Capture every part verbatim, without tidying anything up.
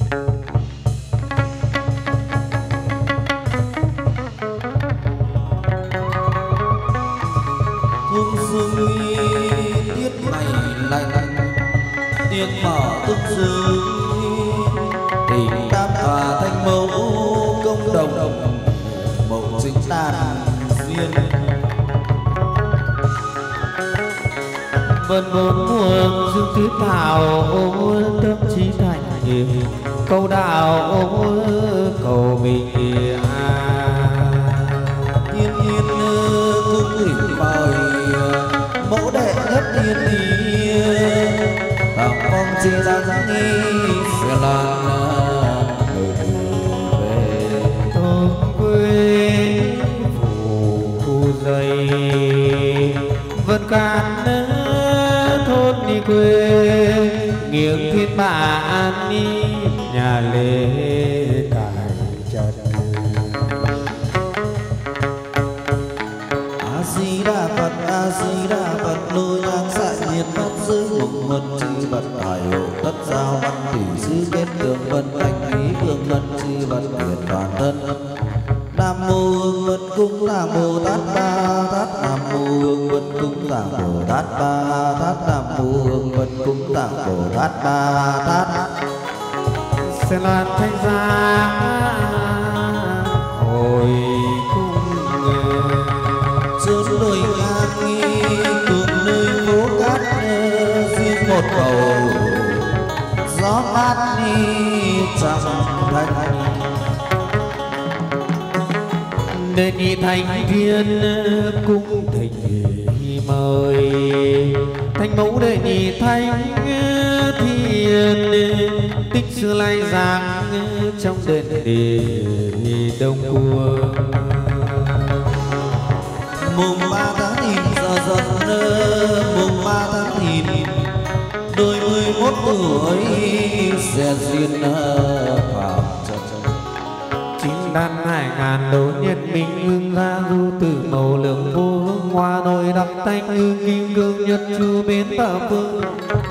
Hương sương tiết ngày lạnh, tiếng mở tung dương tình tam tòa thanh mẫu công đồng mẫu chính đàn duyên. Vân bốn mùa dương tuyết thảo tâm trí thành hiệp câu đạo cầu bình yên. Thiên nhiên cung thỉnh mời mẫu đệ nhất thiên đi tặng phong chi ra nghi sẽ lan về thôn quê phủ khu dày vân can thôn đi quê nghiêng thiên bản đi nhà lễ cài trần. A Di Đà Phật, A Di Đà Phật, lôi nhang xạ nhiệt pháp sư mộng mật chư vật tài hộ tất giao văn tỷ sư kết đường vân thanh khí vương ngân chư vật hiền toàn thân. Nam mô Hương Vân Cung Tạng Bồ Tát Ba Tát, Nam mô Hương Vân Cung Tạng Bồ Tát Ba Tát, Nam mô Hương Vân Cung Tạng Bồ Tát Ba Tát. Sẽ loan thanh gia hồi chốn đồi ngang nghi cùng nơi phố cát riêng một bầu gió mát đi trong thanh đề nghị thành thiên cung thỉnh mời thanh mẫu đề nghị thanh thiên tích xưa lai giang trong đền đề đông cuồng. mùng ba tháng thìn giờ dần mùng ba tháng thìn đôi mươi mốt tuổi sẽ duyên phạm trần. Chín đan hải ngàn đô nhân minh hương ra du tử màu lượng vô hương hoa nội đặc thanh hương kim cương nhật chu biến tả phương.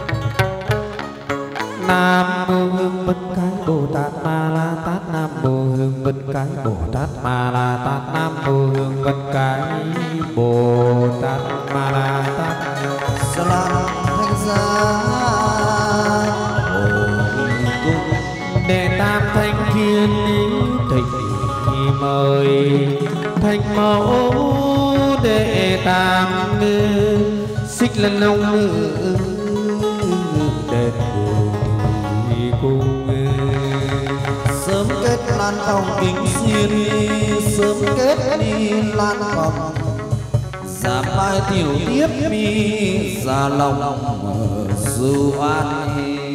Nam mô Hương Vân Cái Bồ Tát Ma La Tát, Nam mô Hương Vân Cái Bồ Tát Ma La Tát, Nam mô Hương Vân Cái Bồ Tát Ma La Tát. Sa lan thanh gia hồi cung Đệ tam thanh thiên thỉnh mời thanh mẫu đệ tam xích lần long đền cung. sớm kết lan phòng kính xiên sớm kết đi lan phòng giảm mai tiểu tiếp mi ra lòng du an.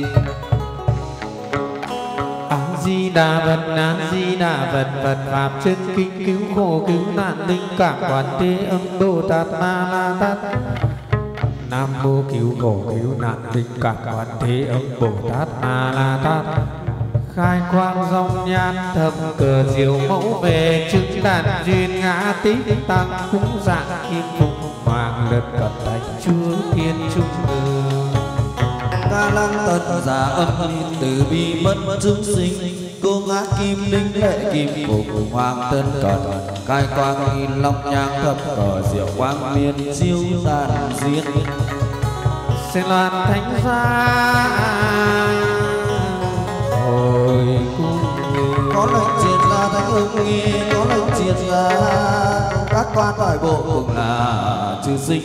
A Di Đà Phật, A Di Đà Phật, Phật pháp chân kinh cứu khổ cứu nạn linh cảm quán thế âm Bồ Tát Ma La Tát. Nam mô cứu khổ cứu nạn linh cảm quán thế âm Bồ Tát Ma La Tát. Khai quang dòng nhan thầm cờ diệu mẫu về chứng đàn duyên ngã tích tăng cúng dạng kim phục hoàng lật cận thành chúa thiên trung ương. Ca lăng tật giả âm từ bi mất chúng sinh cô ngã kim linh lệ kim phục hoàng tân cận cai quang long nhang thập cờ diệu quang miên siêu đàn duyên. Sẽ loan thánh gia hồi cung. Có lệnh triệt ra thánh ông nghi có lệnh triệt ra các quan toại bộ cùng là chư sinh.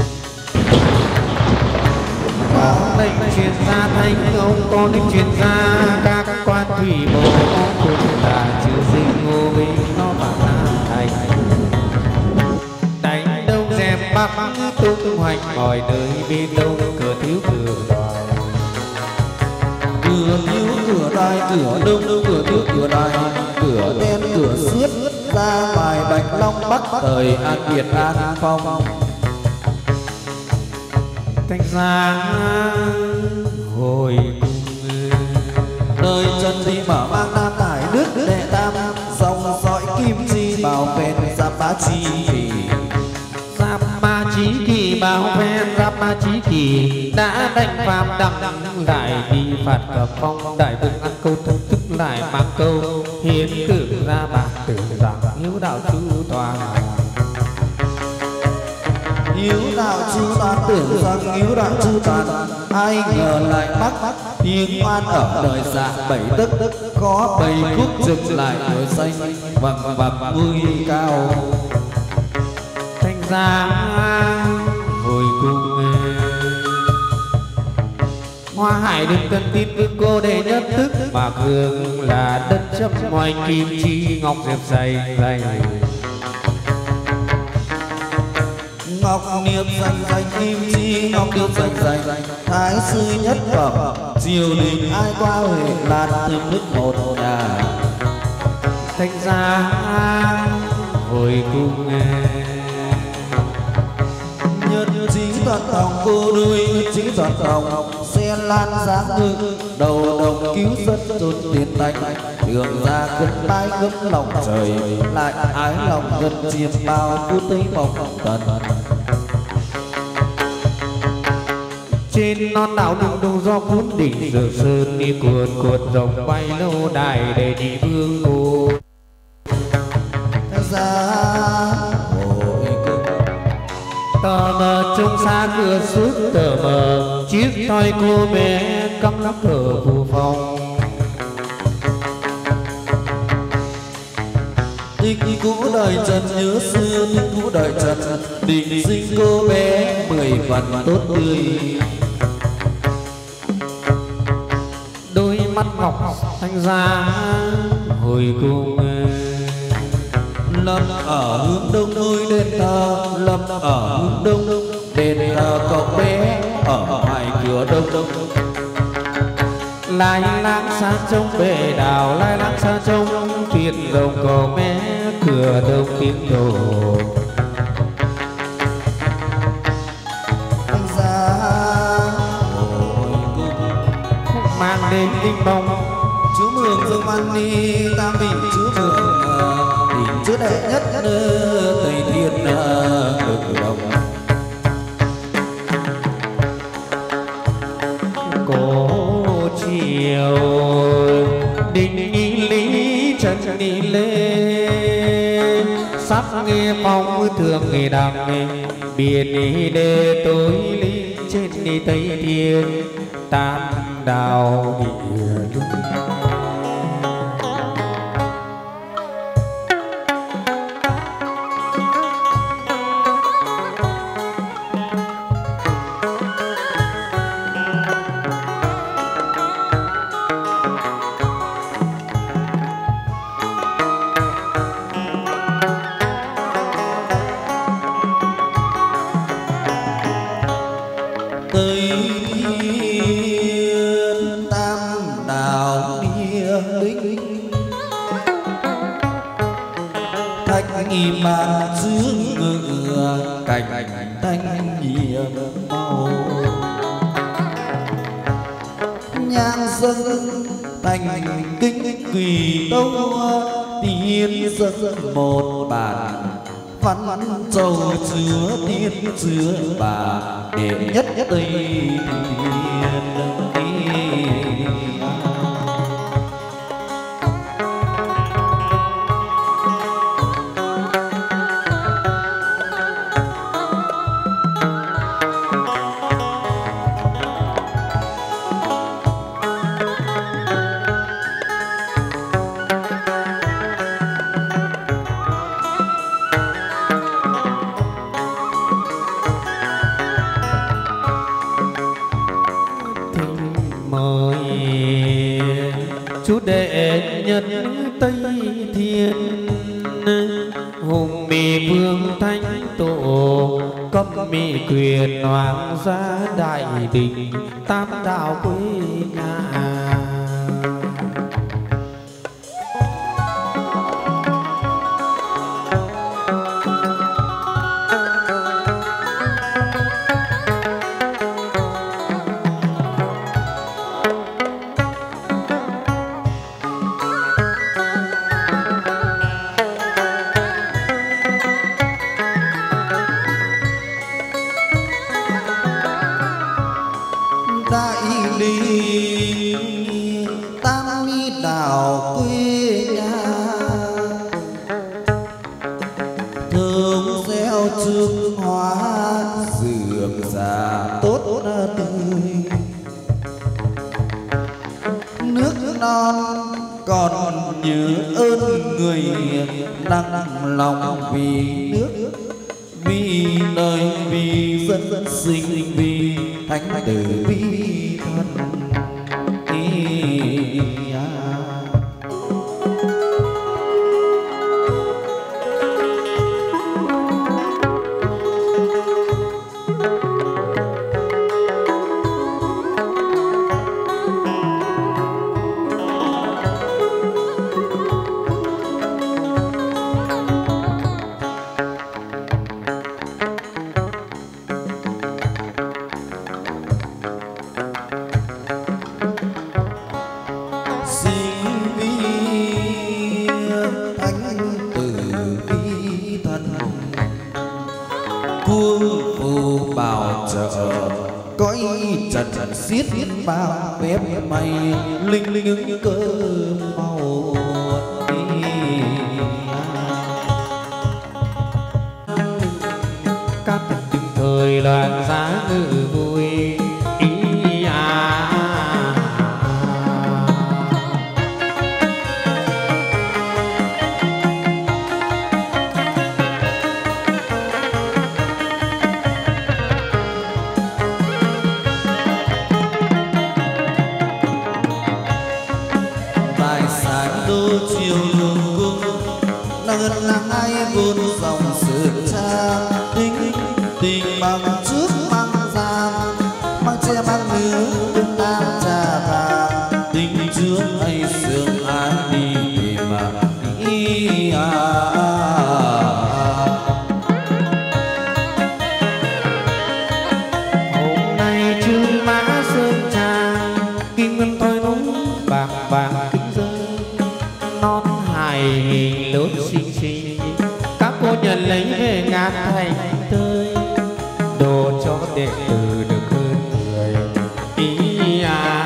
Có lệnh truyền ra thánh ông có lệnh truyền ra các quan thủy bộ cùng là chư sinh ngô binh nó bảo là thành đánh đông dẹp bắc tung hoành mọi nơi bên đông cửa thiếu cửa đoài cửa thiếu cửa đài cửa đông cửa thiếu cửa đài cửa đen cửa xiết ra bài bạch long bắc thời an việt an phong. thanh gia hồi cung. Đời trần đi mở mang nam tải đức đệ tam dòng dõi kim chi bảo vệ giáp bá chi Giáp ba chí kỳ bao phen giáp ba chí kỳ đã đánh pháp đăng đại đi phạt cờ phong đại vương ăn câu thức thức lại mang câu hiến cử ra bạc tử rằng hiếu đạo chu toàn. Hiếu đạo chu toàn tưởng rằng hiếu đạo chu toàn, ai ngờ lại mắc tiếng oan ở đời dạ bảy tấc, có bảy khúc trực lại đôi xanh vầng vầng vui cao. Thành ra hồi cùng Hoa Hải đừng cần tin vương cô để nhất thức, mà cường là đất chấp ngoài kim chi ngọc diệp dày dày. Ngọc niệm dành dành kim chi ngọc điệp dành dành, thái sư nhất phẩm triều đình ai qua huệ lan thương đức một nhà. Thành ra hồi cung nhân chính toàn tòng cô đuôi chính toàn tòng xe lan giá ngư đầu đồng cứu dân trốn tiền đánh đường ra cất bái gấm lòng trời lại ái lòng gần chiêm bao phú tây mộng tần. trên non đảo đùng đùng do cuốn đỉnh giờ sơn đi cuồn cuộn rồng bay lâu đài để đi vương cô ra tờ mờ trông xa cửa suốt tờ mờ chiếc thoi cô bé cắm nắp ở phù phòng. Tích cũ đời Trần nhớ xưa tích cũ đời Trần định sinh cô bé mười phần tốt tươi. Đôi mắt ngọc thanh ra hồi cung lâm ở hướng đông đôi đền thờ lâm ở hướng đông đền thờ cậu bé ở ngoài cửa đông đông. lai lang xa trông bể đào lai lang xa trông thuyền rồng cậu bé cửa đông tiếng đổ. Ra hồi cung mang đến đinh bông chú mường dương văn ni tam vị chú mường đỉnh chú đệ nhất tây thiên cực đồng. cổ chiều đình nghi lý trần nghi lê sắp nghe phong thường nghe đằng nghe biển đi đê tối lý trên đi tây thiên tam đào địa đúng. Một bản văn châu chứa tiên chứa bà đệ nhất tây thiên. đệ nhất tây thiên hùng bì vương thánh tổ cấp mỹ quyền hoàng gia đại đình tam đạo quê nhà. đảo quê nhà thơm gieo trương hoa dường già tốt tươi nước non còn nhớ ơn người nặng lòng vì nước vì đời vì dân sinh vì thánh tử vì thân xiết bao phép mây linh linh cơ màu các từng thời loạn giá ngự vui ý à. chiều đường cung nâng làng ai vốn dòng sự cha tình tình bằng trước mang giang mang che mang nước tương nam trà vàng tình trước hay sương ai đi tìm mà đi à. Hôm nay trương mã sơn trang kim ngân thôi núng bạc vàng non hài hình lốt xinh xinh các cô nhận lấy về ngát thành tươi đồ cho đệ tử được hơn người ý à.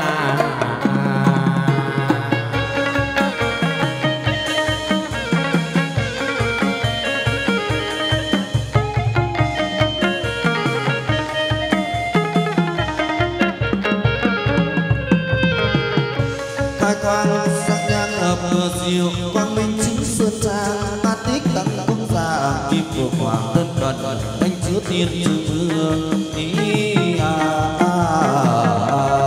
Khai quang sắc nhang hợp diệu quang minh chính sơn trang ta tích tặng công gia kim của hoàng thân cận anh chứa thiên trường thương ý à, à, à.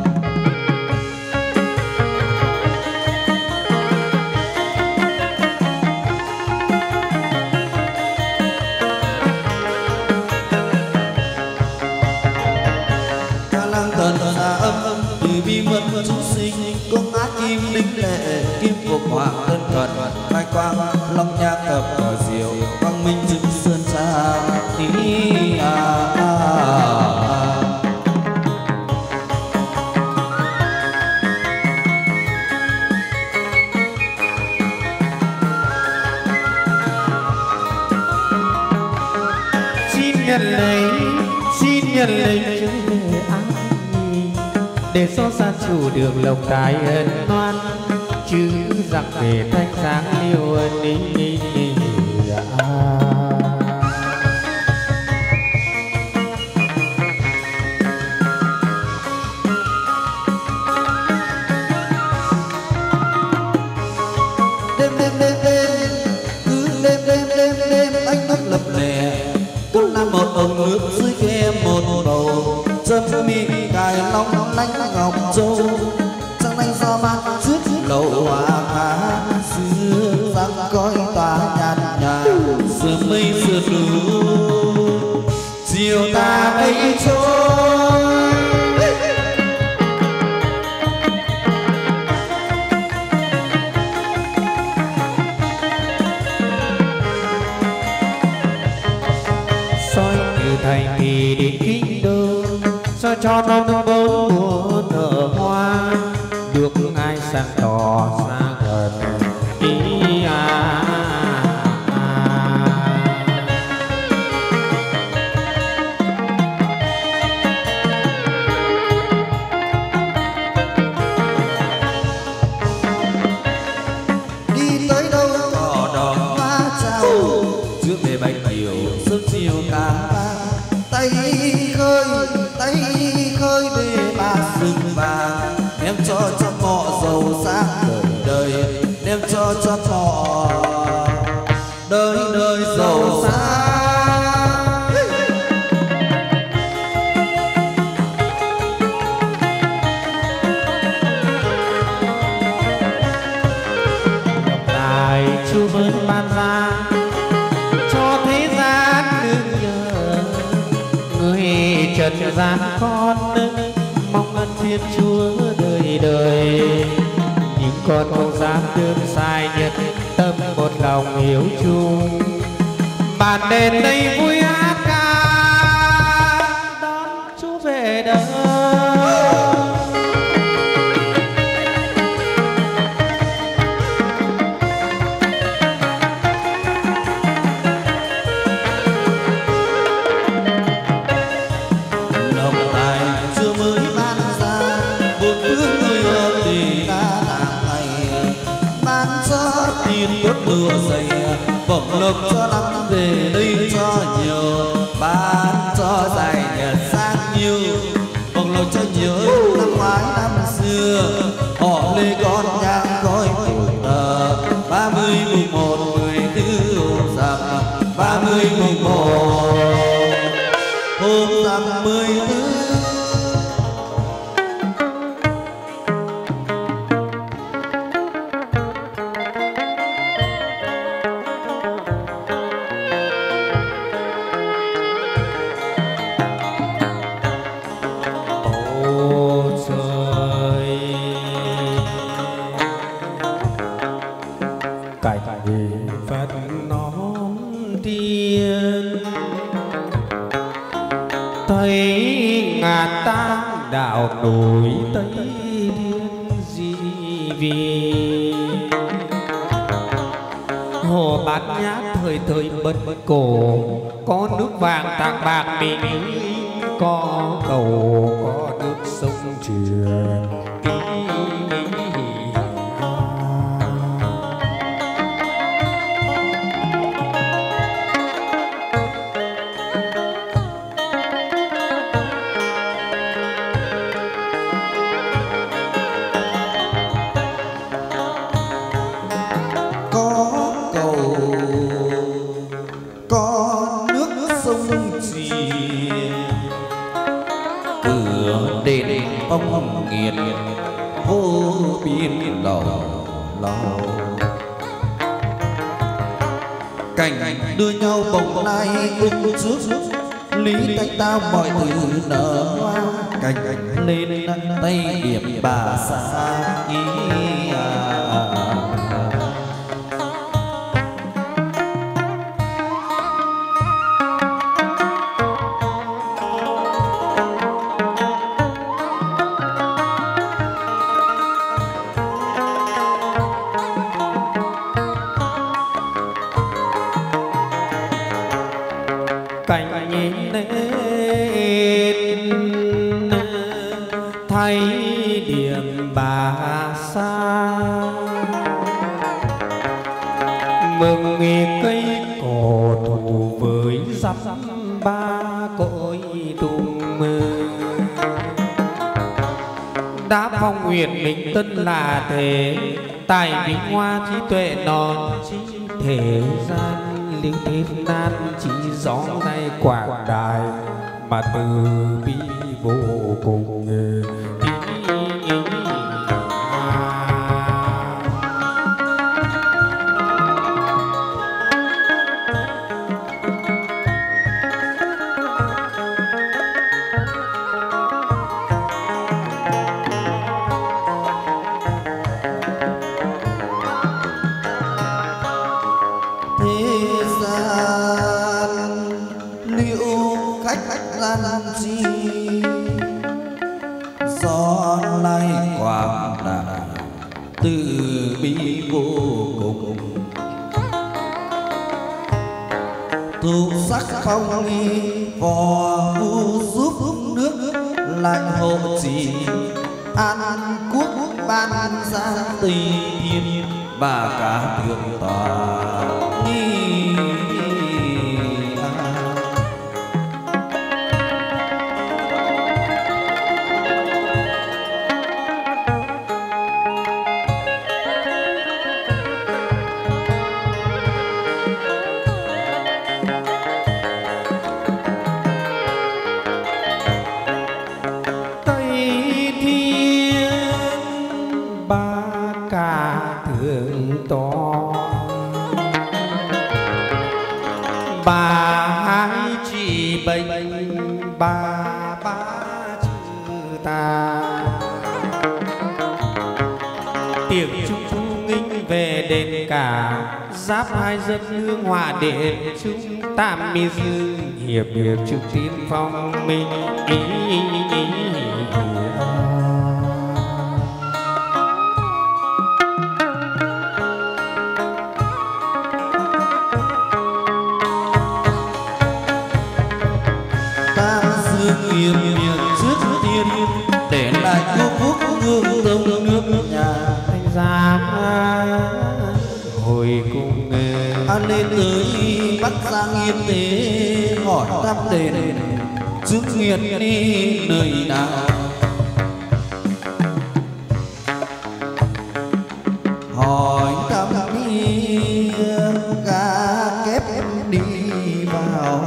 Ca lang thần xa âm âm từ bi mật chúng sinh công ác kim đinh lệ kim phục hoàng thân cận khai quang long nhang hợp ở diệu quang minh chứng sơn trang ý à, à, à. Xin nhận lấy xin nhận lấy chứng về ác để so xa chủ đường lộc tài ân oan chứ rằng về thanh sáng liêu ân ý, ý, ý, à. Đêm đêm đêm đêm cứ đêm đêm đêm đêm anh nước lập lè con nam một ông nước dưới khe một bầu châm mi cài long lanh ngọc châu trăng lanh do mát trước lầu hoa cá xưa răng coi tỏa nhàn nhạt sớm mây sườn núi chiều ta mây trôi. Soi từ thành thì đến kinh đô soi cho non bốn mùa nở hoa được ai sang tỏ xa gần ý à, à. giàu sang đời đời đem cho cho họ đời đời giàu sang. Tài Chúa mới ban ra cho thế gian nương nhờ, người trần gian con mong ơn Thiên Chúa đời đời, nhưng con không dám đương sai nhất tâm một lòng hiếu chung. Bạn đến đây vui hát ca đón Chúa về đời. Mưa dày bổng lộc cho lắm về đây cho nhiều, bán cho dài nhật sang nhiều, bổng lộc cho nhiều năm ngoái năm xưa. Họ lê con nhang khói phủ tờ ba mươi mùng một mười tư hôm rằm, ba mươi mùng một hôm rằm mười tư. Đạo nổi Tây Thiên Di Vì, hồ Bát Nhã thời thời bất cổ, có nước vàng tạc bạc mình, có cầu có nước sông truyền. Ông nghiền vô biên lầu lầu, cảnh đưa nhau bồng lai ung trước, lý tay tao mọi thứ nở hoa, cảnh lên tay điểm bà xa ý à. Cảnh nhìn lên thấy điểm bà xa, mừng nghề cây cổ thụ với dăm ba cội tung, đã phong nguyện mình tân là thế, tài vinh hoa trí tuệ non trí thế gian. Liêu thế nan chỉ gió nay quảng đại, mà từ bi vô cùng làm gì gió lai quảng đại từ bi vô cùng, tu sắc phong nghi vò vu giúp nước lại hộ trì an quốc ban gia tây thiên bà cả thượng tòa nghi. ba ca thượng tọa bà hai chỉ bệnh bà ba chữ ta tiếng trung thu nghinh về đền cả giáp hai dân hương hòa điện chúng tam mi dư hiệp hiệp trực tiên phong minh ý, ý, ý, ý. Nghiệp việc trước tiên để lại cô phúc hương tông nước nhà thanh giang hồi cùng an lên tới Bắc Giang yên thế hỏi thăm đền trước nghiệt đi nơi nào hỏi thăm đi gà kép đi vào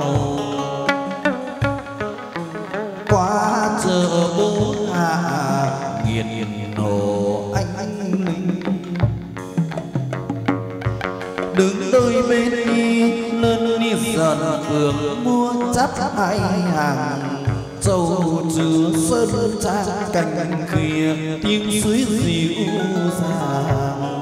qua chợ bố hạ nghiền hồ anh anh linh đứng đôi bên đi lên đi dần phường mua chắp hai hàng châu chứa sơn trang cành khìa tiếng suối dịu dàng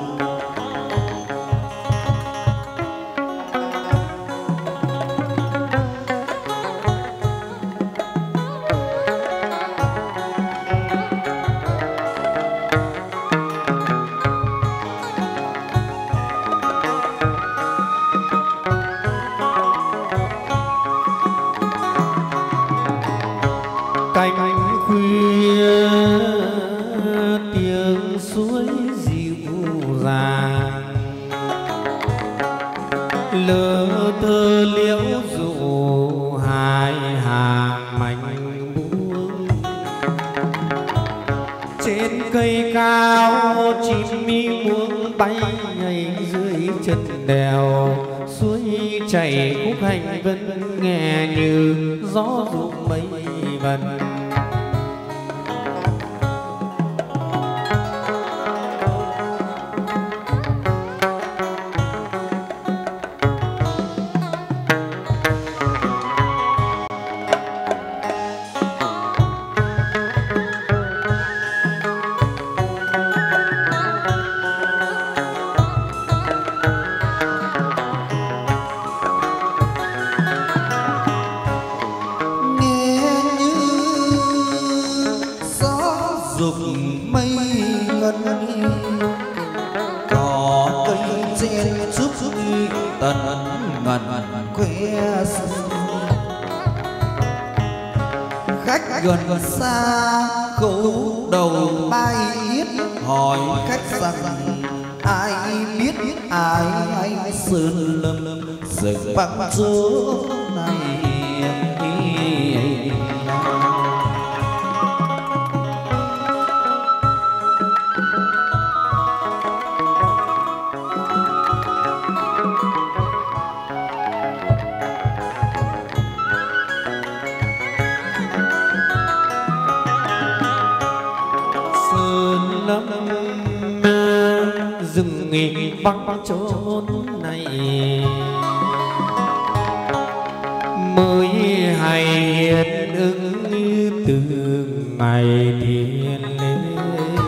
cánh khuya tiếng suối dịu dàng lơ tơ liễu rủ hai hàng mảnh buông trên cây cao chim mi muông bay nhảy dưới chân đèo suối chảy khúc hành vân nghe như gió rụng mây vần dục mây ngân có cây chen trúc tần ngần khoe khách gần xa khấu đầu bay yết hỏi khách rằng ai biết ai ai sơn lâm rừng băng chỗ này rừng nghỉ bắc chốn này mới hay hiện ứng từ ngày tiên lễ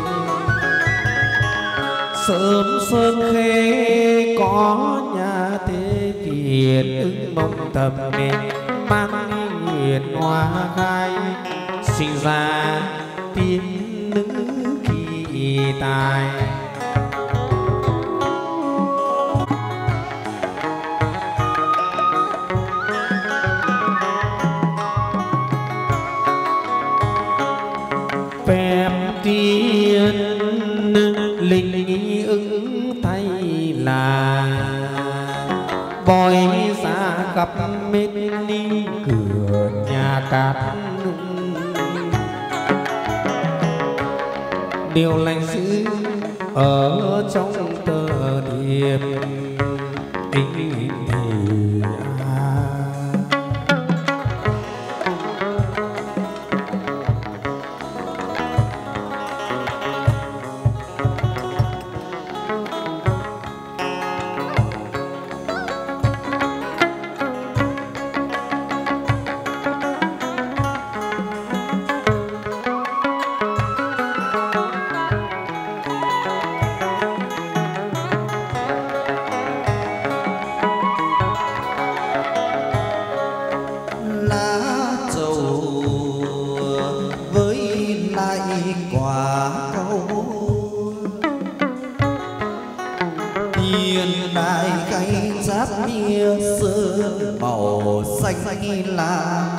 sớm sớm khê có nhà thế kiệt ứng mong thầm nên mang nguyện hoa khai sinh ra tiên nữ kỳ tài phép tiên linh ứng thay là voi ra gặp bên đi cửa nhà cát điều lành giữ ở trong tờ điệp tình thì Miền đại cây giáp mía sơn màu xanh lá.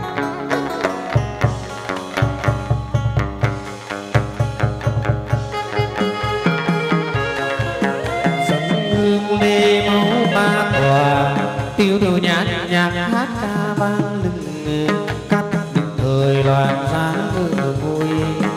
Sông hương lê máu ba tòa, tiêu tiêu nhạc nhạc hát ca vang lừng, cắt những thời loạn giá ngựa vui.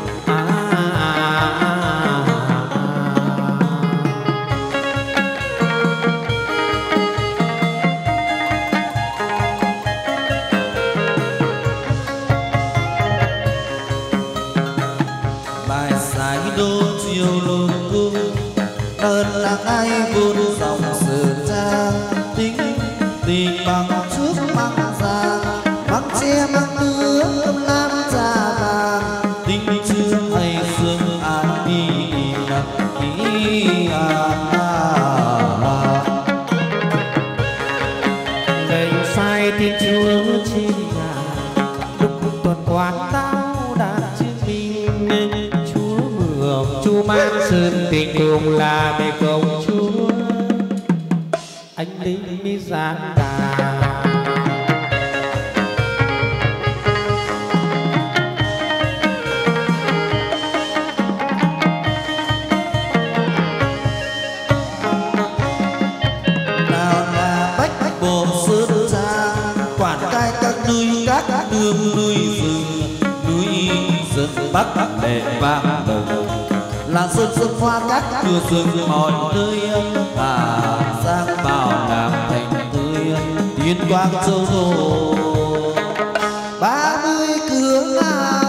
Sơn tình cùng là mẹ công chúa, anh lính mi giang đà. Nào là bách bộ sơn trang, quản cai các núi các đường núi rừng, núi rừng bắc lệ vang đồng. Là sơn sơn hoa các cửa rừng mọi nơi, và giang vào làm thành tươi tiên quang châu thổ ba mươi cửa ngàn.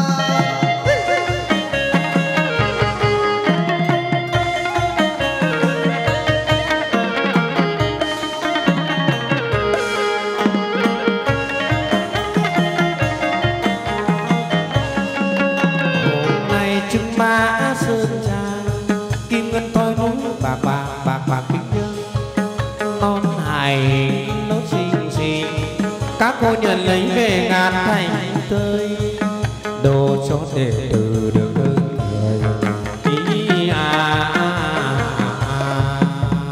Hôm nay chứng ba sơn trang, kim ngân tôi núi bạc bạc bạc bạc kính nhớ, non hài nó xinh xinh, các cô nhận lấy về ngàn thành tươi, đồ cho đệ tử được cơn người. Ý à, à, à.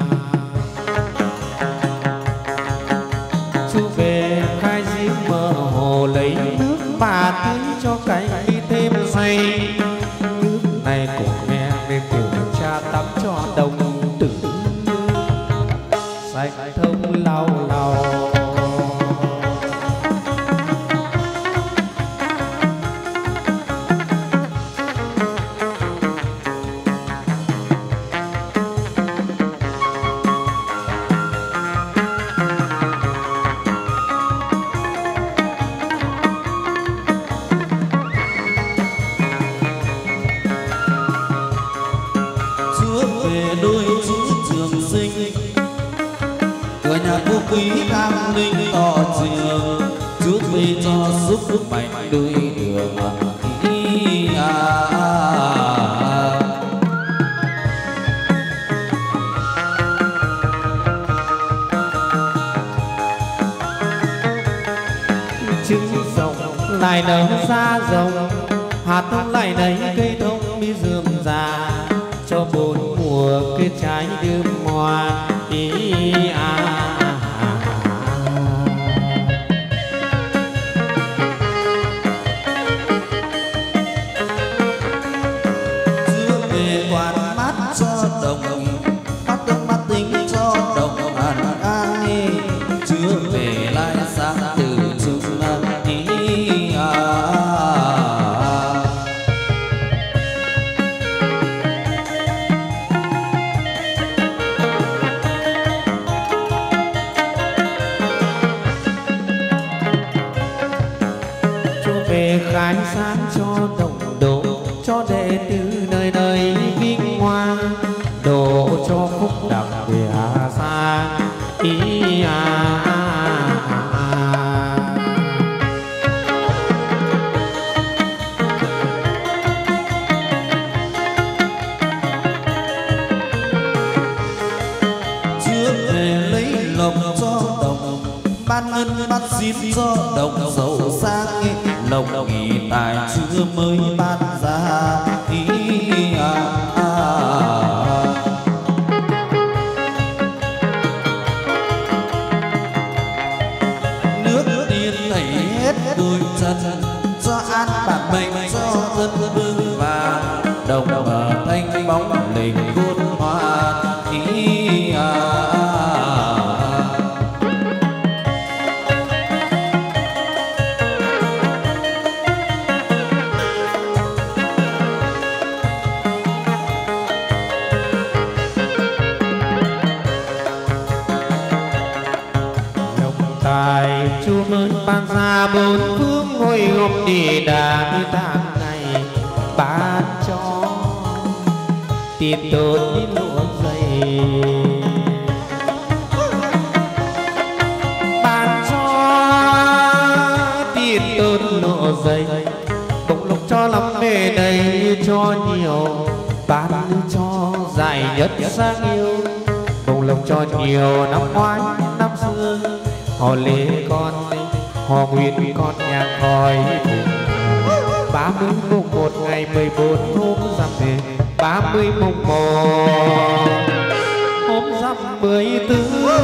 Chú về khai giếng mơ hồ lấy nước mà tưới cho cánh đi thêm say. Nước này của mẹ về của cha tắm cho đồng tử, sạch thông lau lau. Quý Nam Ninh tỏ trường, trước đi cho sức mạnh đôi đường. Ý à, à, à. Trứng rồng lại nở ra rồng, hạt thông lại nấy cây thông mi rườm già, cho bốn mùa kết trái đơm hoa. Ý à, à. khai sáng cho đồng độ, cho đệ tử nơi nơi vinh hoa, độ cho phúc đặc địa xa ý à, à, à. Chưa về lấy lộc cho đồng, ban ngân ban xin cho đồng giàu sang, lộc nghị tài chưa mới ban ra ý à, à, à. chúa mới ban ra bốn phương ngôi hộp địa đà như tháng ngày ban cho tiền tốt như lụa dày ban cho tiền tốt lụa dày bổng lộc cho lắm bề đầy cho nhiều ban cho dài nhất sang yêu bổng lộc cho nhiều năm ngoái năm xưa họ lê con họ nguyện con nhạc hỏi ba mươi mùng một ngày mười bốn hôm rằm về ba mươi mùng một hôm rằm mười tư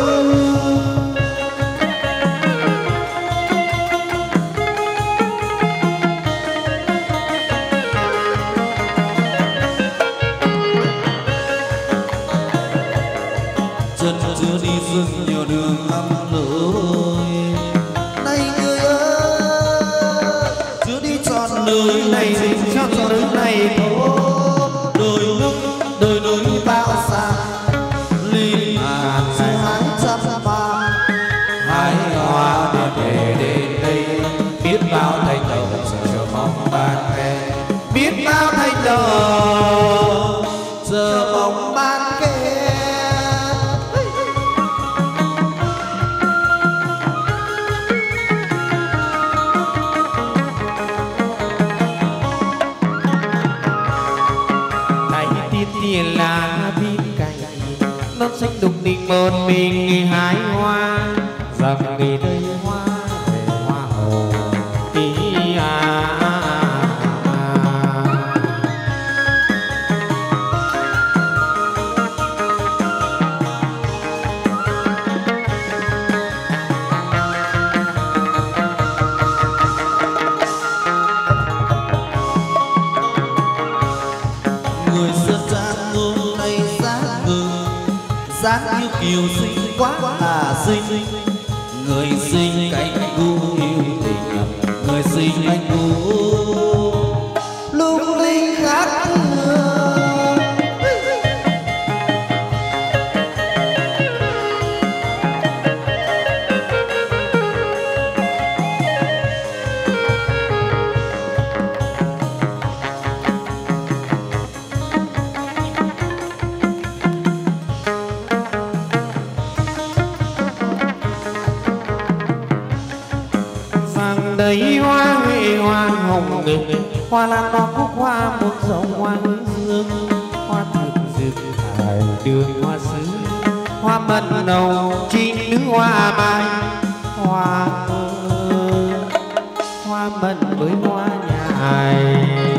chân chưa đi rừng nhiều đường lắm lối này người ơi chưa đi trọn đời này trọn đời này thôi đôi lúc đôi đôi bao xa ly hàn hái trăm ba hái hoa để đến đây biết bao thành đầu chờ mong ban khen biết bao thành đầu giờ mong ban khen. Tiền là bên cạnh non xanh đục tình một mình hái hoa rằng người đây hoa về hoa hồ ý à, à, à. Người xưa trang hôm nay dáng ngơ dáng yêu kiều xinh quá à xinh người xinh cánh cu yêu tình người xinh anh cu lung linh khác thường đầy hoa huệ hoa hồng ngực hoa lan hoa cúc hoa một dòng hoa hướng dương hoa thực rực hải đường hoa sứ hoa mận nồng trinh nữ hoa mai hoa mơ hoa mận với hoa nhài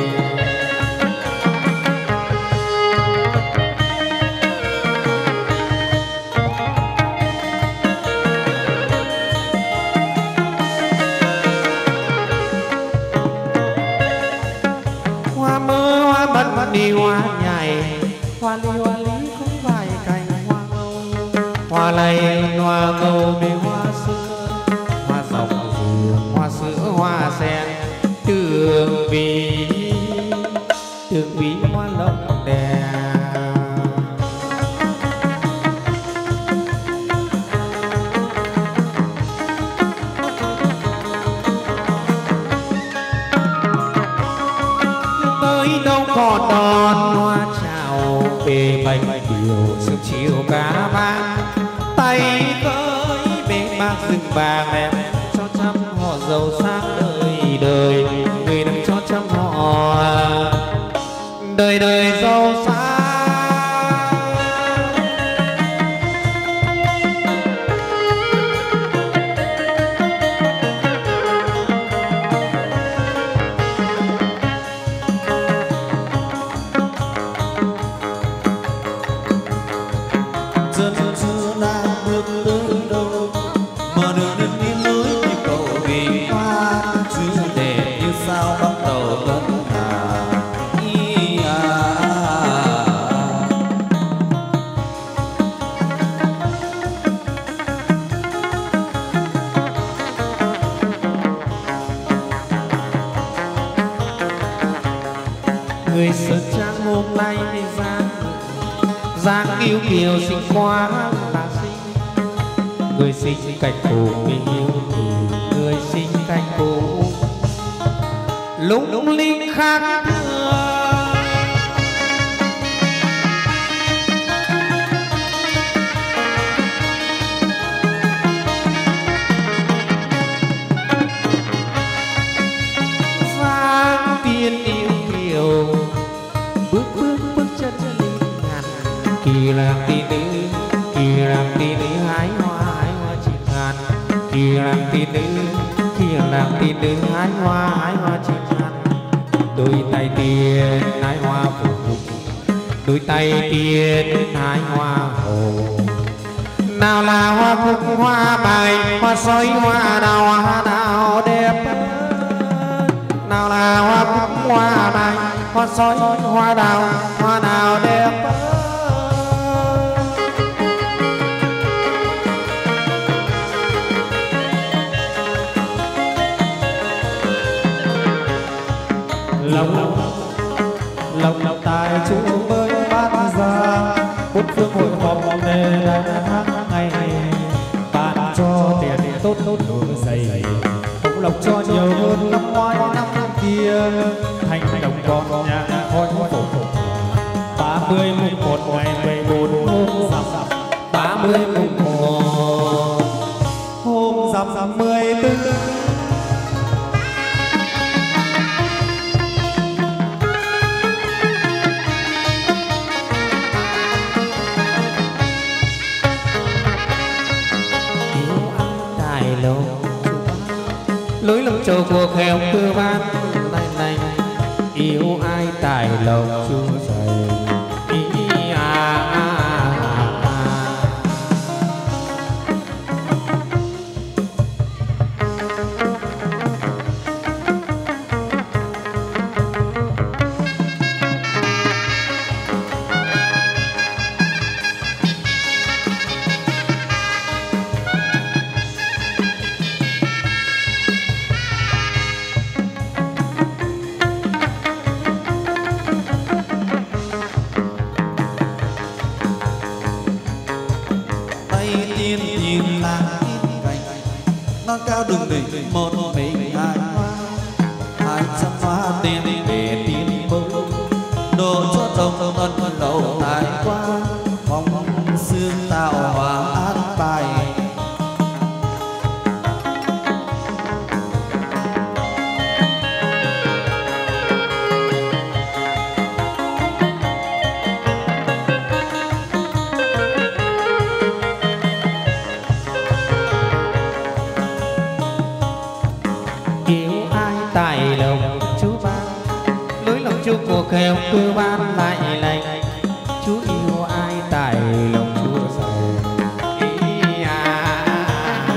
đi hoa nhài hoa ly hoa lý cũng vài cành hoa ngâu hoa lay hoa ngâu bề hoa sữa hoa rồng dừa hoa sữa hoa sen tường vi tường vi hoa lộng đèn còn đón hoa chào về bạch điều sương chiều cá vàng tay với bên mang rừng vàng em cho trăm họ giàu sang đời đời người đừng cho trăm họ đời đời giàu sang. chân chưa đang bước tới đâu mà đường đến đi lối như cầu vì hoa chưa để như sao bắt đầu cất hà ý à, à. Người sơn trang hôm nay đi ra dáng yêu kiều xinh quá là xinh người xinh cạnh cổ mình yêu thì cánh cũ lung linh khác thường. Vang tiên yêu kiều bước bước bước chân linh ngàn, kỳ làm tỷ nữ kỳ làm tỷ nữ hái hoa hái hoa chim ngàn, kỳ làm tỷ nữ kỳ làm tỷ nữ hái hoa hái hoa chim ngàn. Đôi tay tiền hái hoa phủ phục, đôi tay tiền hái hoa hồ. Nào là hoa cúc hoa bài hoa sói hoa đào hoa đào đẹp, nào là hoa cúc hoa bài hoa sói hoa đào hoa đào đẹp. Lòng lòng lòng tài chú mới phát ra, bốn phương hội họp để tháng ngày ban cho tiền tốt tốt nổi dày, cũng lộc cho nhiều hơn năm ngoái năm kia. Thành đồng con nhà khói phổ ba mươi mùng một ngày mười bốn hôm rằm, ba mươi mùng một hôm rằm rằm mười tư. Lối lòng trầu cuộc hẹo cơ ban này này, yêu ai tài lòng chú dày ý à, à, à, à. non cao đừng để một mình ai hoa, hai trăm hoa tiền để tiền bông đồ cho chồng ân đầu tài qua, mong xương tạo hòa an bài. Chú cuộc hẹo cơ ban lại lành, chú yêu ai tài lòng chúa dày à, à,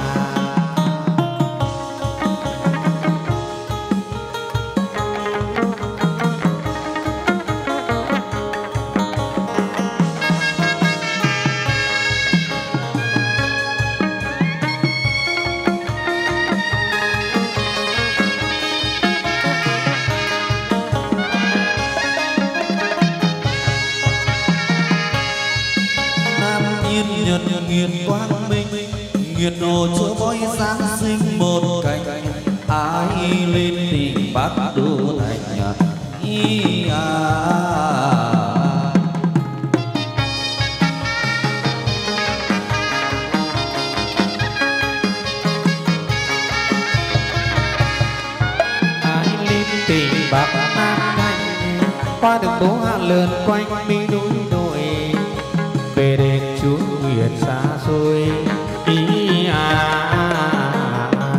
nhân nghiền quang minh, nghiệt đồ chúa bói sáng sinh một cảnh, ai lên tình bát đô thành nhật ý à. Ai lên tình bát nam thành, qua đường phố hạ lượn quanh mi núi đồi, về đền chúa nguyện xa xôi ý à, à, à.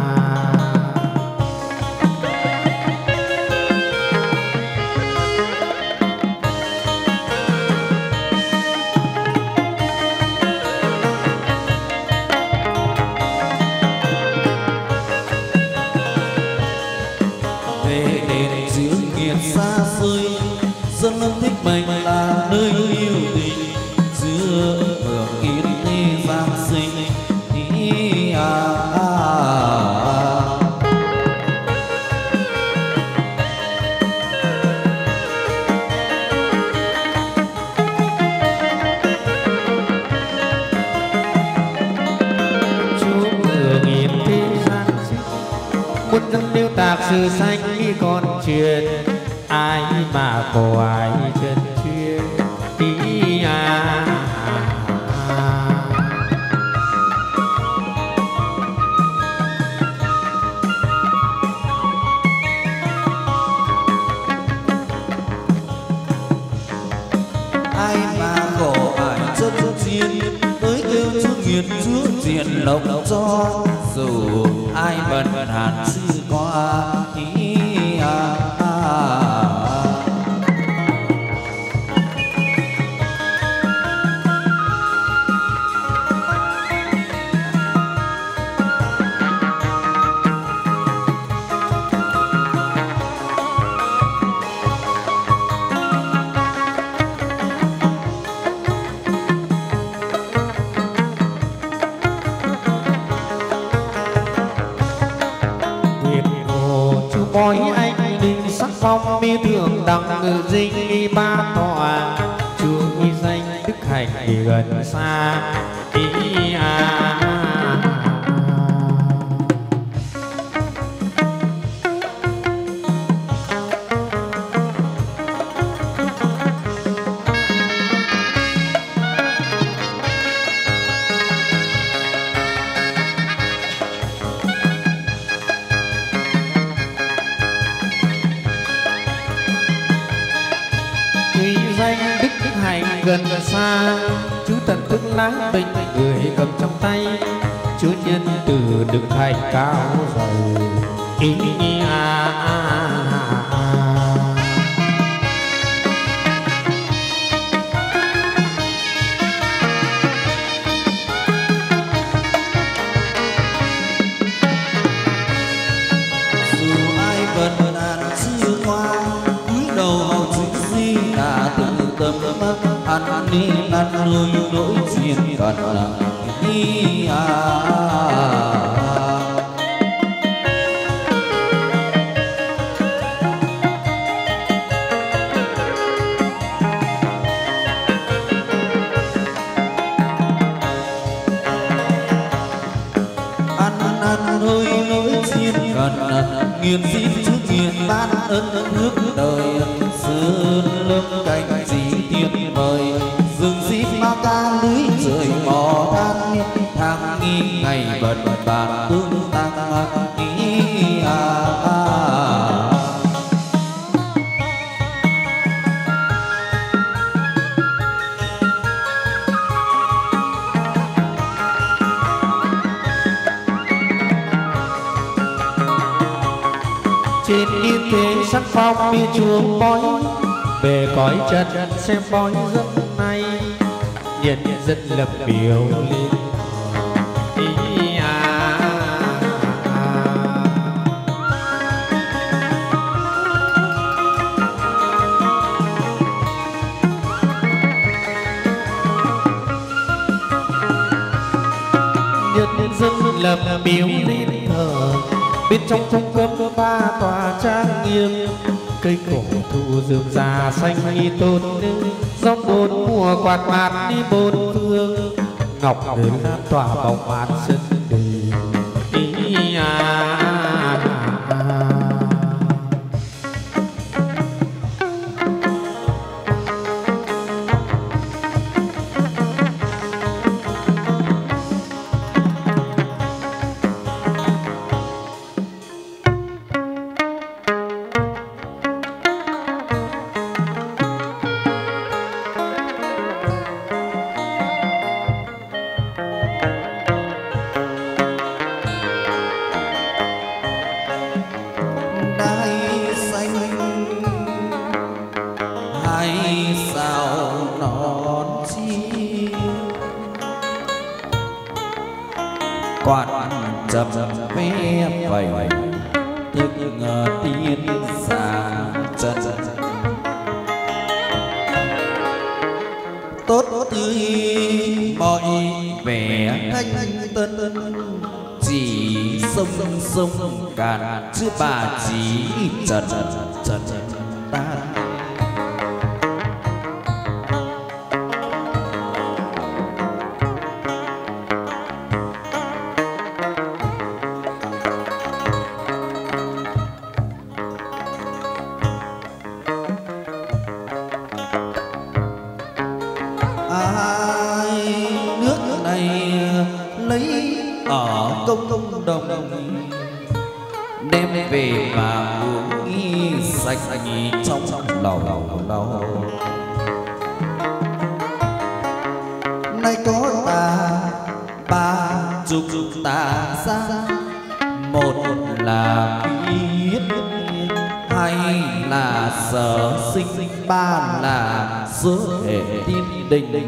Về đền chúa nguyện xa xôi, dân thích mình là nơi yêu lạc sự xanh còn truyền, ai mà khổ ai chân chuyên ý à. Ai mà khổ ai chân chuyên, tới kêu chúa nghiệt chúa diện lộc cho, dù ai bần hàn sư qua ý à, à. Bói anh linh sắc phong mi thường đằng ngự dinh ba tòa, chúa ghi danh đức hạnh thì gần xa ý à. Gần xa chú tận tương láng bình người cầm trong tay, chúa nhân từ đức hạnh cao dầu ý à, à, à. Dù ai bần nạn chưa qua, cúi đầu hầu chữ di đã tự tâm mất, ăn nên ăn nuôi nỗi chuyện cần ý à. Ăn ăn nuôi nỗi chuyện cần nghiền xin chút nghiền ban ơn nước đời, sơn lâm cảnh gì tuyệt vời, rừng xít bao ca lưới trời mò than, tháng nghi ngày bận bàn tương tăng ý à, à. Trên yên thế sắc phong mi chuông bói, về cõi trần xem bói giấc nay, nhân dân lập biểu lên ý à, à. Nhân dân lập biểu lên thờ, bên trong cung cấm ba tòa trang nghiêm, cây cổ thụ rừng già xanh nghi tôn nữ, gió bốn mùa quạt mát đi bốn phương, ngọc đến lan tỏa bóng mát sân đình ý à, à, à. quạt chậm ve vầy thức tiên sáng chân tốt tươi mọi vẻ thanh tân, chỉ sông sông cạn chứ bà chỉ trần trần ta. ai nước này lấy ở công công đồng đem về mà uống nghi sạch nhì trong lầu lầu nay có ta ba chục ta ra một là biết hai là sở sinh ba là số hệ tiên đình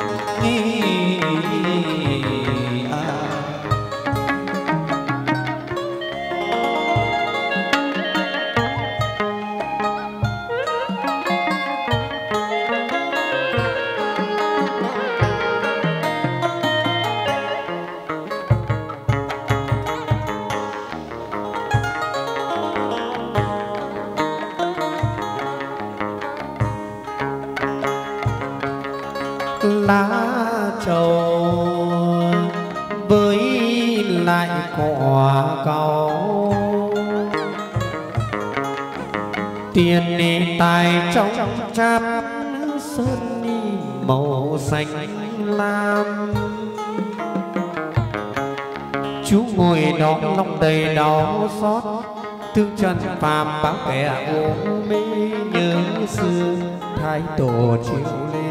lá trầu với lại quả cầu tiền tài trong cháp sơn màu xanh lam chú ngồi đó lòng đầy đau xót thương trần phàm báo kẻ u mê nhớ xưa thái tổ chiều lên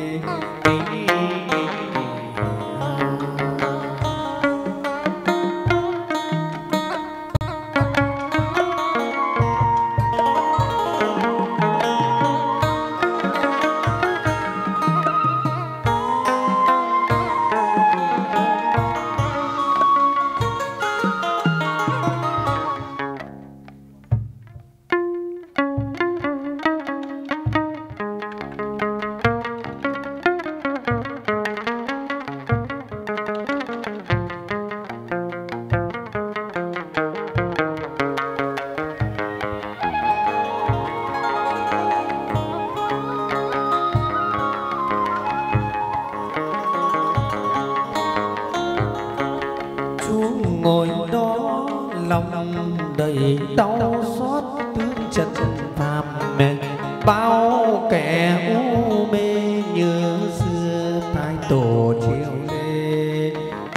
ngồi đó lòng đầy đau xót tướng chân phàm mệt bao kẻ u mê như xưa thái tổ chiều lên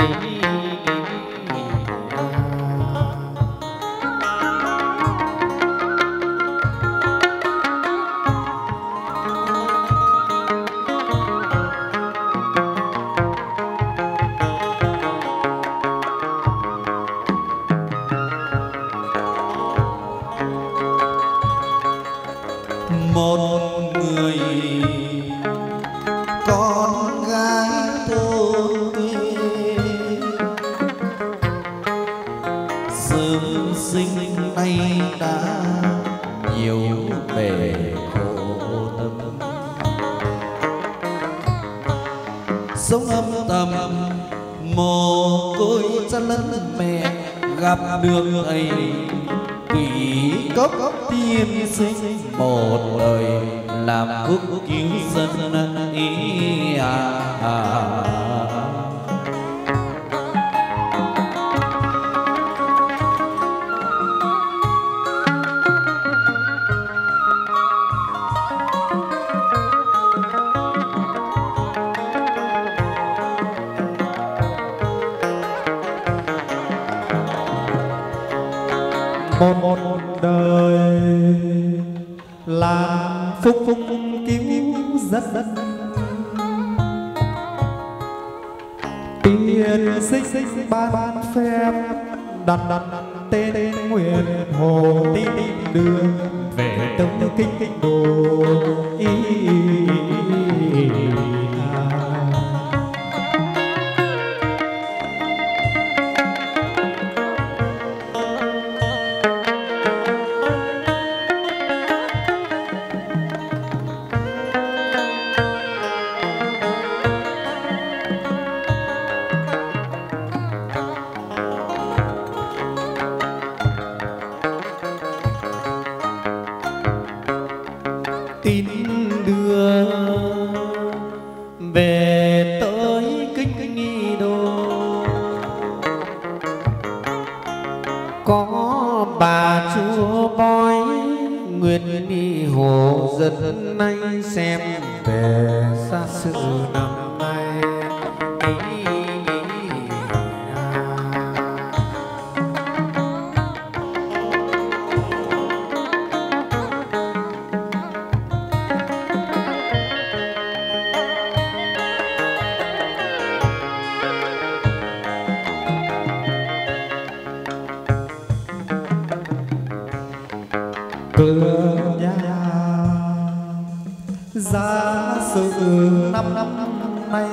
một người con gái thôn quê sớm sinh nay đã nhiều bề khổ tâm sống âm thầm mồ côi cha lẫn mẹ gặp được thầy quỷ cốc tiên sinh một lời làm phúc cứu dân ý à, à. một một đời làm phúc phúc cứu rất rất tiên sinh sinh ban phép đặt đặt tên nguyện hồ tin đưa về tông kinh kinh đồ ý tin đưa về tới kinh nghi đô có bà chúa bói nguyện nghi hồ dân nay xem về xa sự năm nay. Cửa nhà ra sự năm năm nay,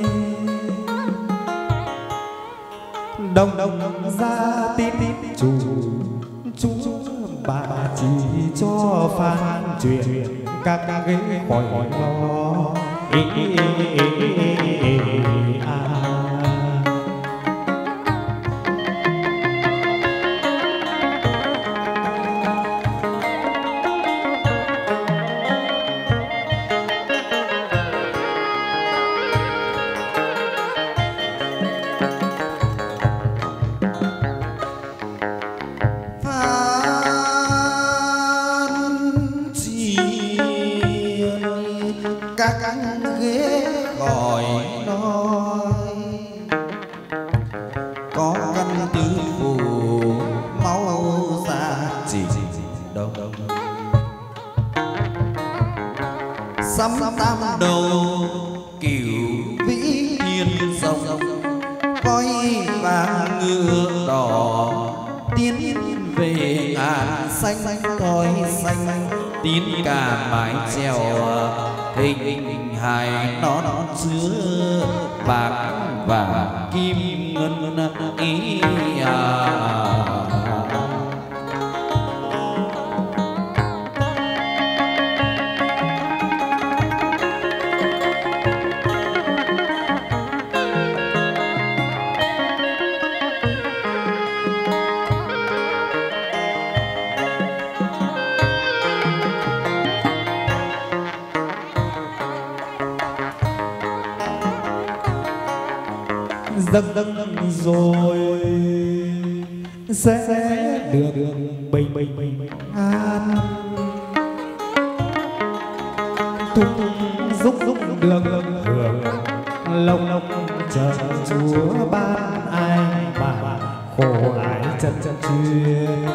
đồng đồng ra tin chủ chú bà chỉ cho phan chuyện các ghế khỏi lo ý, ý, ý, ý, ý, ý, à. Các ghế gọi nói có căn tứ phù máu ra chỉ đâu sắm tam đầu cửu vĩ hiên rồng coi vàng ngựa đỏ tiến về ngàn xanh coi xanh tín cả mái chèo hình hài nón chứa bạc và kim ngân ý à. dâng dâng rồi sẽ được bình bình bình an, tung giúp giúp được hưởng lông lông chờ Chúa ban ai mà khổ ải chân chân chuyên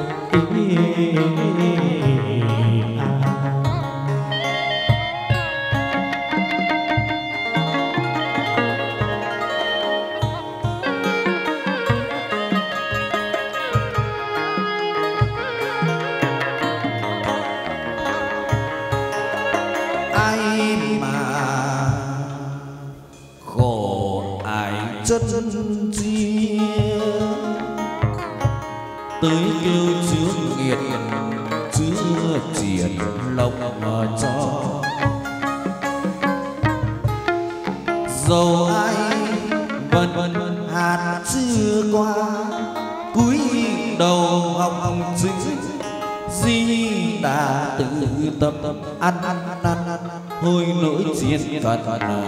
chân chia tới kêu chứa nghiệt chứa triển lộc cho dầu ai vần vần hạt chưa qua cúi đầu học chữ Di Đà tự tâm ăn ăn ăn hồi nỗi chiến thuật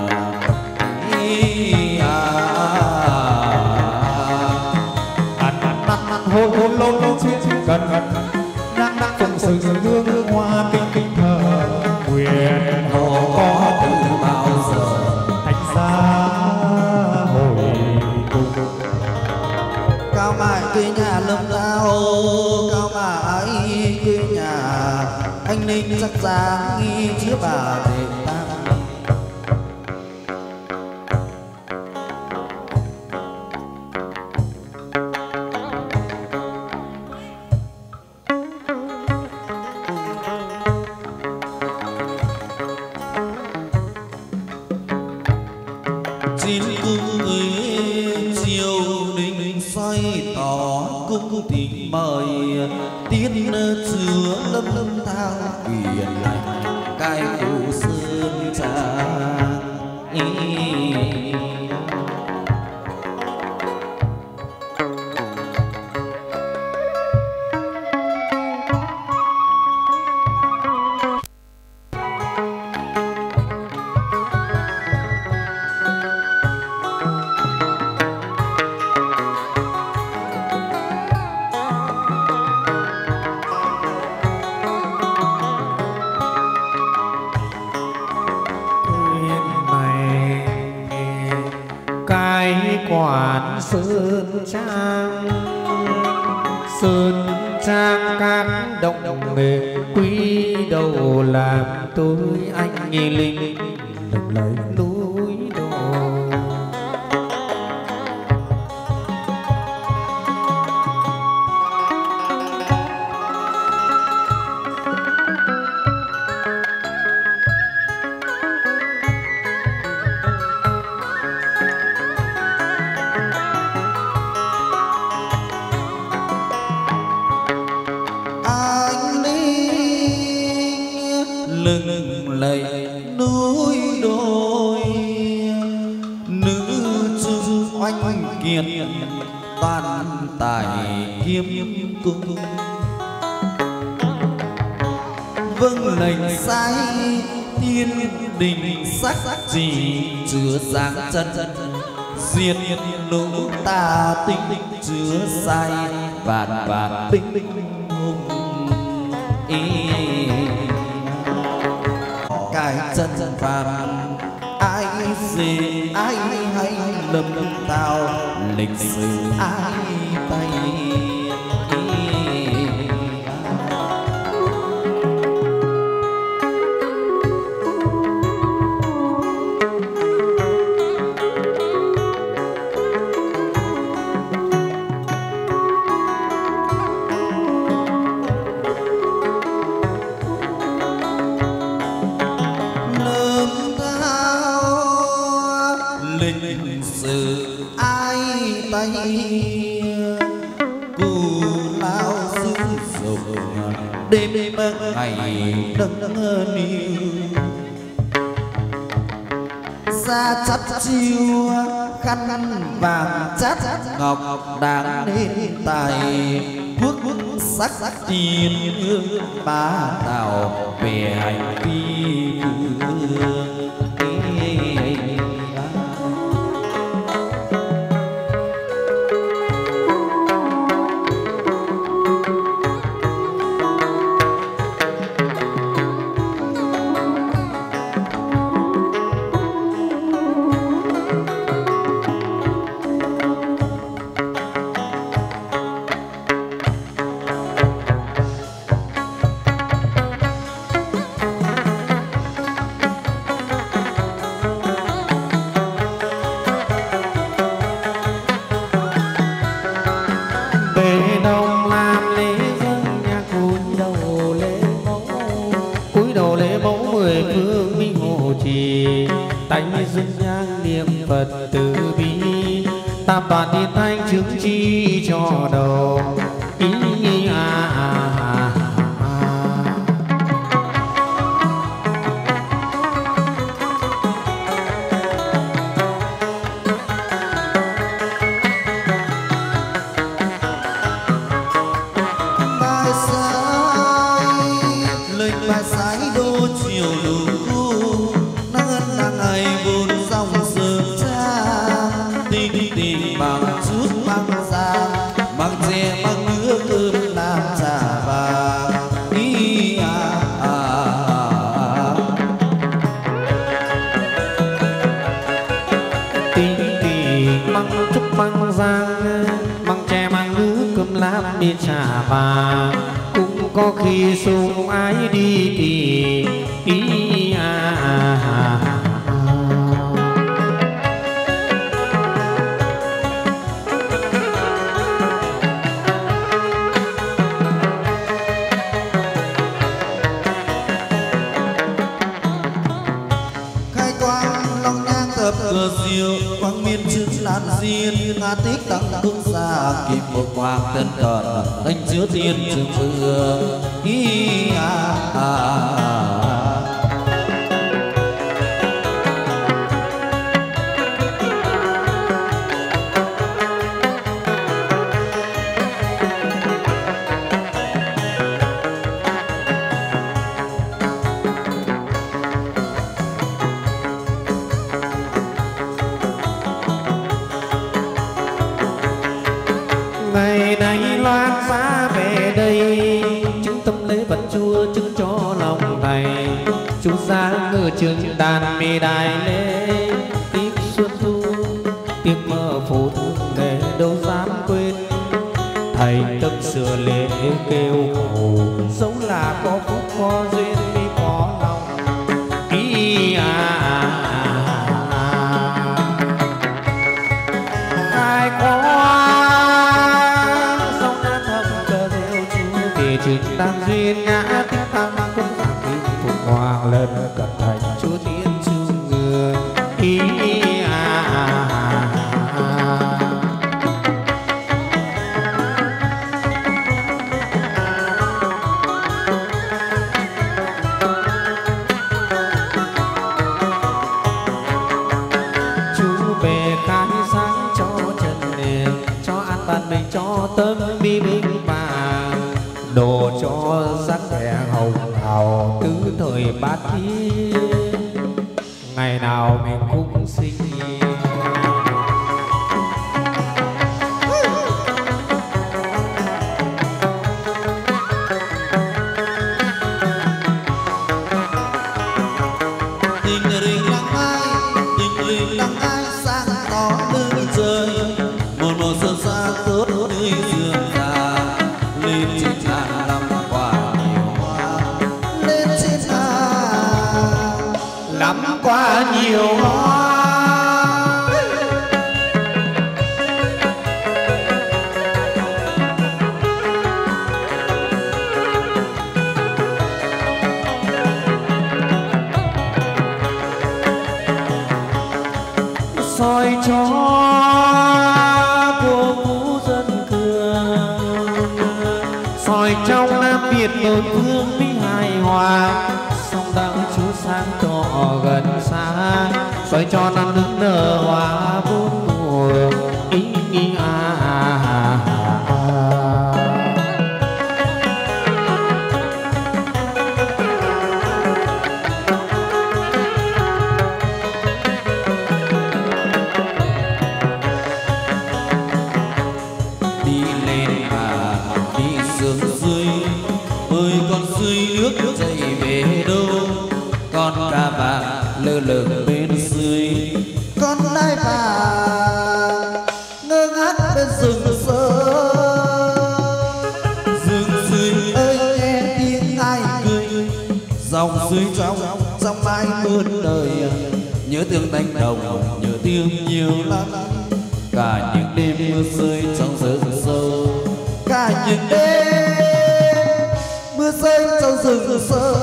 ăn ăn ăn hôn hôn lôn lôn chiến gần gần đang đang phụng sự hương hoa kinh kinh thờ nguyện hồ có từ bao giờ thành ra hồi cùng cao mãi quê nhà lâm lao cao mãi quê nhà anh ninh chắc ra nghi chứa bà để ta chín cung người triều đình xoay tỏ cung tình mời tiến chứa lâm lâm thao quyền lành cai phủ sơn trang quản sơn trang, sơn trang các động nghề quý đầu làm tôi anh nghi linh lừng lấy núi đồi. lừng lẫy núi đồi, nữ chư oanh kiệt toàn tài kiếm cung. Vâng lệnh sai thiên đình sắc chỉ chứa sáng chân, diệt lũ tà tinh chứa sai vạn vạn binh hùng. Cái chân phàm ai gì ai hay lầm tao lịch sử ai tay. Đêm ngày nâng niu ra chắp chiêu khăn vàng chát ngọc đáng nên tài quốc sắc tiền hương ba đào về hành vi hương. Tam toàn thiên thanh chứng chi cho đầu ý à, à, à, à. Bài sai lệnh bài sai đô chiều đủ thu nắng ân nắng ngày buồn dòng sương cha tình bằng chút bằng da bằng chè bằng nước cơm làm trà vàng ý à, à, à. Tình tình bằng chút bằng da bằng chè bằng nước cơm làm đi trà vàng cũng có khi sung ái đi thì ý à, à, à. Cửa diệu quang miên chữ lan diên nga tích tăng bước xa kịp một hoàng tân cận anh chứa tiên trường phương ý à, à, à. Ngày nay loan giá về đây chứng tâm lễ vật chúa chứng cho lòng thầy chú ra ngự trường đàn mì đài lễ tiếc xuân thu tiếc mơ phủ xưa lễ kêu cầu dẫu là có phúc có duyên mới có lòng ý à, ai có sông đã thầm cờ rêu chú thì trình tam duyên ngã tích tam cũng rằng kim phục hoàng lần cận thành chúa tiên chung người ý à, à, à, à. Cho tâm bi bình vàng đồ cho sắc vẻ hồng hào tứ thời bát thiên ngày nào mình cũng sinh tình rình lặng ai tình rình lặng ai sáng tỏ lưng trời một màu sơn xa tốt nơi dương già lên trên ngàn năm quả nhiều hoa lên trên ngàn lắm quá nhiều hoa soi cho soi trong Nam Việt một phương mỹ hài hòa song đăng chú sáng tỏ gần xa soi cho năm nước nở hoa bốn mùa ý ý à, à, à, à. đi lên mà đi sương dưới ơi con dưới nước chạy về đâu con ca vàng lơ lửng bên dưới con lai vàng ngơ ngác bên rừng sơ rừng dưới ơi nghe tiếng ai cười dòng dưới trong trong ai mơn đời nhớ thương thanh đồng nhớ thương nhiều lắm cả những đêm mưa rơi trong rừng sâu cả những đêm mưa rơi trong rừng sâu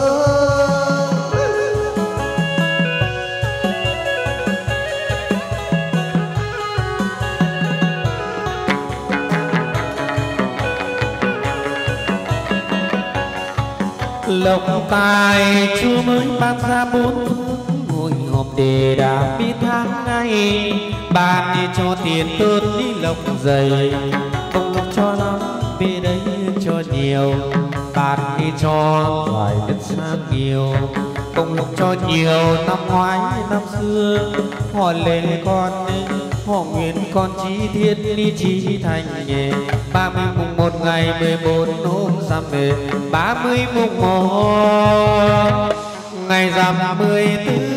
lộc tài chúa mới ban ra bốn phương ngồi họp để đã biết tháng ngày ban đi cho tiền tốt đi lộc dày công lộc cho lắm về đây cho nhiều ban đi cho vài đất sang nhiều công lộc cho nhiều năm ngoái năm xưa họ lệ con họ nguyện con chí thiết đi chí thành nhẹ ba mươi mùng một ngày mười bốn hôm rằm về ba mươi mùng một ngày rằm mười tư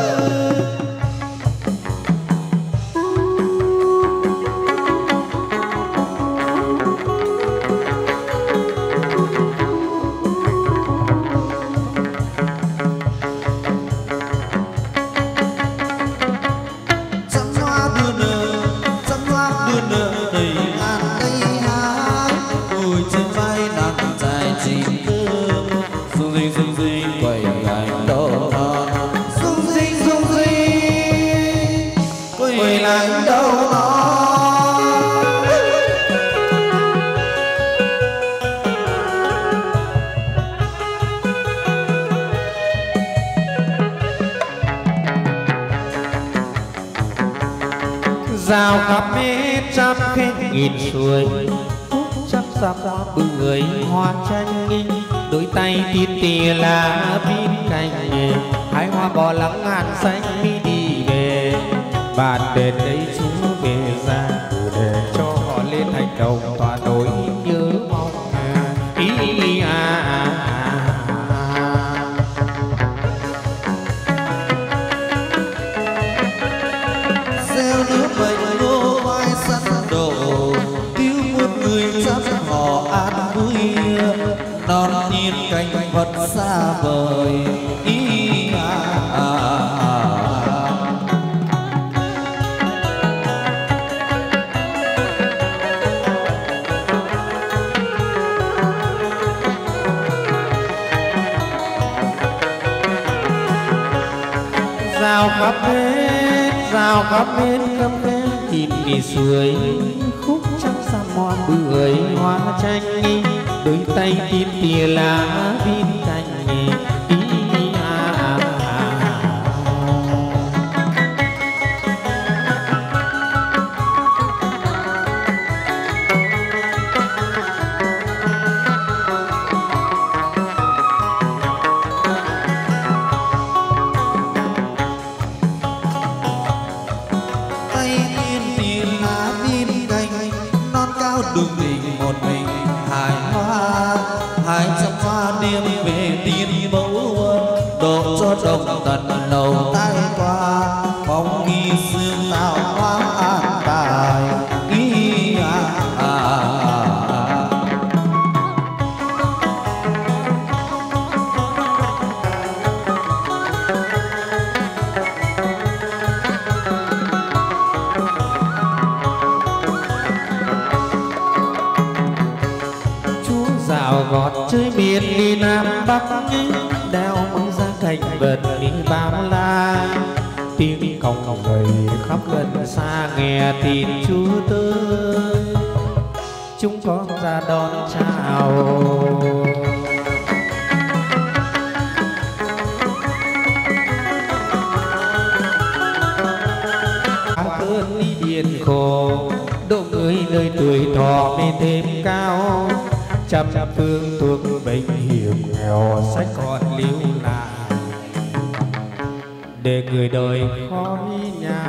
rào khắp hết trăm khe nghìn suối trăm sắc hoa bưởi hoa tranh nghinh đôi tay tít tìa lá bên cạnh hái hoa bò lắng ngàn xanh mi đi về bạn đến đây chúng về ra để cho họ lên thành đồng tỏa nỗi nhớ mong ý, ý à, à, à. gieo nước bệnh nô vai sẵn đổ cứu một người chấp họ an rào khắp bên cấm khe thịt mì suối khúc trắng sa mòn bưởi hoa chanh đôi tay tin tìa lá viên cành đồng tận đầu tay qua phong nghi xương tạo hoa an bài ý à, à, à. Chú dạo gọt chơi miền đi Nam Bắc đeo măng ra cành vật đi bao la tiếng còng gầy khắp gần xa nghe tin chú tới chúng con ra đón chào cơn đi điền khổ độ người nơi tuổi thọ nên thêm cao trăm phương thuốc bệnh hiểm nghèo sách còn lưu lại để người đời khói nhà.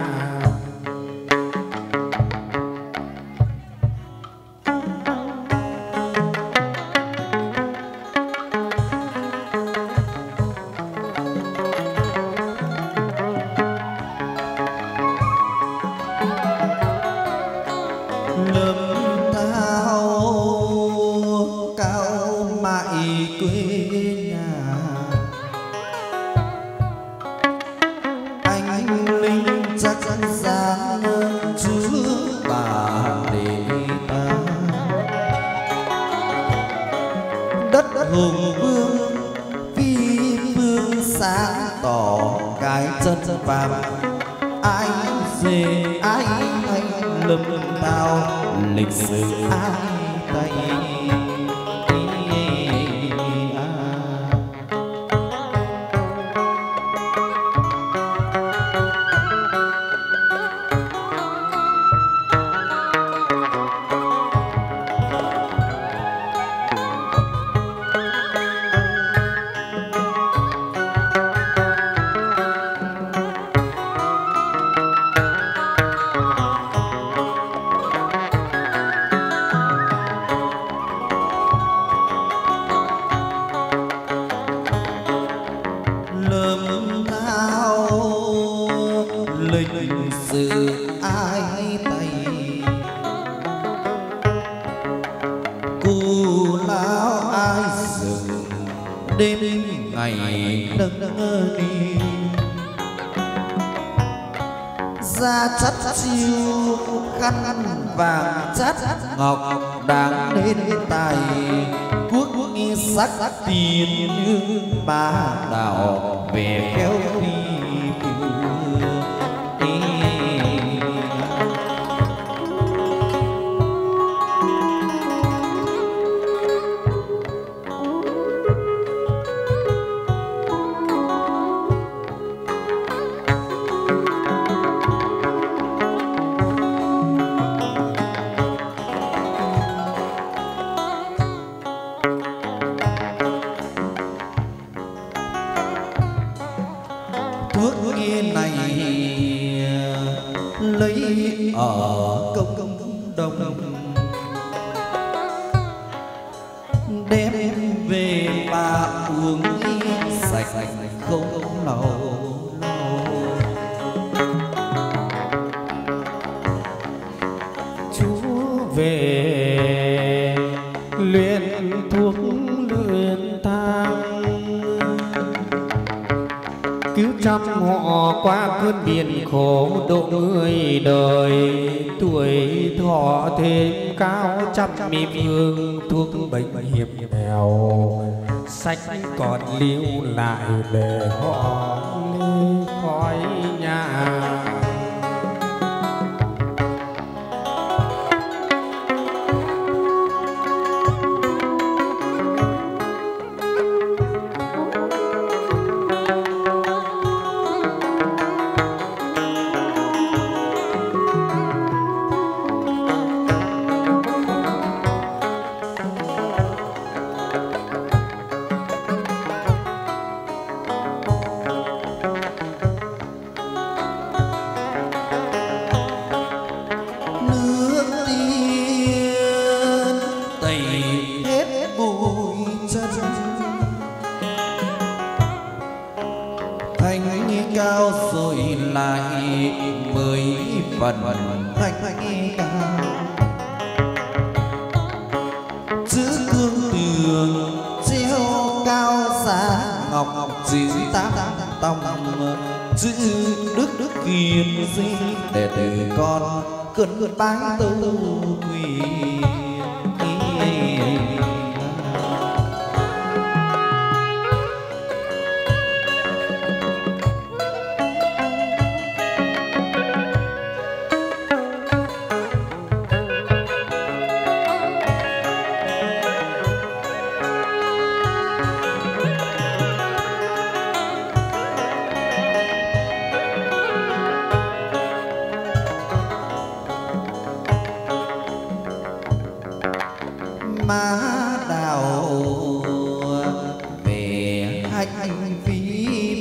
Ngọc đang đến tay quốc nghi sắc tiền như ba đảo về kéo đi mi phương thuốc bệnh hiểm nghèo sách còn lưu lại để họ khói nhà. phần thanh ca giữ cương tường treo cao giá ngọc giữ tám tòng giữ đức đức kiên di để từ con cơn bái tâu quỳ má đào về hành vi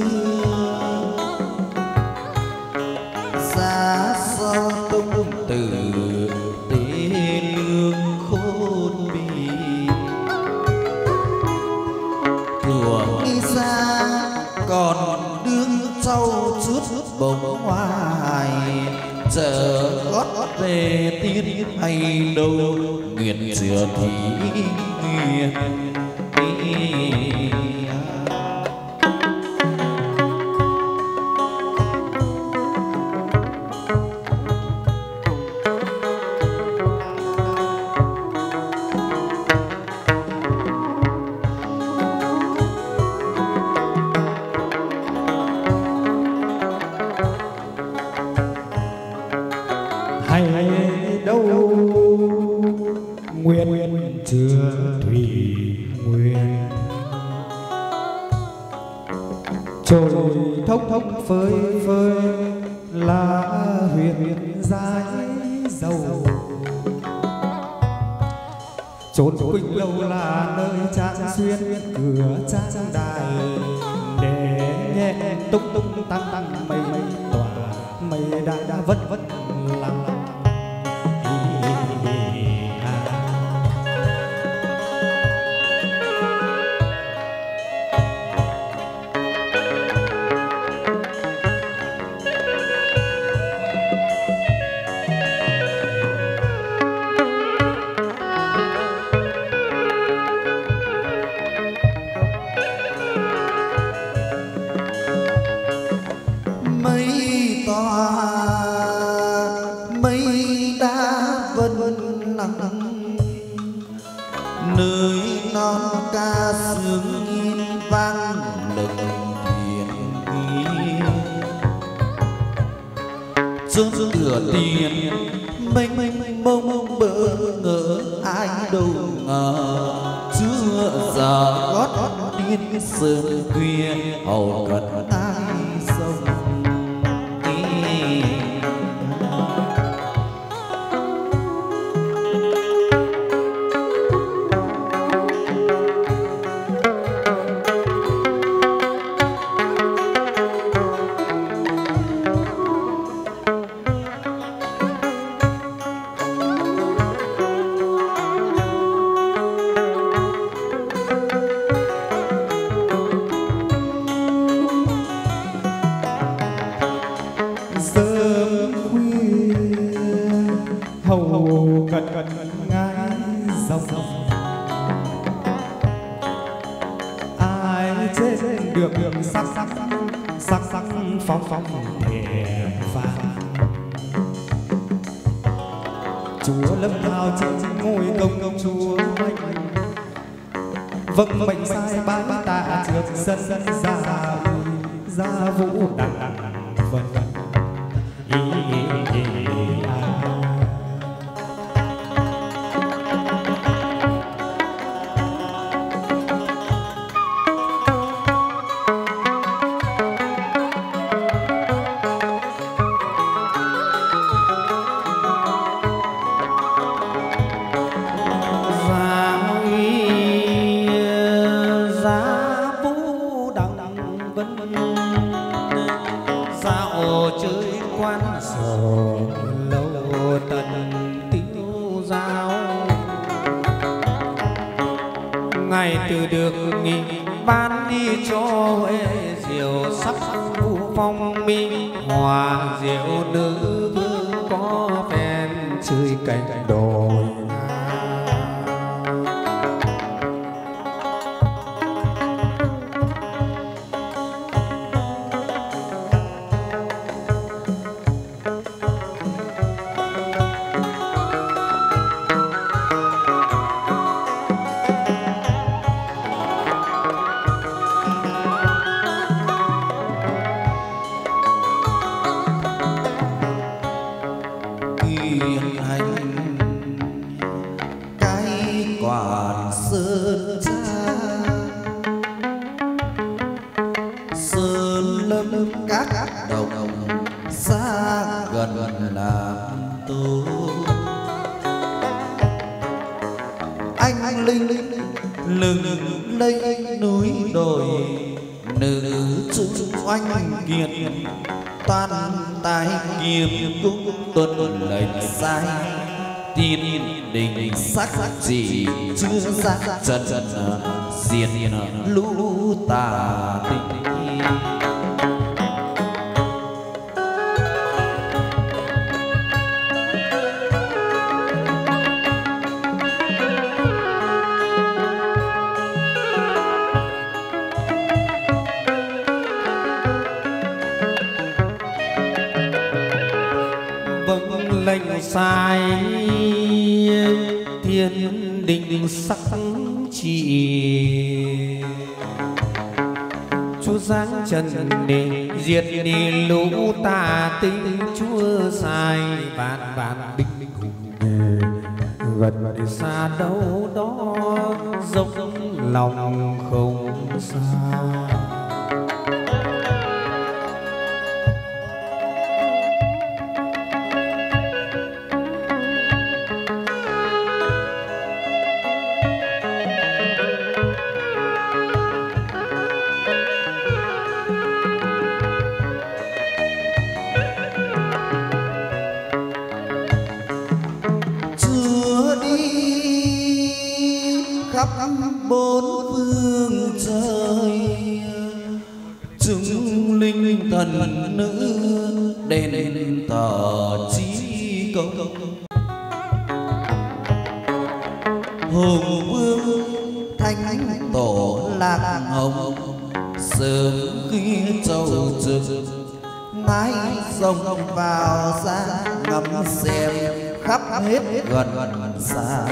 xa so tung từ tế lương khôn bì của đi xa còn đương trâu chút bông hoài chờ gót về tiên hay đâu nguyện sửa thì nguyện hay đâu nguyện chưa thủy nguyện trôi thông thông phơi phơi là huyện giái dầu chốn Quỳnh Lâu là nơi trang xuyên cửa trang đài để nhẹ tung tung tăng tăng mây mây tỏa mây đã đã vất vất lặng mây tỏa mây đã vân nắng nơi non ca sướng in vang lừng thiền nghi chốn cửa tiền mênh mênh mông bỡ ngỡ ai đâu ngờ chưa giờ gót điên sơn khuya hầu cận ai sông hầu cận cận ngái dòng ai trên được đường sắc sắc sắc sắc phóng phóng thềm vàng chúa lâm thao trên ngôi công công chúa mạnh vâng mệnh sai bái tạ trước sân ra ra vũ đằng đằng vân ý, ý, ý, à. dạo chơi quan sổ lâu tận tiêu dao ngày từ được nghỉ ban đi cho huệ diệu sắc vũ phong minh hòa diệu nữ vương chơi cánh đồi. Chỉ chưa ra trần diệt lũ tà tình. Vâng lệnh sai thiên đình sắc chỉ, chúa giáng trần để diệt đi lũ tà tinh, chúa sai vạn vạn binh hùng gần xa đâu đó dốc lòng không xa. Bốn phương trời chúng linh thần nữ đền thờ chí công. Hùng vương thánh tổ lạc hồng sớm khi châu trực mái sông vào ra ngắm xem khắp hết gần xa.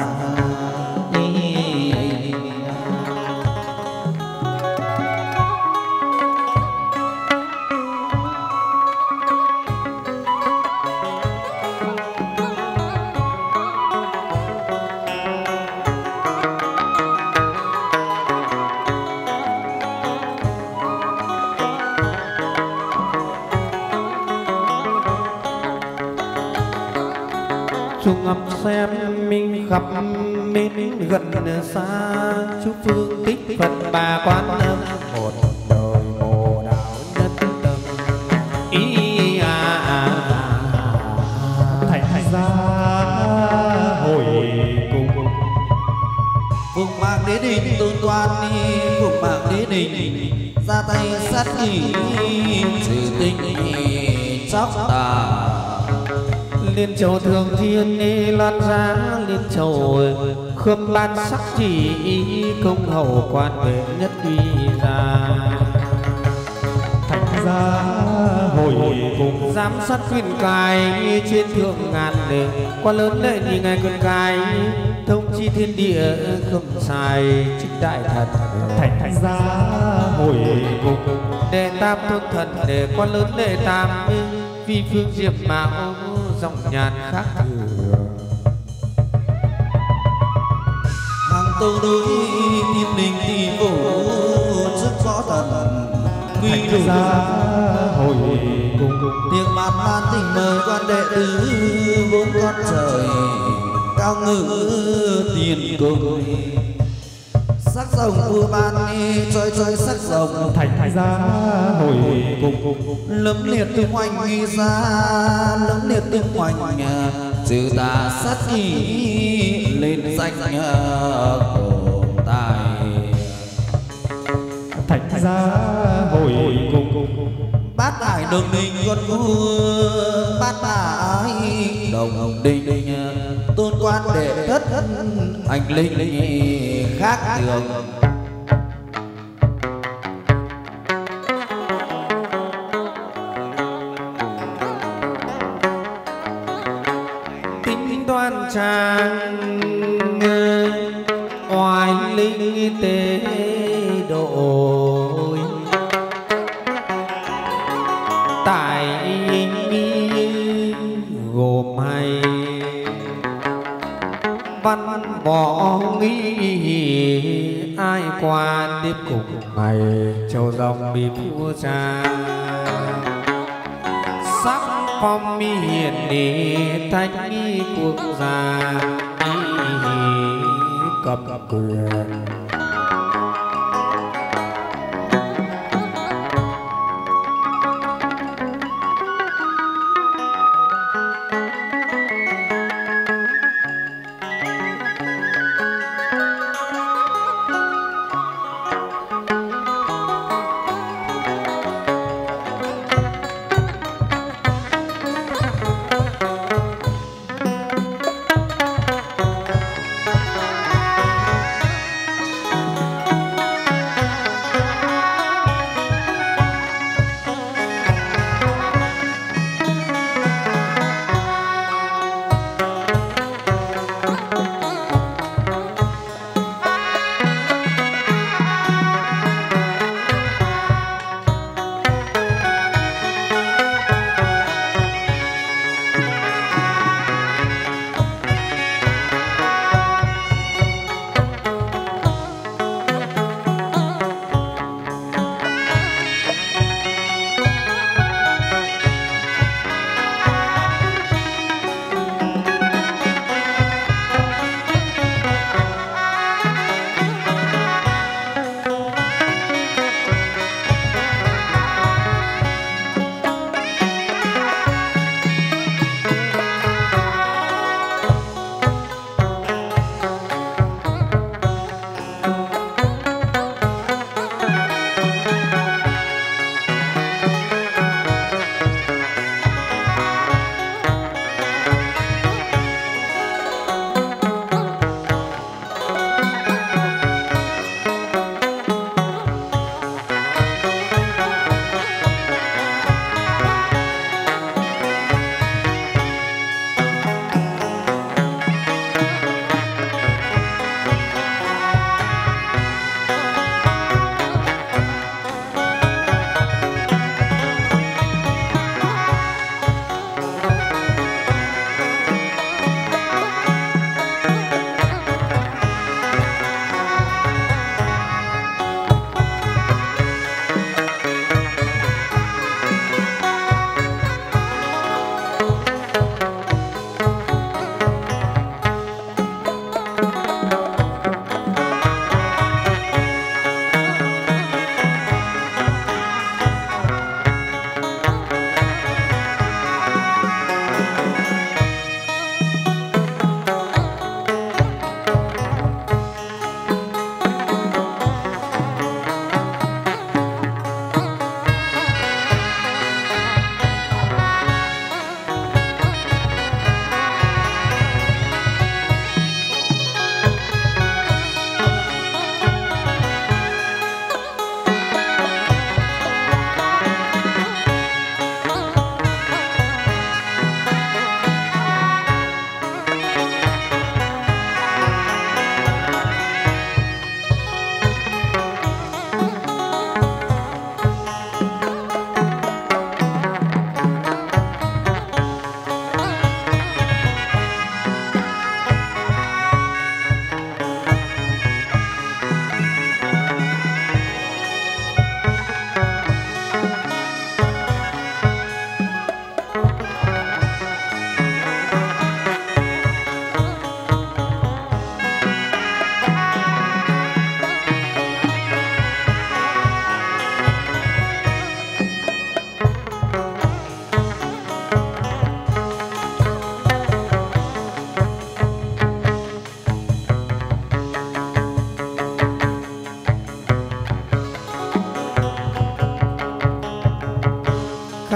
Chung ngắm xem minh khắp bên gần xa, chúc phương tích Phật bà Quan Âm một đời mồ đạo nhất tâm. Ý à à thành thành ra hồi cùng phụng mạng đế đình tôn toàn đi, phụng mạng đế đình ra tay sát ý trừ tinh chóc tà. Liên châu thường thiên lan ra liên châu khâm ban sắc chỉ công hậu quan vệ nhất uy ra. Thành ra hồi cùng giám sát khuyên cai trên thượng ngàn đề, quan lớn lệ như ngài cơn cai thông chi thiên địa không sai chính đại thật. Thành thành ra hồi cùng đệ tam tôn thần để quan lớn đệ tam vì phương diệp mạo dòng nhàn khác thừa. Hàng tâu đối thiên đình thì vô rất có thần quy đủ ra hồi cùng tiệc bát man tình mời quan đệ tử bốn con trời cao ngự tiền cùng. Sắc rồng vua ban trôi trôi sắc rồng thành thành ra hồi cùng lâm liệt tương hoành nghi ra lâm liệt tương hoành trừ tà sát nghi lên danh cổ tài. Thành thành ra hồi cùng bát đại đồng đình con vua bát đại đồng đình tôn quan đệ thất anh linh khác thường. tính đoan trang oai linh tế độ tại gồm hay văn bỏ nghi ai qua tiếp cùng ngày châu dòng bị vua cha sắc phong mi hiền đi thanh nghi quốc gia cập quyền.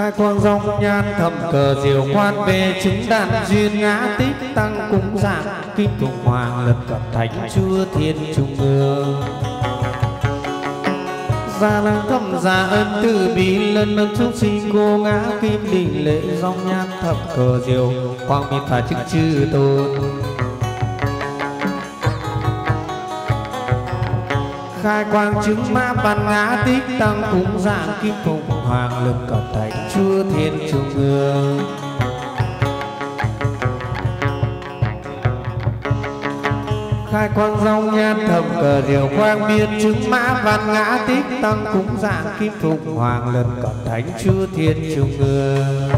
khai quang dòng nhan thầm cờ diều quan về chứng đàn duyên ngã tích tăng cung dạng kim thùng hoàng lật cập thánh chúa thiên trung ương gia lăng thầm gia ân từ bi lần lần chúng sinh cô ngã kim đình lễ dòng nhan thầm cờ diều quang miên phá chức chư tôn khai quang chứng ma văn ngã tích tăng cúng dạng kim phụng hoàng lực cập thánh chúa thiên trung ương khai quang dòng nhan thầm cờ diều quang biên chứng mã văn ngã tích tăng cúng dạng kim phụng hoàng lực cập thánh chúa thiên trung ương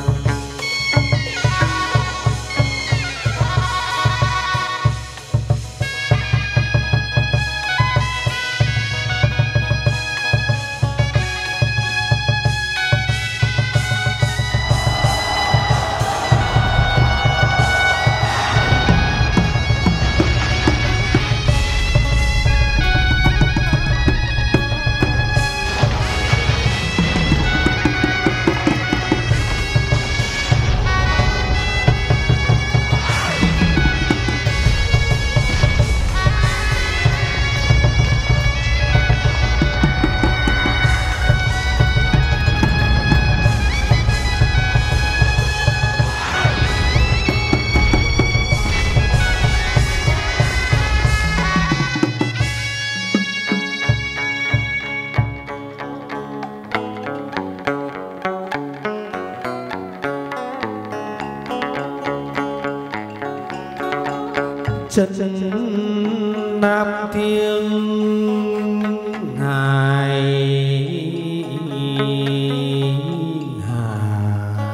chân nam thiên hải hà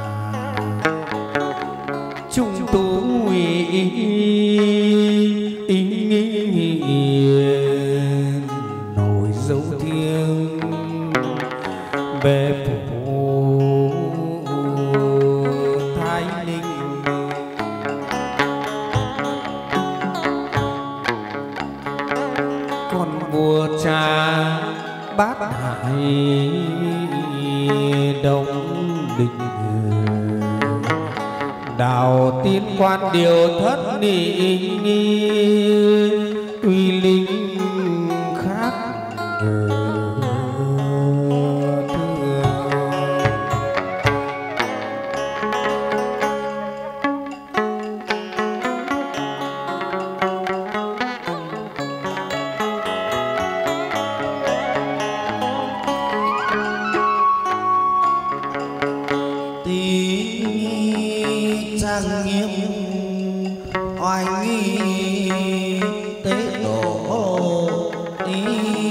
trung tú nổi dấu thiêng về phủ thái ninh vua cha bát hải đông đình đào tiên quan điều thất ni uy linh khác trang nghiêm oai nghi tế độ ý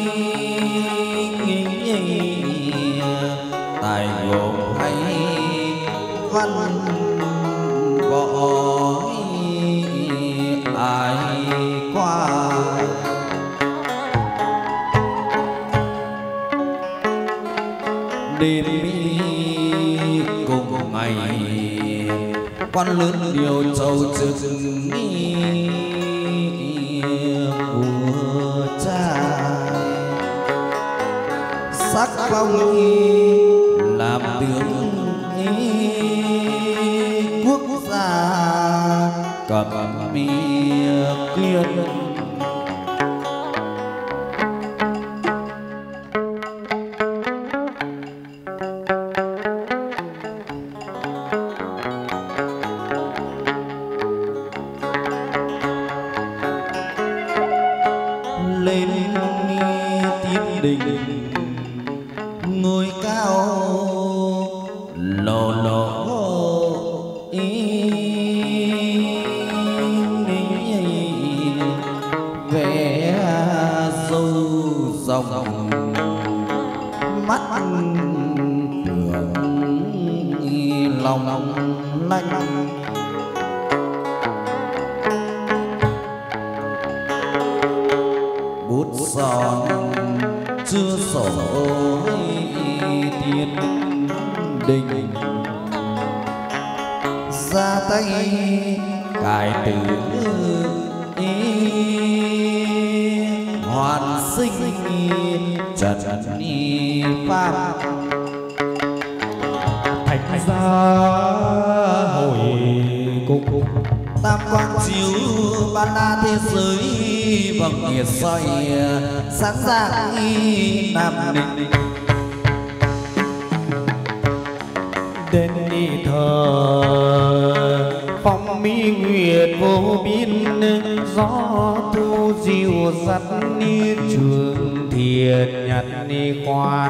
tài gồm hay văn võ ai qua đêm cùng ngày quan lớn điều châu trực của cha sắc phong làm tướng quốc gia cầm bia kiên lên tiến đình ngôi cao lò lò vẽ sâu dòng mắt tưởng lòng lanh bút son chưa sổ thiên đình ra tay cải tử hoàn sinh trần pháp hội cung. tam quang chiếu ban la thế giới vầng nhiệt soi sáng dạng y nam định. đến đi thờ phong mỹ nguyệt vô biên, gió thu dịu dắt ni trường thiệt nhật ni quan.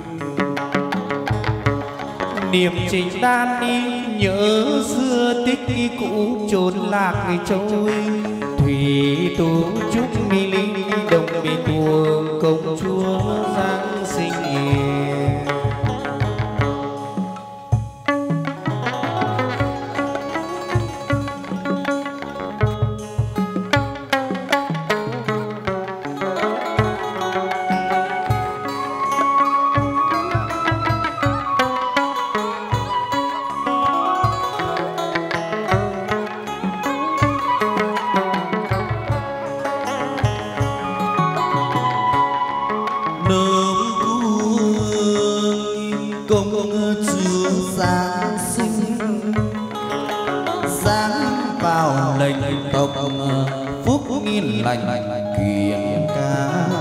niềm trình đan đi nhớ xưa tích cũ trốn lạc trôi, thủy tú chúc mi linh đồng bị tuồng công chúa giáng sinh. lành kiền cao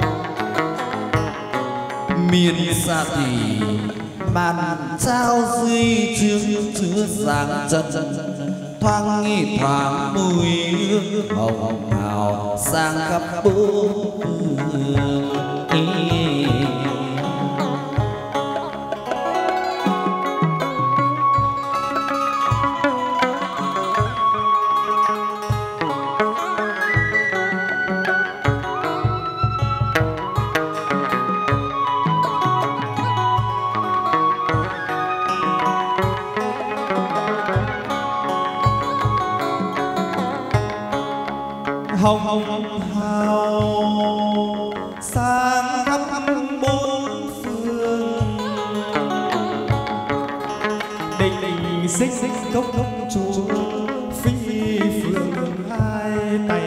miền xa thì màn trao duy chương chứa sáng chân thoáng nghi thoáng mùi hương hồng hào sang khắp bốn phương. hồng hồng hào sang khắp bốn phương, đình đình xích xích cốc cốc chúa phi phượng hai tay,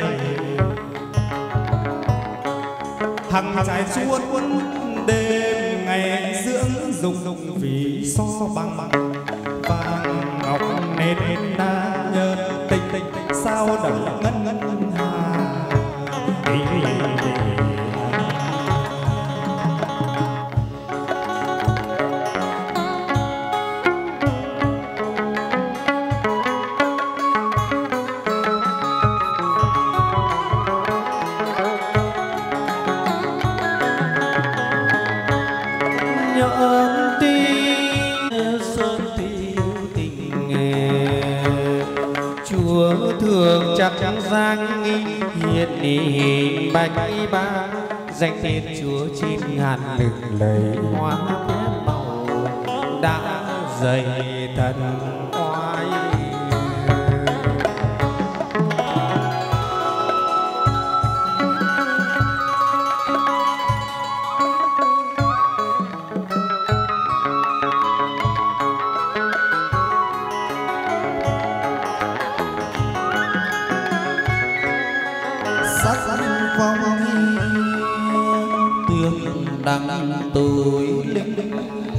hằng trải chuốt đêm ngày dưỡng dùng dùng vì so bằng bằng vàng ngọc nên đa nhớ tình tình sao đậm ngân ngân hà. Trắng giang hiện hình bạch ba danh tên chúa chín ngàn lừng lầy hoa phép màu đã dày thần oai. đăng tôi linh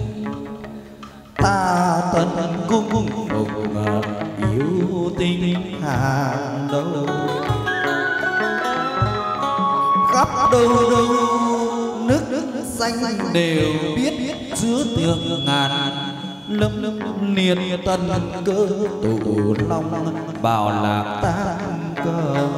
ta thân cung cùng yêu tình hàng đầu khắp đâu đâu nước nước xanh đều biết chứa tường ngàn lâm lâm niên tân cơ tụ long bảo lạc tan cơ.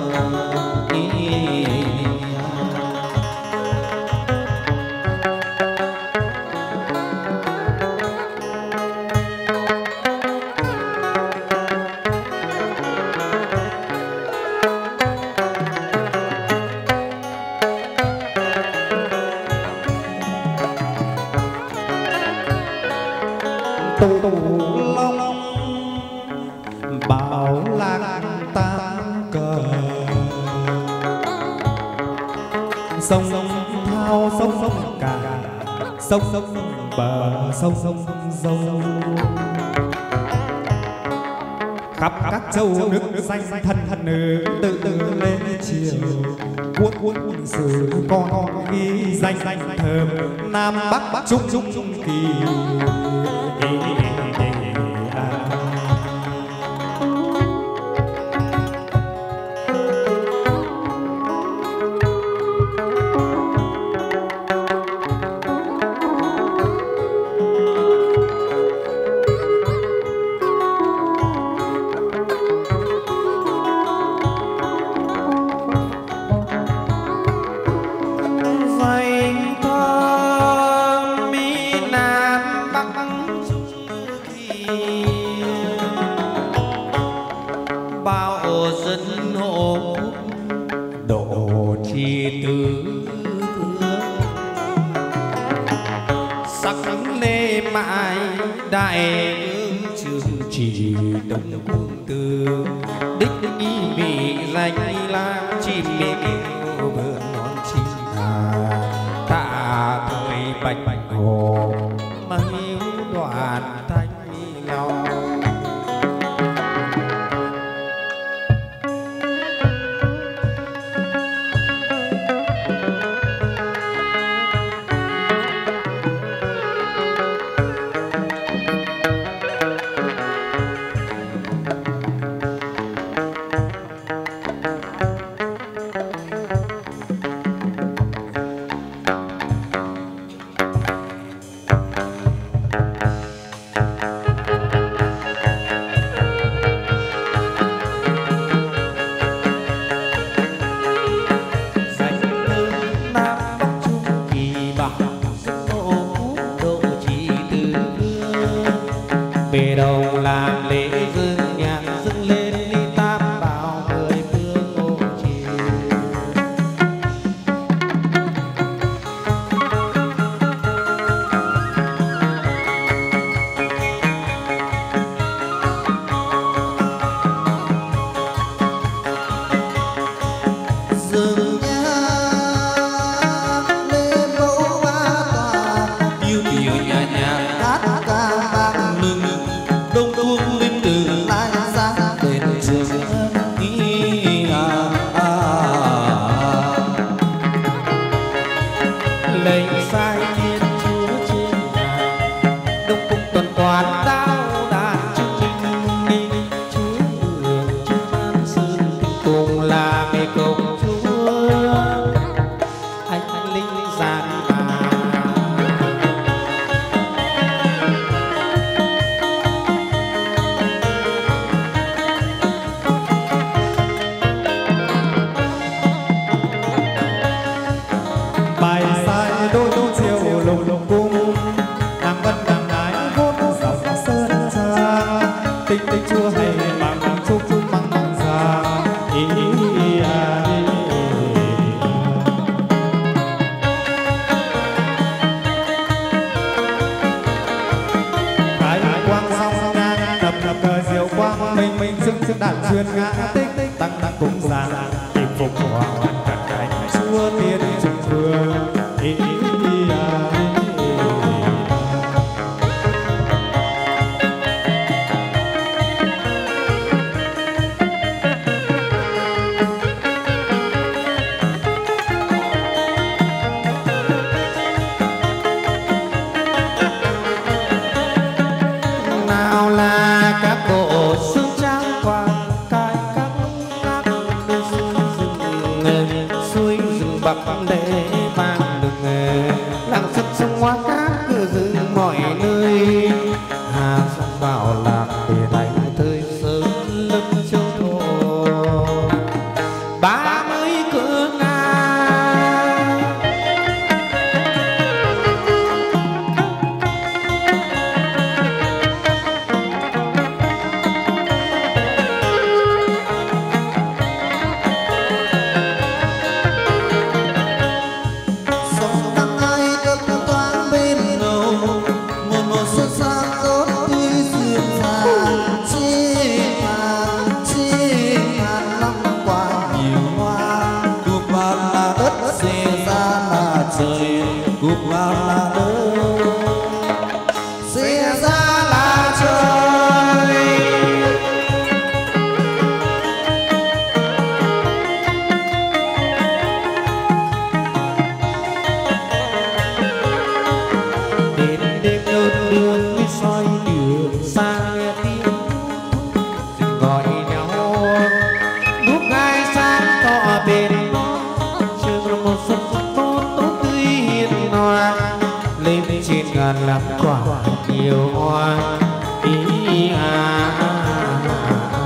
tụ long bảo lạc tam cờ sông thao sông sông cả sông sông bờ sông sông dâu khắp các châu nước xanh thân thân nữ tự tự lên chiều quốc quốc sử con ghi danh danh thơm nam bắc bắc trung trung kỳ. mãi đại vương trường chỉ đông cung từ đích nghi vị danh lam chim mê kêu vườn non chim hà tạ thời bạch bạch hồ mấy đoàn thanh long. Về đầu làm lễ dương nhạc dâng lên đi tam bảo mười phương ô chiều. dường nhạc lên mẫu ba tòa yêu kiều nhà nhạc hát ca vang lừng đông cung linh từ lai ra đền trường ý à, à, à. Lấy sai thiên chúa trên ngàn đông cung tuần toàn đao đàn chương trình đi chúa đường chúa an sơn cùng là mẹ công chúa anh linh giang bà. bài sai đôi đôi chiều lùng lùng cung nàng vân nàng ái vốn dòng sơn xa tinh tinh chưa hay bằng chúc măng măng già ý ý à ý. Thái quang song ngang đập đập cờ diệu quang mình mình sức sức đàn chuyên ngã tích tích tăng tăng cùng già tìm phục hoàng cắt cánh chúa tiên trùng vương ý ý à ý. Nào là các bộ xương trắng quàng cài các các đôi rừng rừng suối rừng bạc để vang đường làng sân sông hoa cát cửa rừng mọi nơi hà sông vào lạc để đánh thời sớm lâm châu thổ ba mươi cửa ngang. sông năm nay đất toán bên đầu một một xuân sang tốt tươi duyên dàng chim hàng chim hàng năm qua nhiều hoa cụp vào là đất xề ra là trời cụp vào là đất xề ra là trời. Đến đêm đơn đường mới soi đường xa nghe tiếng rừng gọi nhau lúc gai sáng tỏ bên đó trường một xuân tốt tốt tươi hiền hòa lên trên ngàn làm quả nhiều hoa ý à, à, à.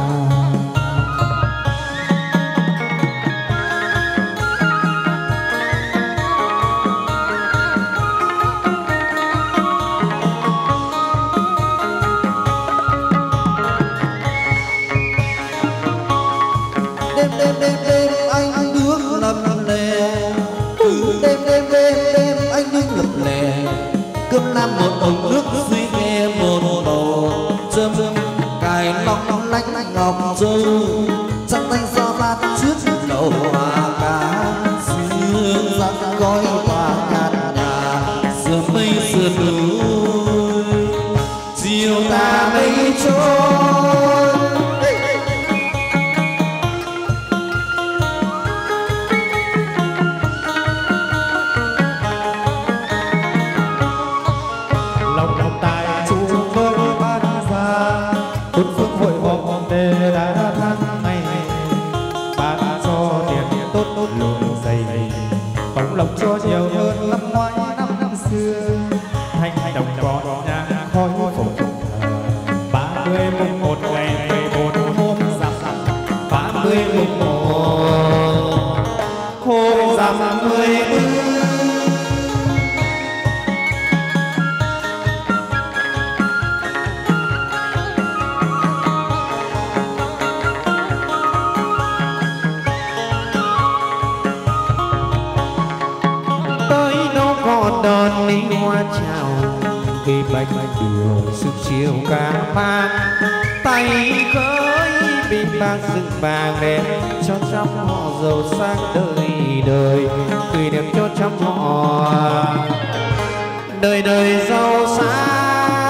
đêm đêm đêm đêm anh bước lập lè cứ đêm đêm đêm đêm anh đứng lập lè cơm làm một ống nước duy ngọc châu trăng thanh sao bát trước lầu hoa cá xưa răng gói hoa ngàn nhà sương mây sương núi chiều ta mây trôi lòng lòng tài chú mới ban ra bốn phương hội họp đề đã tháng ngày ban cho tiền tốt tốt lùn dày bóng lộc cho nhiều hơn năm ngoái năm năm xưa thanh đồng còn nhà khói phồng ba mươi mùng một ngày mười một hôm rằm ba mươi mùng một hôm rằm mười đón đi hoa chào vì bạch điều sức chiều cả mang tay khơi bị bạc rừng vàng đẹp cho trăm họ giàu sang đời đời tùy đẹp cho trăm họ đời đời giàu sang.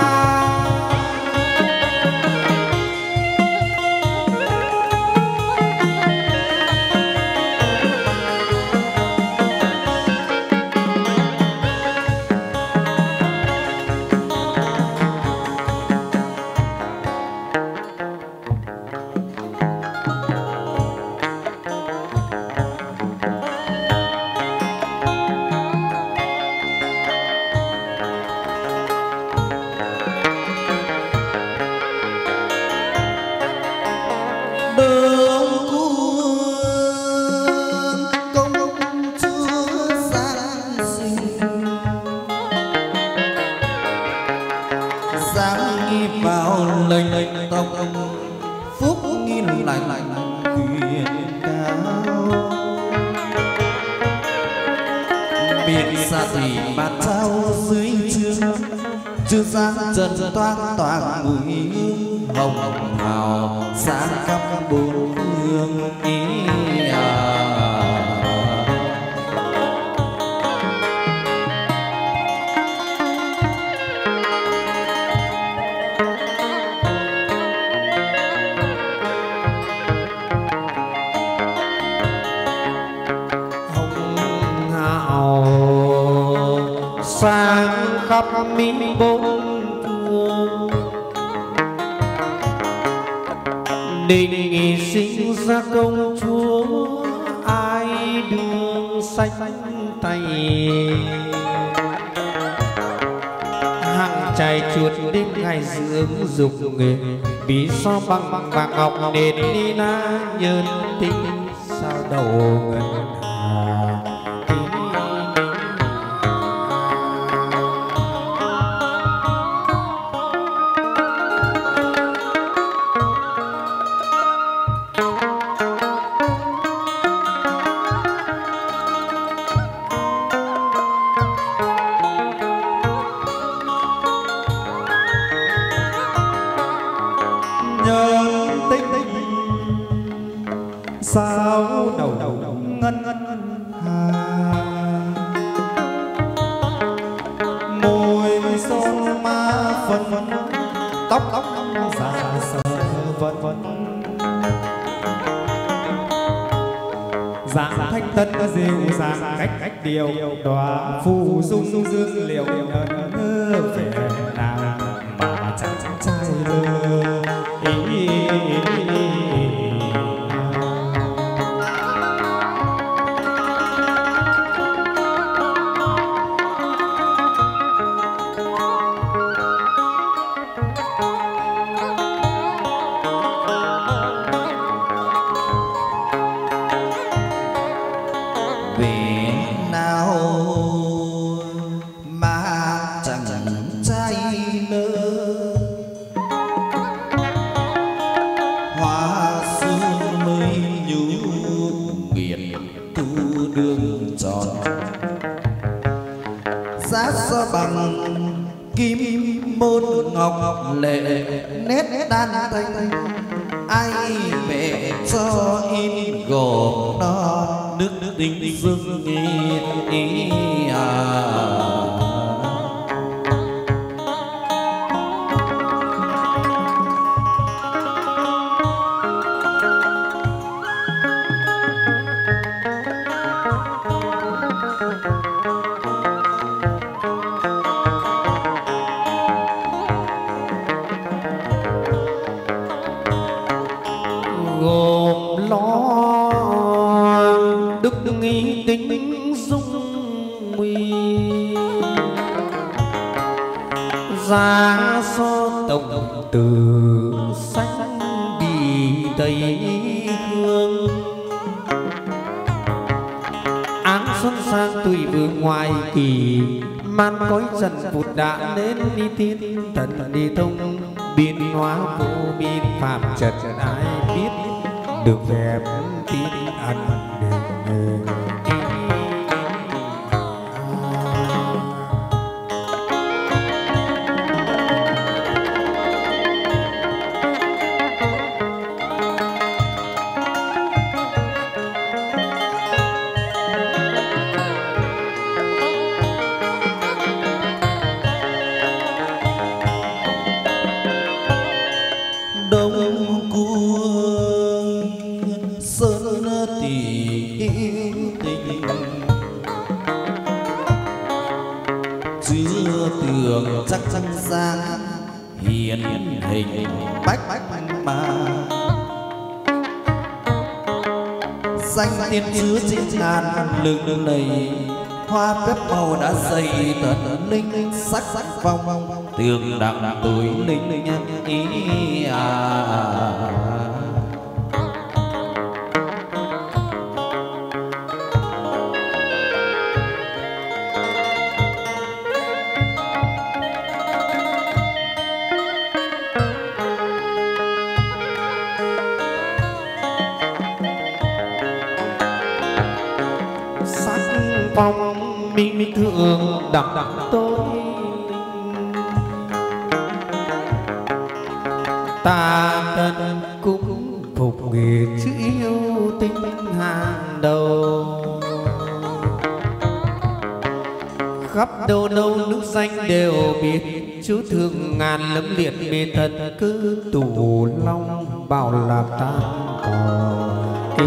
Chưa sáng trần toan toàn mùi hồng hồng hào sáng khắp bốn phương ý à. Hồng hào sáng khắp mi bốn phương đình nghị sinh ra công chúa ai đường xanh tay hàng trai chuột đêm ngày dưỡng dục nghề bí so bằng vàng ngọc nền đi na nhơn tinh sao đầu ngân hà. sao đầu đầu ngân ngân hà môi son má phân tóc tóc già sờ vân vân dạng thanh tân dịu dàng cách cách điều đóa phù dung dung dương liệu ngơ về nàng mà chẳng chẳng trai lơ ý, ý, ý, ý. Kim môn ngọc lệ nét đan thanh ai mẹ cho in gồm nó nước tình dương nghi ý à. Giá so tổng từ sách đi tây hương áng xuân sang tùy vương ngoài kỳ man cõi trần vụt đã đến đi tiên tận đi thông biên hóa vô biên phạm trần ai biết được phép tin ăn đường chắc chắn ra hiền hình bách mà danh tiên chứa trên ngàn lưng lầy hoa phép màu đã dày tận linh sắc sắc phong tường đặng tuổi linh nhân ý à. phong minh thượng đẳng đẳng tôi ta tân cũng phục nghề chữ yêu tinh hàng đầu khắp đâu đâu nước danh đều biết chú thương ngàn lẫm liệt mê thân cứ tủ long bảo là ta có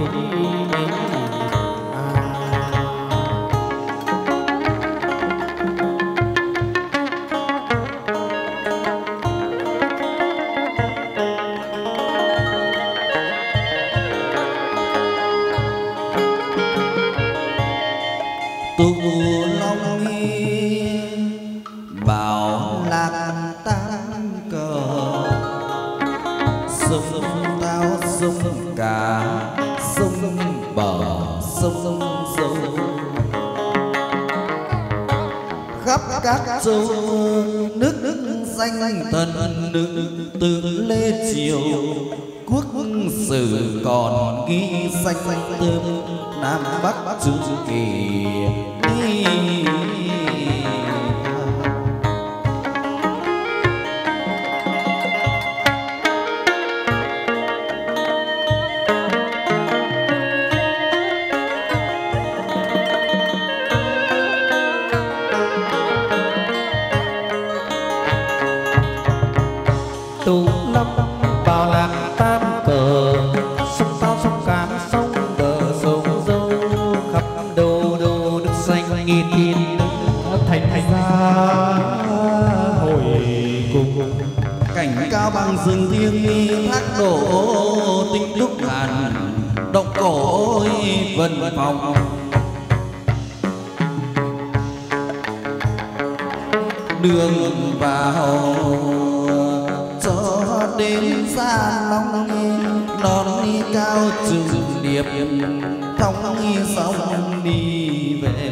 tu long nghi bảo lạc tan cờ sông tao sông cả sông bờ sông sâu khắp các châu nước nước danh thần nước từ lê triều quốc sử còn ghi danh tươm nam bắc chữ kỳ tu lâm bảo lạc tam cờ sông tao sông cám sông bờ sông dâu khắp đâu đâu nước xanh nghìn nghìn thành thành ra hồi cùng cảnh cao bằng rừng thiêng thác đổ tinh đúc hàn động cổ vân phòng đường vào cho đến xa long non đi cao trường điệp thông sông đi về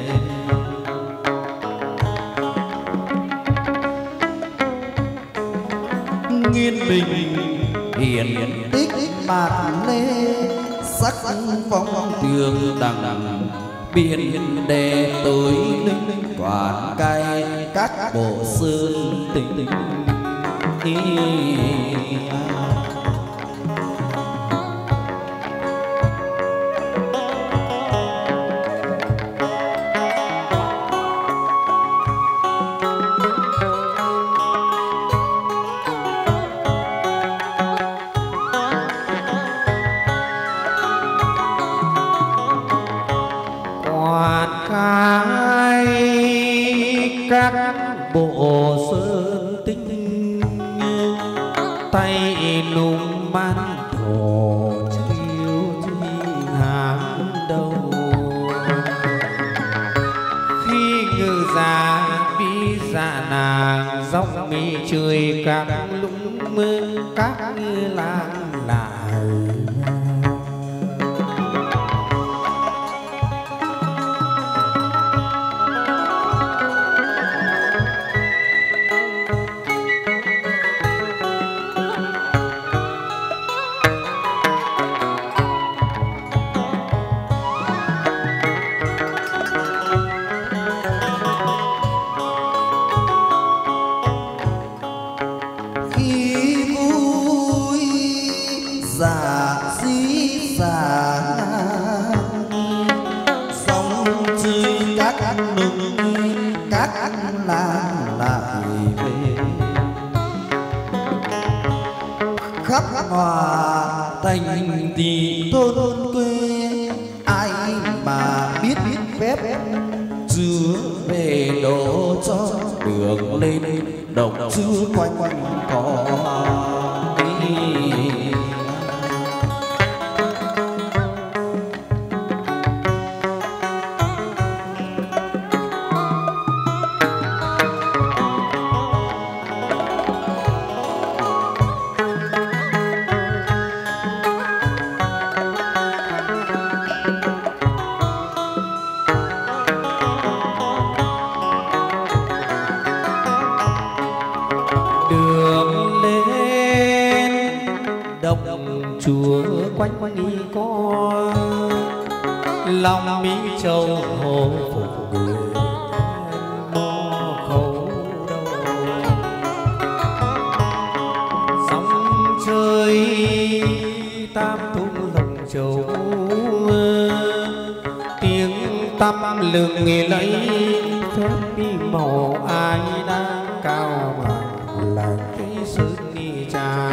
nghiên bình hiền tích bạc lê sắc phong tường đằng biên đề tối linh quản cai các bộ sơn tình tình bộ sơn tinh tay nung man thổ chiếu thi hàng đầu khi ngự già bi dạ nàng dòng mi chơi các lũng mơ các làng lại hòa thành thì thôn quê ai mà biết biết phép chưa về đổ cho đường lên đồng chưa quanh quanh có chùa quanh quanh đi có lòng mỹ châu hồ phục người mò khẩu đâu sóng chơi tam thung lồng châu tiếng tâm lừng nghề lấy phép đi màu ai đang cao mà là cái sự nghi trà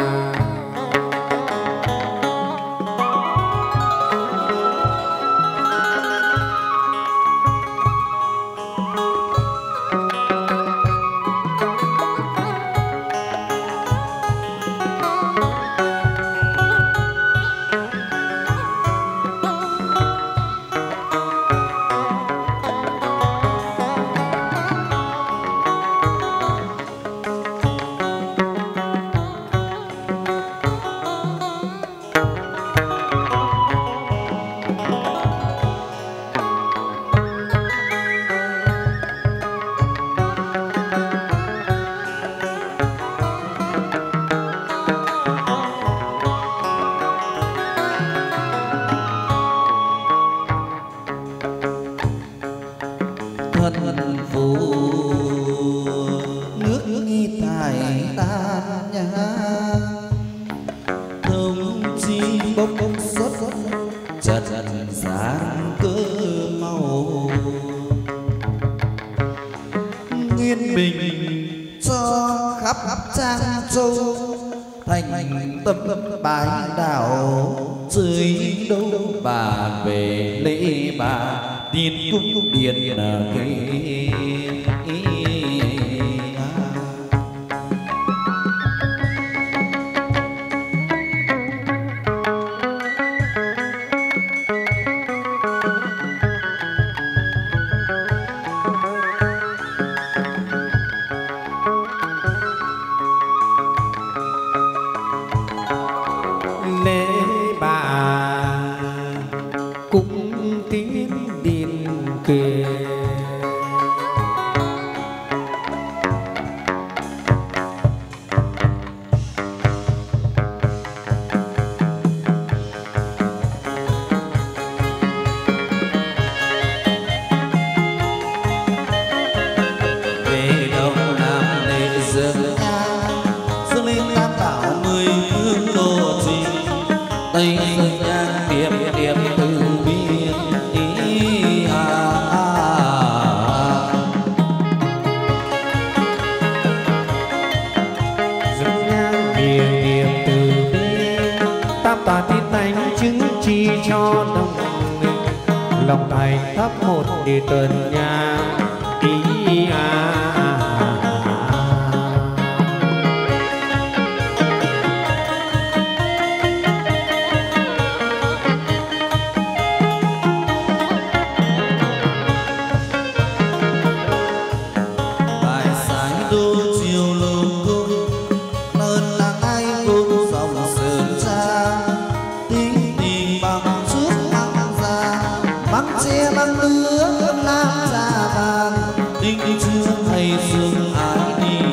thân phù nước nghi tài tan nhà thông chi bốc bốc xuất chật dáng cơ màu nguyên bình cho khắp khắp trang châu thành tâm bài đảo dưới đâu bà về lễ bà tiên cung điện là cái lễ bà cũng tiếng điện kề về đông nam lệ dương dương lên tam bảo mười phương đồ gì tây dương nhang điệp điệp từ biên ý à, à, à. Dương nhang điệp điệp từ biên tam tòa tin thánh chứng chi cho đồng lòng thành thắp một đi tuần nhang ý à, à, à. xe băng lứa lam da vàng đinh chưa hay sương ái đi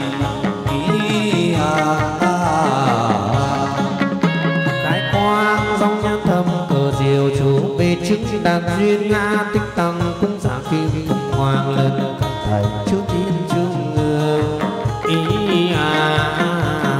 ý à, à, à. Cái quang dòng nhãn thầm cờ diều chú về chứng đàn duyên nga tích tăng cũng giả kim cùng hoàng lần thầy chú thiên trung ngương ý à, à, à.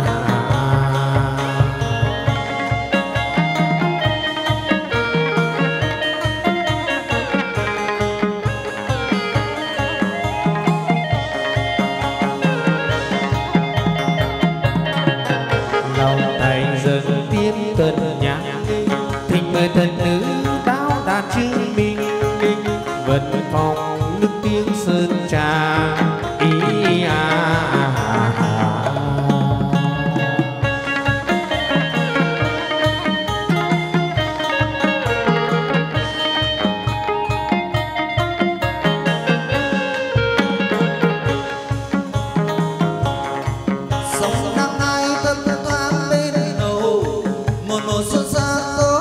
Người thần nữ đáo đạt chứng minh vẫn phòng nước tiếng sơn trà ý à, à, à. Sông nắng ai tâm toán bên đầu một mùa xuân xa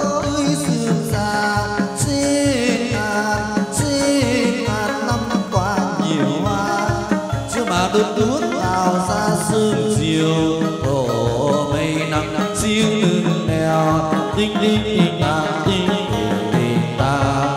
đốt đuốc ảo ra sương chiều tổ mây nắng chiếu lưng nèo đinh đinh đinh ta đinh đinh đinh ta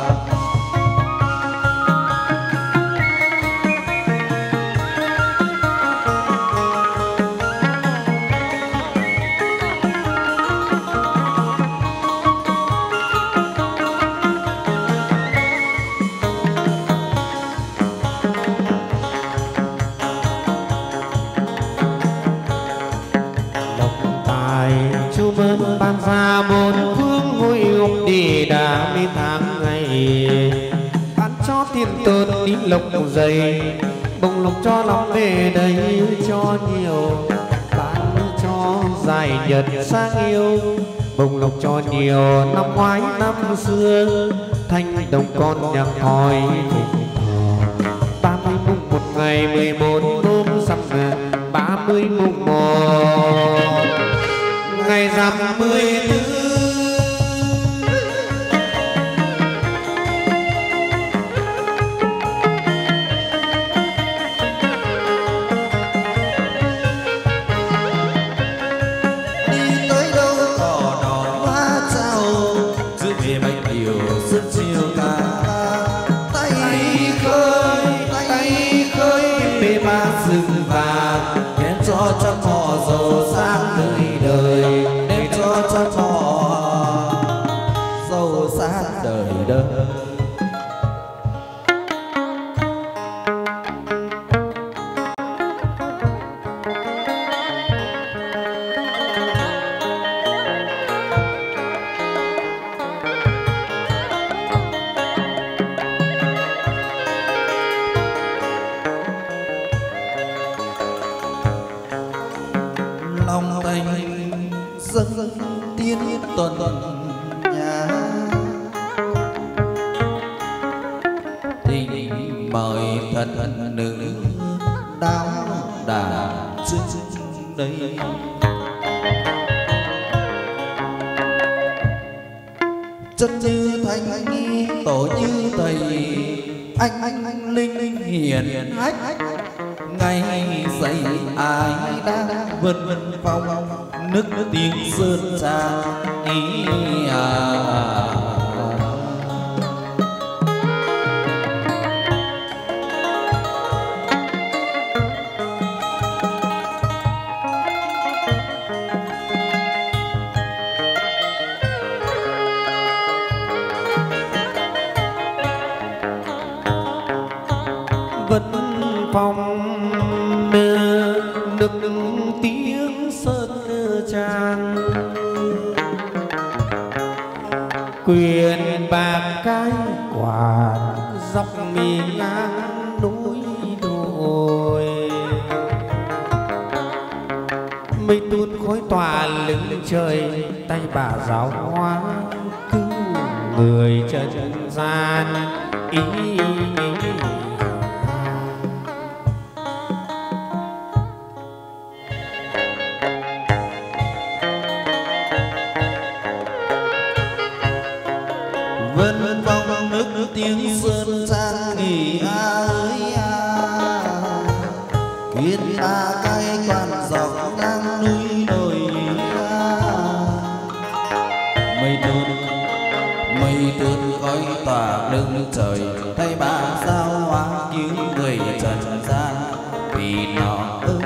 ban ra bốn phương ngôi ngọc đi đã mấy tháng ngày ban cho thiên tôn đi lộc dày bồng lộc cho lòng về đây cho nhiều ban cho dài nhật sáng yêu bồng lộc cho nhiều năm ngoái năm xưa thanh đồng con nhạc hỏi ba mươi mùng một ngày mười bốn hôm sắp ba mươi mùng một ngày rằm mười tư đi tới đâu cỏ đỏ hoa trao giữ về bạch điều sức chiều cả tay khơi tay khơi bê ba rừng vàng khen cho trăm họ giàu sang đời đời đem cho trăm họ giàu sang đời đời. Lòng thành dâng tiên tuần nhà tình mời thần thần nữ đáo đà trên đây chân như thanh nghi tổ như thầy anh anh linh hiền hách ngày dậy ai đang vân vân phong nước tiếng sơn trà ý à. vân phong nước tiếng sơn tràn quyền bạc cái quả dọc mi ngang núi đồi mây tuôn khói tỏa lưng trời tay bà giáo hóa cứu người trần gian ý, ý, ý. vân phong nước nước tiếng sơn trang nghỉ ơi à, kiến ta cay quan dọc ngang núi đồi à. Mây trơn mây trơn khói tỏa lưng trời, thấy bà sao hoa cứu người trần gian vì nó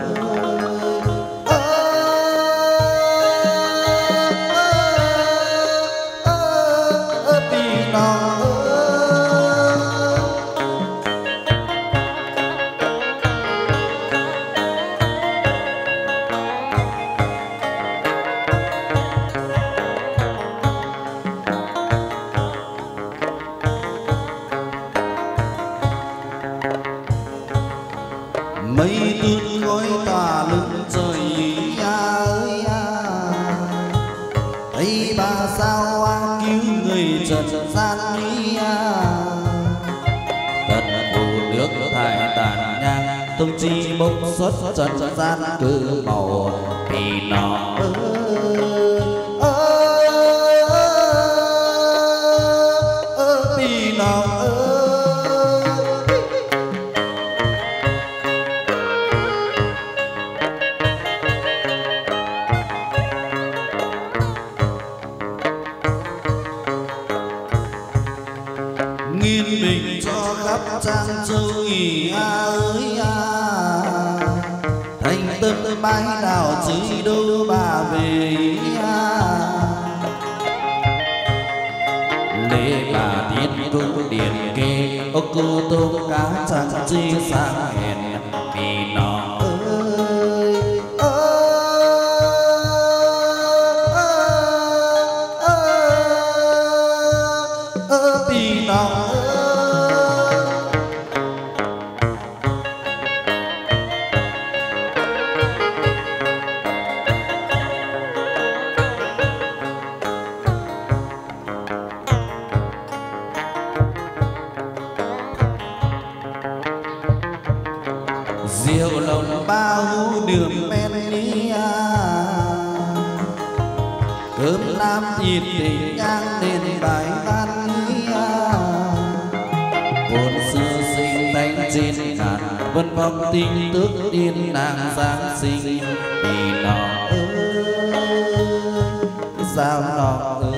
mây tuôn khói tỏa lưng trời à ơi à, thấy bà sao hoa cứu người trần gian ý à. Tận phủ nước thải tàn nhang, tung chi bốc xuất trần gian cứ màu vì nó vì nó nghiên mình cho khắp trang châu nghỉ a ơi à, thành tâm bái đào chứ đâu bà về à. Lễ bà tiên vương điền kê, ô cô tôm cá chẳng chi sang hèn vì nó ơi ơi vì nó rượu lồng bao đường men đi à, cơm lam thịt tình nhang nên bài văn đi à. Vốn xưa sinh đánh trên ngàn, vân phong tinh tước điên nàng giáng sinh vì nó ơi sao nó ơi.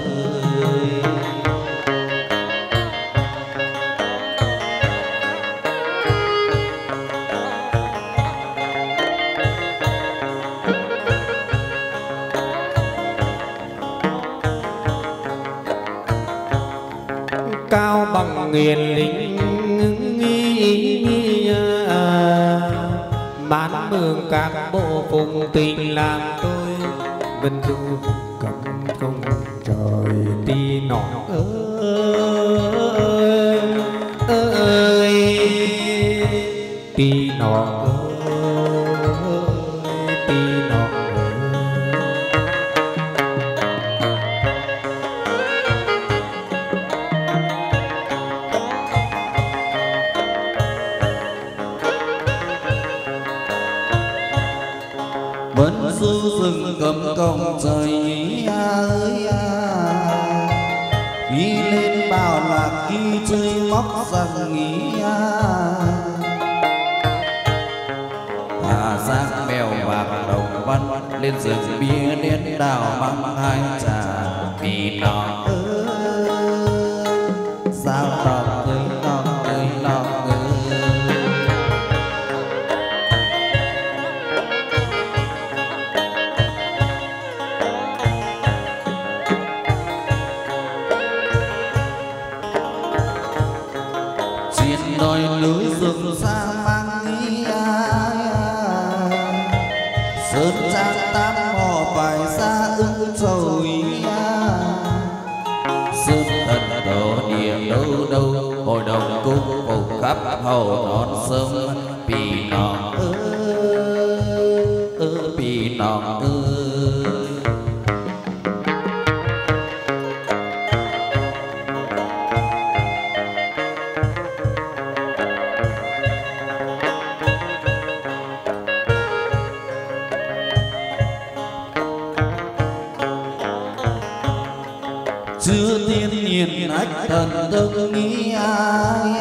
cao bằng nghìn lính bán mường các bộ phùng tình làm tôi vân du cầm công trời ti nọ ơi ơi ti nọ ơi ti nọ vẫn du rừng cầm công trời ơi à, khi lên bao lạc khi chơi móc rằng nghĩ à. Hà Giang mèo bạc đồng văn lên rừng bia đến đào mang hai trà vì nó ơi sao nó ơi nó ơi nó ơi. Đồi núi rừng xa mang ý à, sơn trang tam họ phải xa ứng trầu ý à. Sơn thần tổ địa đâu đâu hội đồng cung phục khắp hầu non sông vì nó ơi vì nó ơi. chưa tiên nhiên ách thần tâm nghĩ ai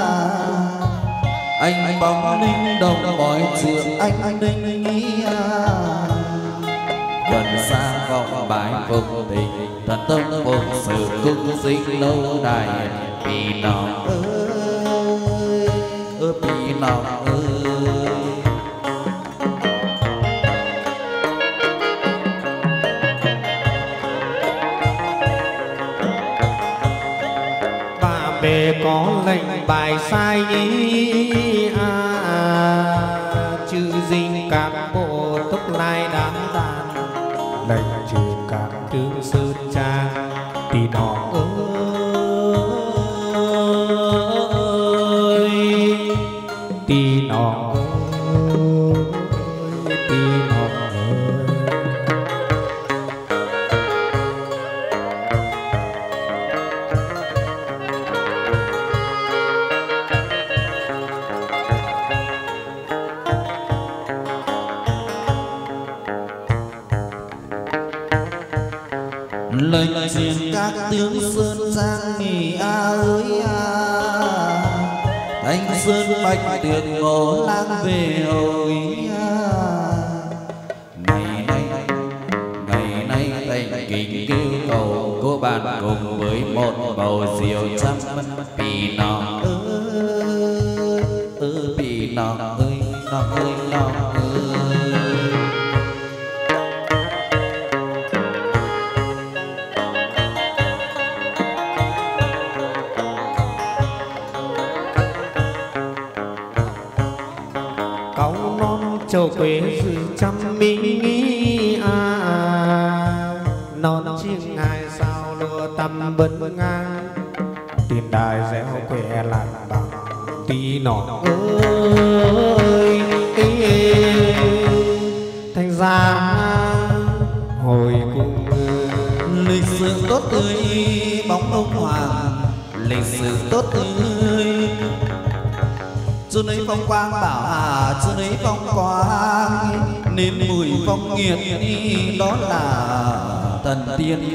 anh bóng ninh đồng bói trường anh anh ninh nghĩ ai gần xa vọng bái phục tình thần tâm phục sự cung sinh lâu đài vì nó ơi ơ vì nó ơi bà bề có lệnh bài sai ý à, à, chữ dinh các bộ túc lai đáng đàn lệnh truyền các tướng sơn trang tì nọ ơi tì nọ ơi tì nọ ơi. Lệnh truyền các tướng sơn trang nghỉ a ơi a thanh sơn bạch tuyệt ngộ lang về hồi a ngày nay ngày nay thành kính kêu cầu cô bạn cùng với một bầu rượu trăm vì nó ơi ơi vì nó ơi nó ơi nó ơi. Châu quê sự trăm mỹ à, à non chiêng ngài sao lúa tầm bấn ngang tiền đài réo quẹ làng bằng tí nọ ơi thành ra hồi cùng lịch sử tốt tươi bóng ông hoàng lịch sử tốt tươi chưa lấy phong quang bảo hà chưa lấy phong quang nếm mùi phong nghiệt đó là thần tiên.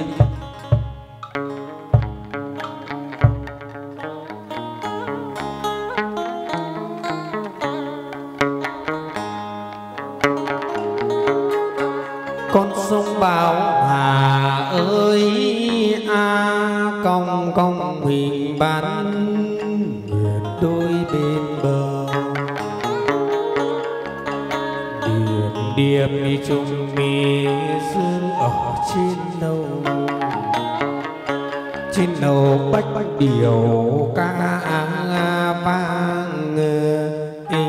con sông Bảo Hà ơi a cong cong hình bán nguyệt đôi bên bờ điệp điệp mi chung mi dương ở trên đầu trên đầu bách bách điều ca vang ý.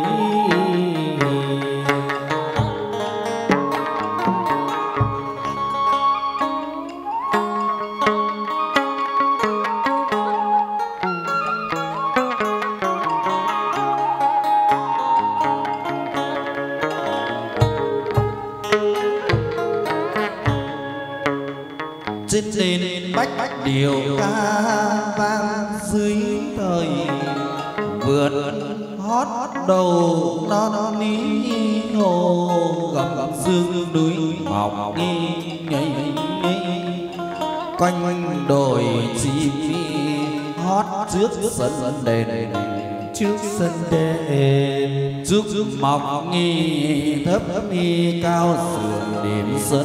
Trên đền bách bách điều ca vang dưới thời vượt hót đầu non ní hồ gầm gầm dương núi ngọc nghi nhây nhây quanh quanh đồi chim hót trước sân đền trước sân đền trước mọc nghi thấp nghi cao sườn điểm sân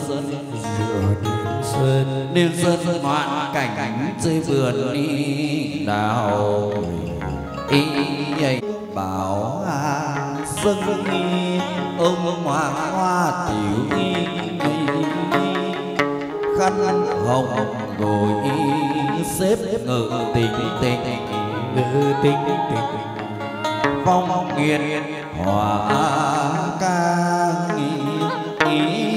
sơn đêm sơn ngoạn cảnh dưới vườn đi đào ý nhảy bảo hà sân nghi ông hoàng hoa tiểu y khăn hồng gối xếp ngự tình tình ngự tình tình phong nghiệt hòa ca nghi ý.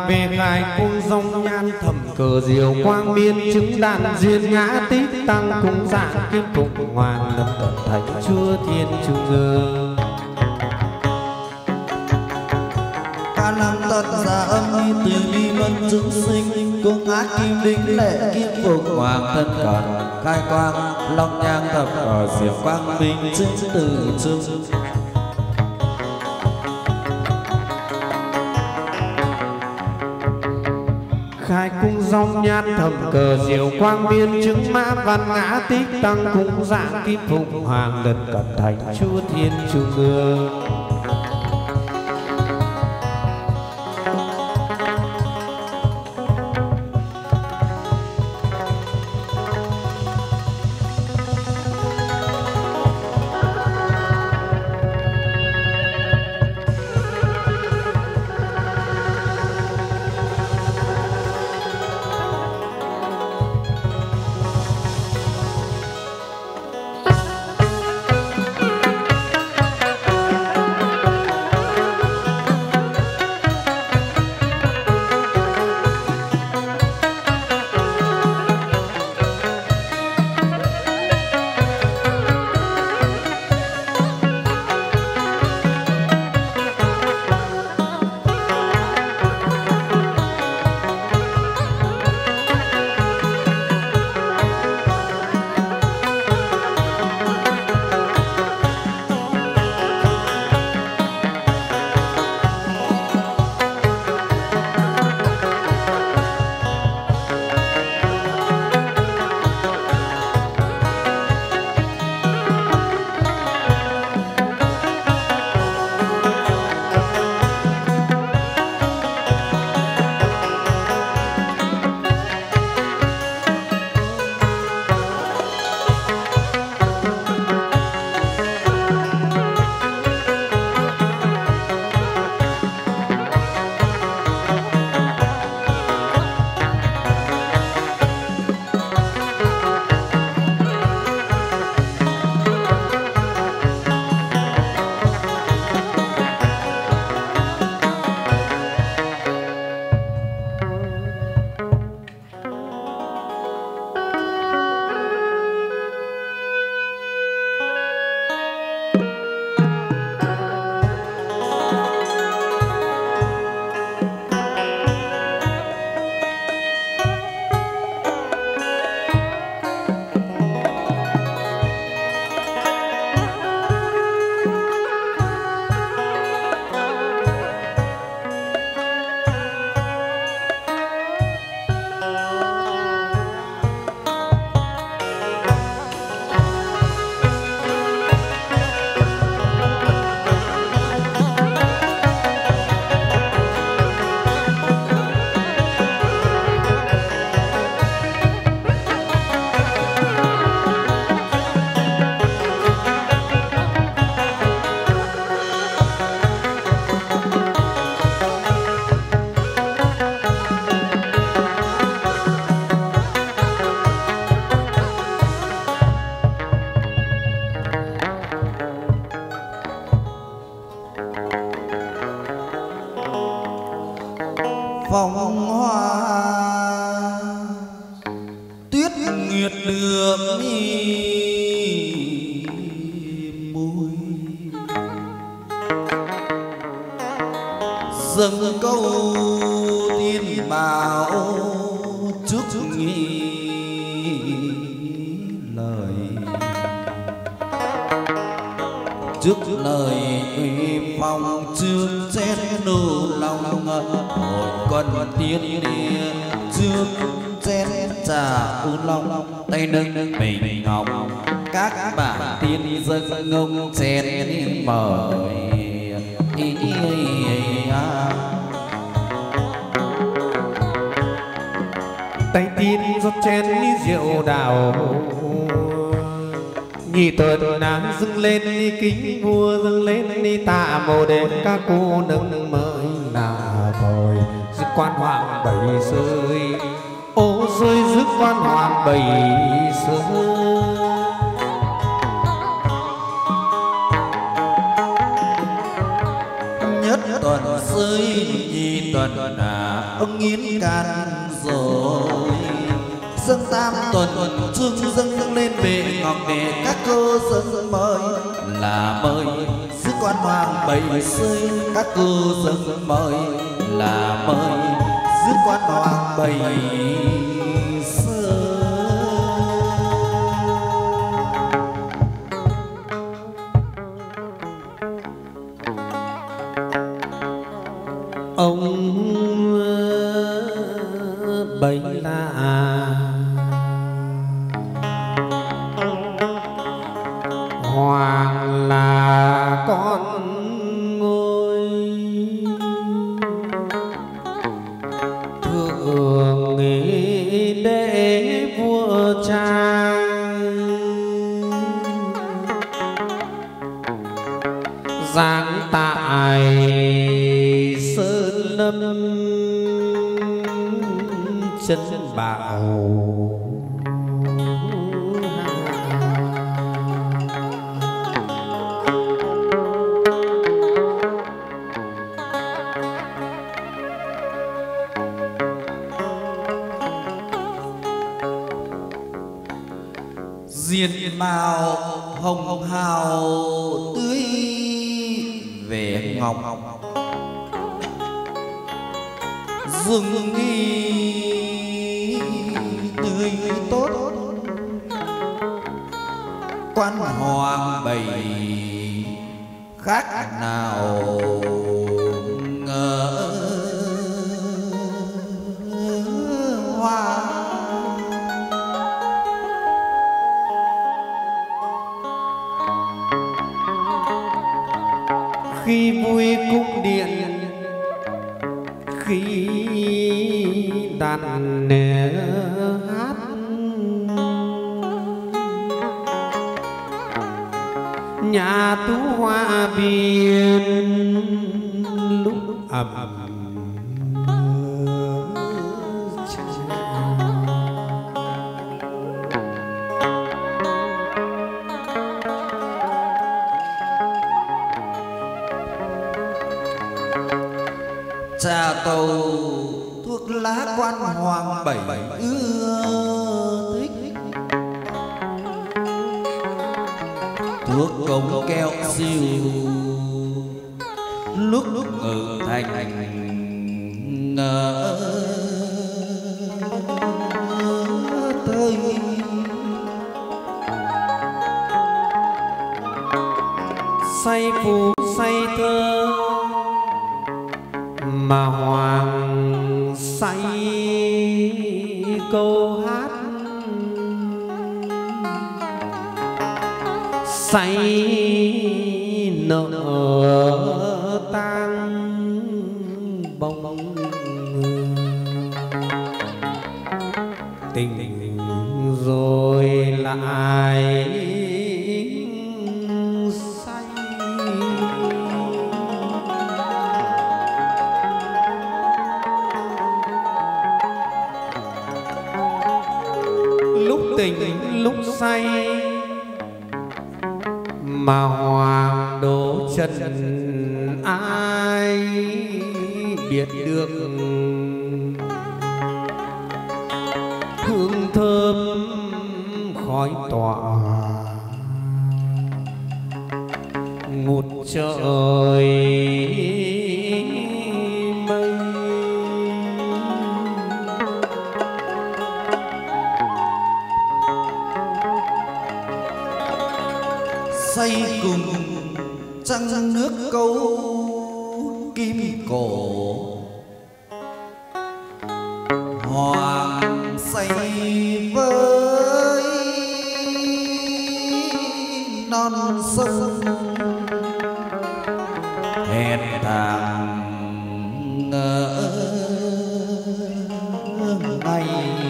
về khai cung dòng nhan thầm cờ diều quang biên chứng đàn duyên ngã tích tăng cung dạng kim phụng hoàng lập tận thánh chúa thiên trung ương. ca năm tận gia âm y từ bi mân chúng sinh cung ác kim đinh lệ kim phụng hoàng thân cận khai quang long nhang thập ở diệu quang minh chứng từ trung. khai cung dòng nhan thầm cờ diệu quang biên chứng mã văn ngã tích tăng cung dạng kim phụng hoàng lân cận thánh chúa thiên trung ương. phong hoa tuyết nguyệt đường mùi dâng câu tiên bảo chúc nghi lời trước lời uy phong trước chết nô lòng hội quân tiên địa trước chết trà u long tay nâng bình ngọc các bạn tiên dân ngông chén mời tay tiên rót chén rượu đào nhị tuần nắng dâng lên đi kính vua dâng lên đi tạ mồ đến các cô nâng mới là thôi dứt quan hoàng bảy rơi ô rơi dứt quan hoàng bảy rơi nhất tuần rơi nhị tuần à ông nghiến can rồi dâng tam tuần chương dâng lên bệ ngọc để các cô dâng mời là mời sứ quan hoàng bảy rơi các cô dâng mời là mời sứ quan hoàng bảy ông bấy là hoàng là con ngôi thượng nghị đế vua cha giáng tại sơn lâm chân bảo diện mạo hồng hào tươi vẻ ngọc rừng nghi tươi tốt quan hoàng bảy khác nào ngờ hoa khi vui cung điện khi đàn hát nhà tú hoa biên lúc ẩm trà tàu thuốc lá quan hoàng bảy ưa thích thuốc công keo siêu lúc lúc ở thành ngờ tới say phù say thơ mà hoàng say câu hát say nở tang bông tình rồi lại say lúc tình lúc say mà hoàng đổ chân ai biết được hương thơm khói tỏa ngút trời mây say cùng trăng nước câu kim cổ hoàng say với non sông hẹn thang ngỡ ngày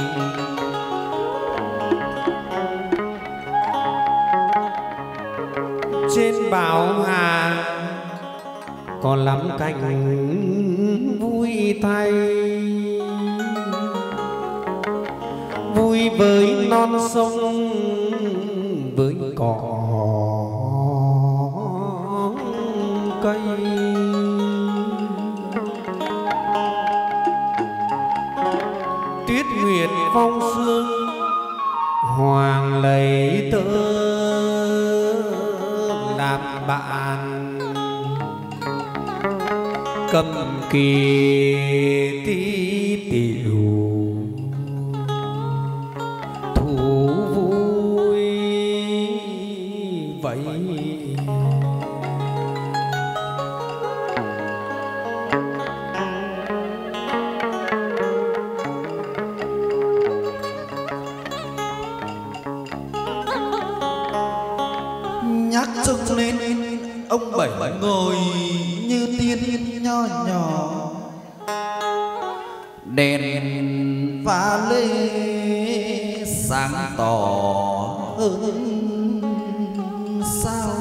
trên bảo hà còn lắm cảnh vui thay vui với non sông với cỏ cây phong sương hoàng lấy tớ làm bạn cầm kỳ tí tiểu thủ vui vậy. Nhắc trông lên ông Bảy ngồi như tiên nho nhỏ, đèn pha lê sáng tỏ hơn sao.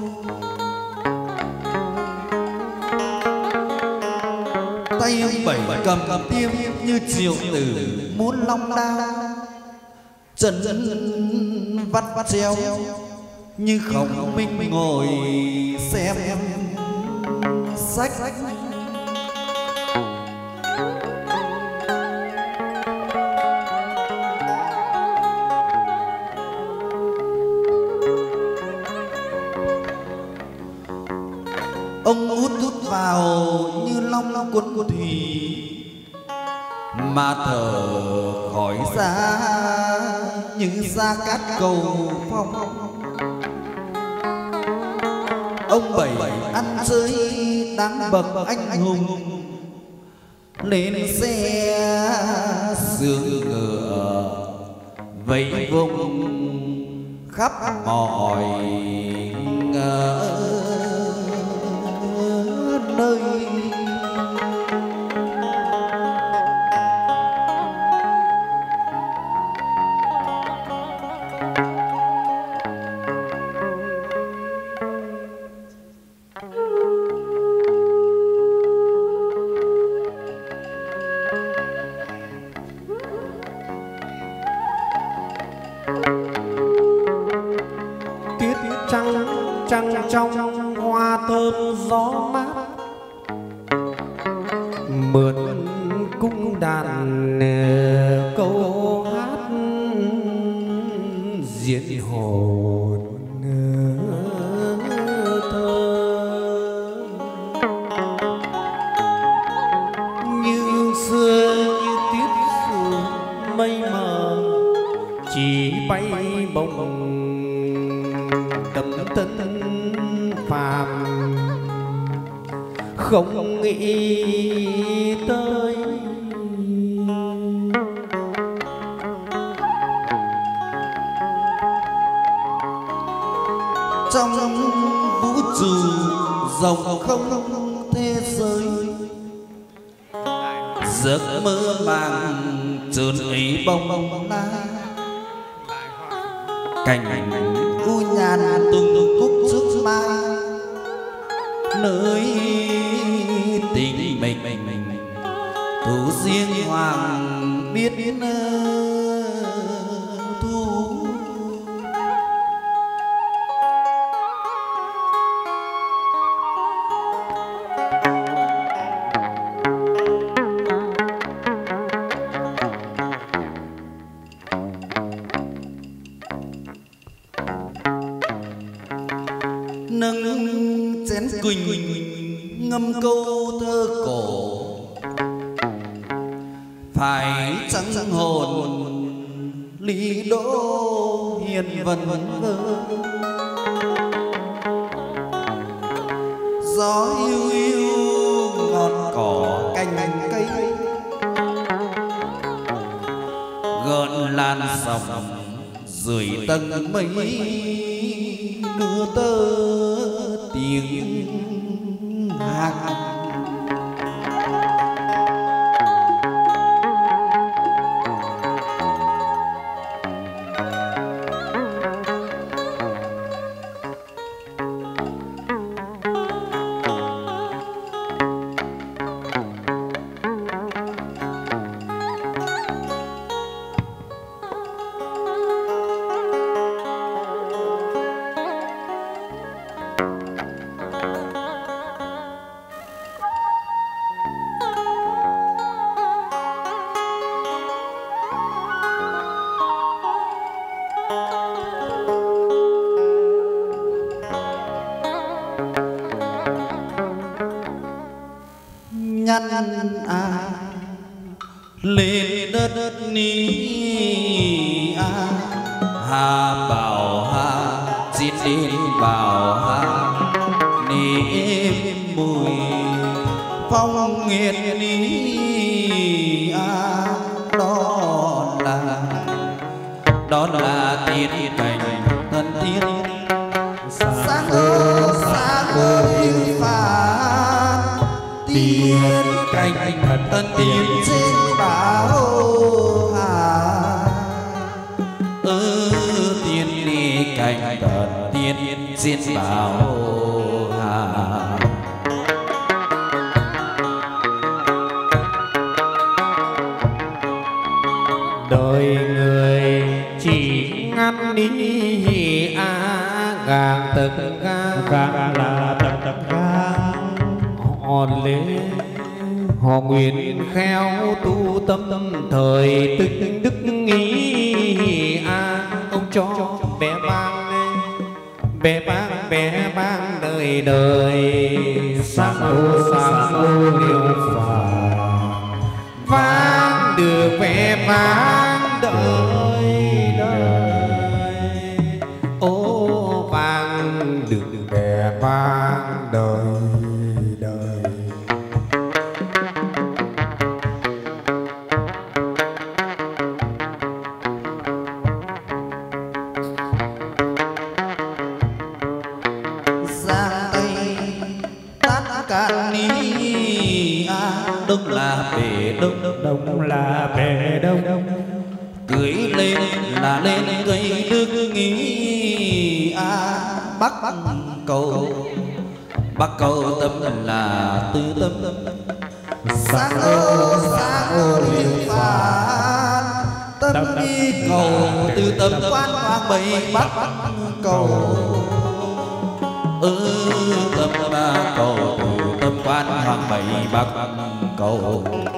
Tay ông Bảy cầm tiêm như triệu tử muốn long đao, chân vắt vắt treo như không minh ngồi xem sách. Ông út út vào như long quân thủy mà thở khỏi ra như ra cát cầu phong. Ông Bảy ăn chơi đáng bậc anh hùng, lên xe sương ngựa vây vùng khắp mọi nơi. Tiết trăng trăng trong hoa thơm gió mát, mượn cung đàn câu hát diễn hồn thơ. Như xưa như tiết sương mây mờ chỉ bay bồng đậm tân phàm, không nghĩ tới trong vũ trụ rộng không thế giới. Giấc mơ màng trơn ấy bông bông la, cảnh u nhàn tung cúc trước mai, nơi tình mình thủ riêng hoàng biết thu. Nâng chén quỳnh ngâm câu thơ cổ, phải chẳng hồn lý đỗ hiền vần vơ. Gió hiu hiu ngọn cỏ cành cây, gợn lan sóng rưỡi tầng mây, đưa tơ tiếng hát. ngăn à lên đất ní à hà bảo hà xin đến bảo hà niệm mùi phong nghiệt ní à đó là đó là tiên cảnh thân tiên sáng ơi sáng ơi phá tiên cảnh thân tiên trên bảo hà ơ tiên đi cảnh thân tiên trên bảo hà đời người chỉ ngăn đi a gàng từng gang càng là tầng tầng gang họ lễ họ nguyện khéo tu tâm thời tích đức nghĩ a ông cho bé bang bé bang bé bang đời đời sang ô sang ô liêu phàm vang được vẻ vang đời đời ô vang được vẻ vang đời đời. giang tây tát cạn ní à đông là bể đông đông là bể đông cưới lên là lên gây nước nghĩ à bắc cầu bắc cầu tâm là tư tâm sáng ô sáng ô liêu phán tâm đi cầu tư tâm quan hoàng bảy bắc cầu ư tâm ba cầu từ tâm quan hoàng bảy bắc cầu.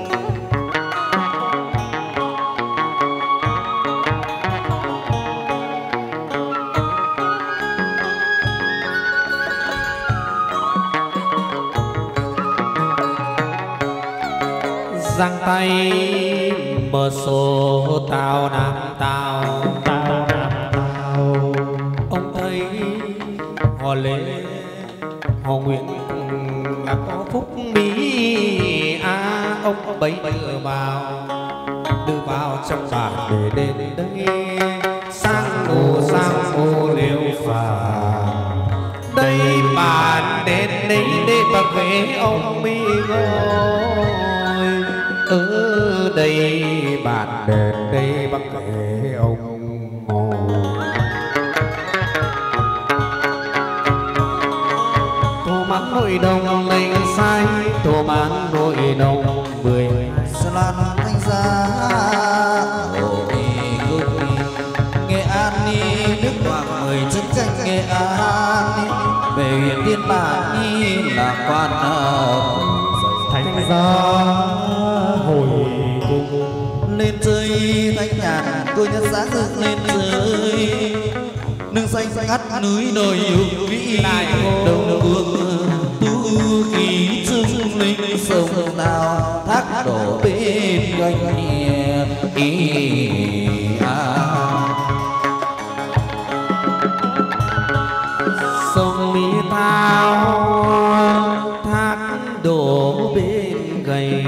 giang tay mở số tàu nam tàu tao nam tao ông thấy họ lễ họ nguyện là có phúc mỹ a ông bấy đưa vào đưa vào trong bản để đến đây sang ô sang ô liêu phàm đây bản đến đây để bạc về ông mi ngồi ở đây bạn đến đây bắc kể ông ngồi tô mãn nội đồng mình sai tô mãn nội đồng mười Sơn Lan thanh giá hồ đi cung đi Nghệ An đi Đức Hoàng mười chân canh Nghệ An đi về huyện Tiên Bản đi là quan hợp thành ra hồi cung lên chơi thanh nhàn cô nhân giá dựng lên chơi nương xanh ngắt núi đồi yêu vĩ lại đông phương tu khí trưng linh sông nào thác đổ bên ganh ý à. sông mỹ thao thác đổ bên gầy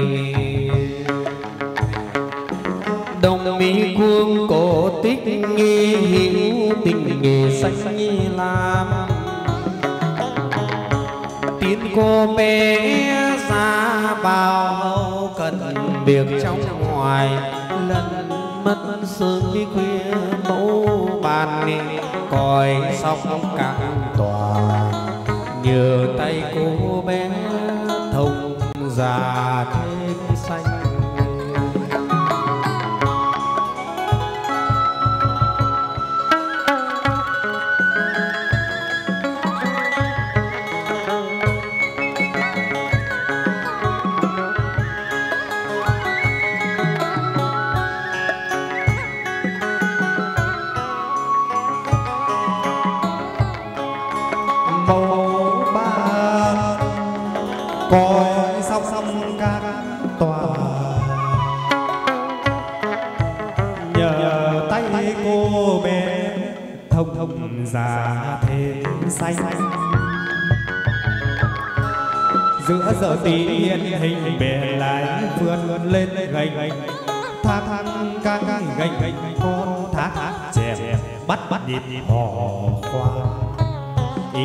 đồng mỹ cuông cổ tích nghi hữu tình nghề xanh nhi lam tiến cô bé ra bao hậu cần việc trong ngoài lần mất sớm đi khuya mẫu bàn còi sóc căng tòa nhờ tay cô bé thông già thêm xanh. màu ba coi sóc sóc các thông thông già thêm xanh. Giữa giờ tí hiện hình bề lại vươn lên gành thác thác ca ca gành gành con thác thác chèm bắt bắt nhịp hò khoa ý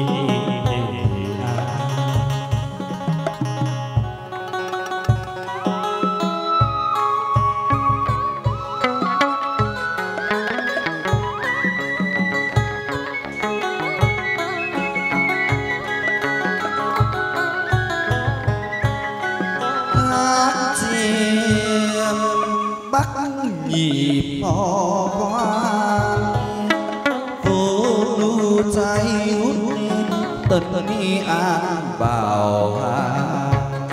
nhịp hò khoan phố nu cháy hút tần nghi an vào hàng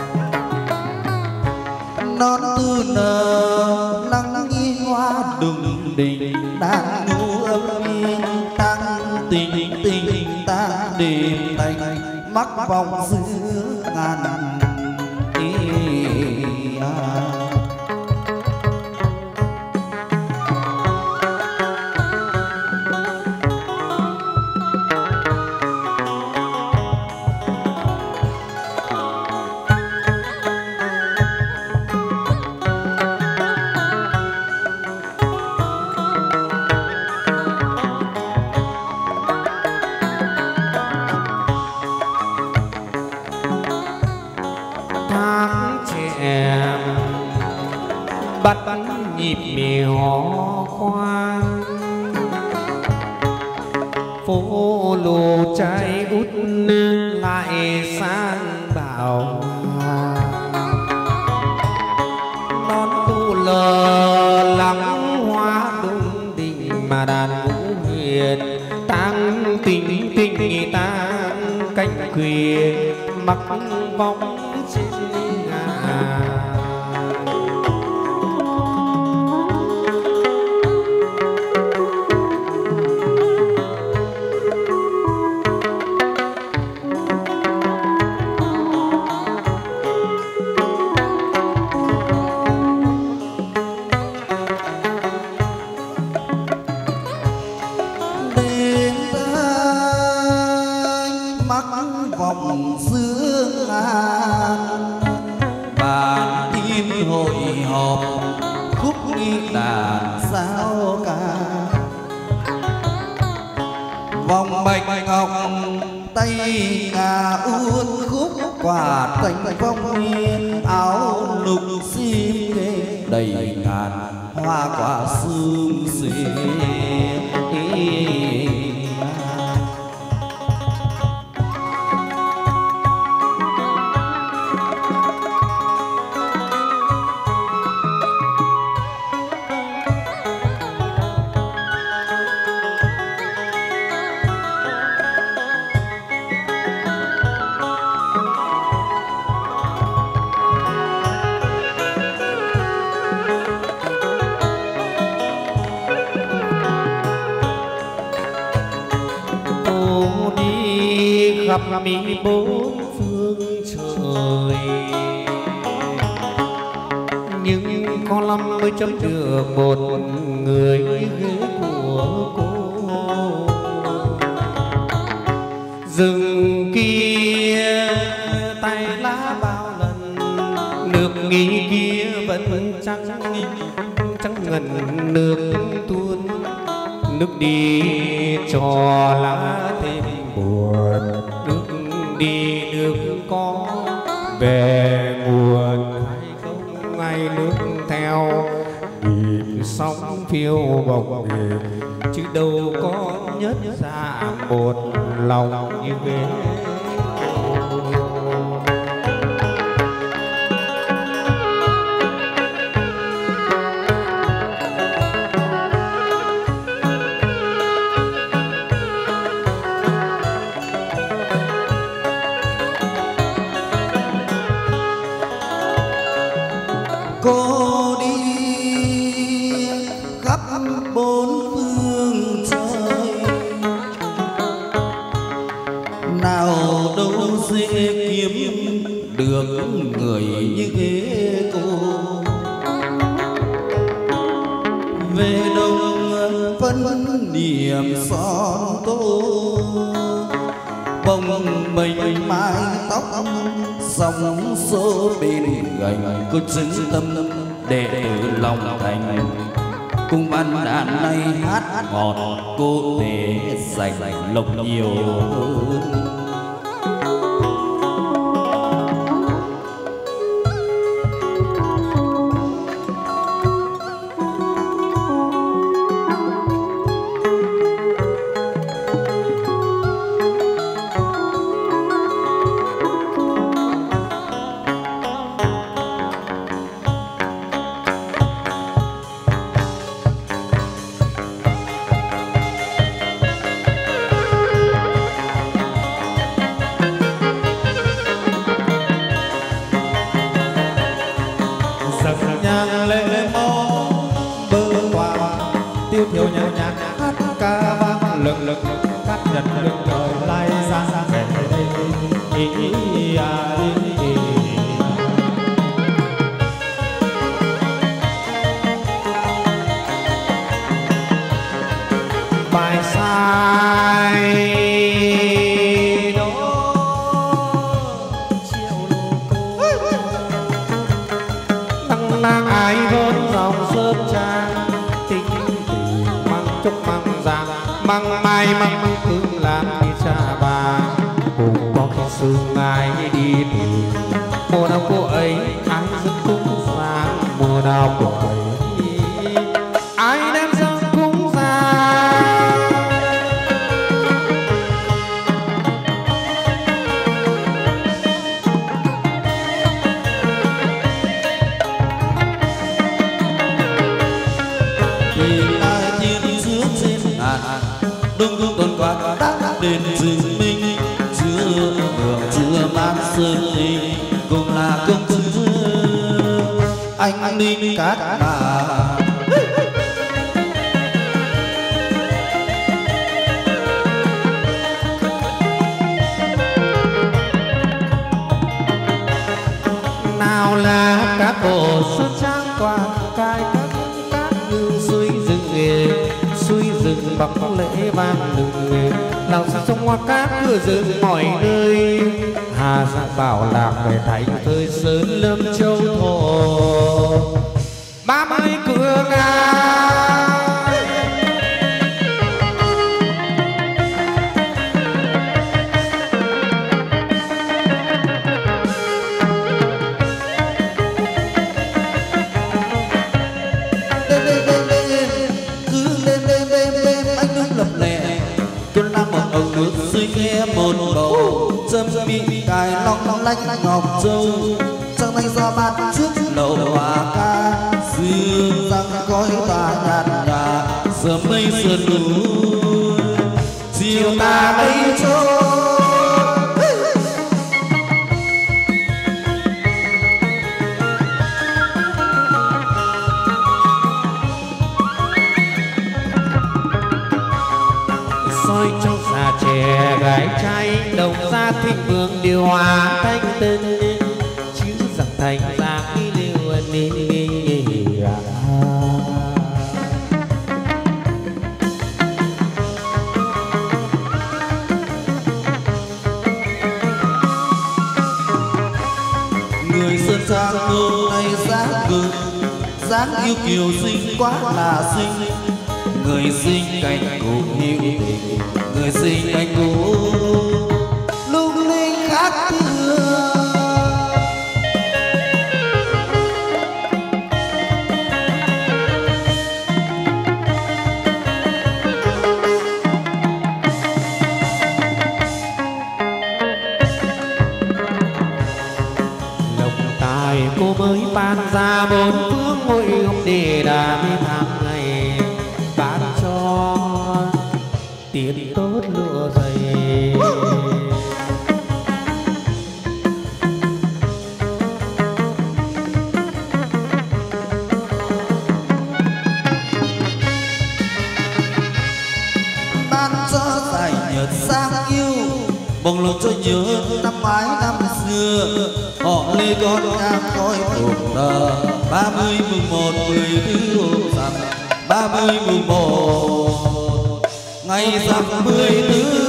non tư nở lắng nghi hoa đùng đình đang nhu âm yên tăng tình tình tăng đêm thành mắc vòng giữa ngàn ý à. bắt nhịp mì hò khoan phố lù cháy út lại sang bảo non tu lờ lắng hoa đung đình mà đàn vũ huyền tăng tình tình tăng cánh khuya mặc bóng trên ngà. Vòng xưa ngàn bàn im hội họp khúc nghi đàn sao ca vòng bạch ngọc tay ngà uốn khúc quả thành phong niên áo lục xiêm ghê đầy ngàn hoa quả sương xuyên. khắp mi bốn phương trời, nhưng có lắm mới chấm được một người ghế của cô. Rừng kia tay lá bao lần, nước nghi kia vẫn trắng trắng ngần nước tuôn, nước đi cho lá thêm buồn, nước đi nước có về nguồn hay không, ngay nước theo nhịp sóng phiêu bồng bềnh, chứ đâu có nhất dạ một lòng như thế. Cô đi khắp bốn phương trời, nào đâu dễ kiếm được người như thế cô. Về đông phân địa niệm son tô bồng bềnh mái tóc sóng xô bên gành có chứng tâm đệ tử lòng thành cùng ban đàn này hát ngọt cô để dành lộc nhiều hơn. Thiêu nhạc nhạc hát ca vang lực lực cắt nhật lực trời lai ra về đây ý ý à ý ý bài sai đó chiều lô cô năng năng ai hơn dòng sơn trang chúc măng giang măng mai măng cương làm đi cha bà cũng có khi sương ai đi tìm mùa nào cô ấy ai dẫn cúng giang mùa nào cô ấy ai đem dẫn cúng giang đông đông tuần qua đã đến rừng minh chưa đường chưa mang sơn linh cùng là công chúa anh ninh cát bà nào là các bộ xuất trang qua cài các các ngư suy rừng nghề suy rừng bọc lễ vang lừng lòng sông hoa cát mưa rừng mọi nơi hà giang bảo lạc về thành thời sơn lâm châu thổ ba mươi cửa nga nghe một bầu châm bị cài long lanh ngọc châu trăng thanh ra bát trước lầu hòa ca dương răng khói tà nhạt nhòa sớm mây sườn núi chiều ta mây trôi soi trong già trẻ gái trai đồng gia thịnh vượng điều hòa thanh tân chứ rằng thành ra khi liêu ni người sơn trang hôm nay dáng gừng dáng yêu kiều xinh quá là xinh người sinh cánh cùng hiu tình người sinh cánh cùng lung linh khác thường lộc tài cô mới ban ra bốn phương ngôi ông đề đà mấy tháng ngày bán cho tiền tốt lụa dày ban cho giải nhật sang yêu bồng lộc cho nhớ năm ngoái năm xưa họ lê con nhang khói thuộc tờ ba mươi mùng một mười thứ hôm rằm ba mươi mùng một ngày rằm mười tư.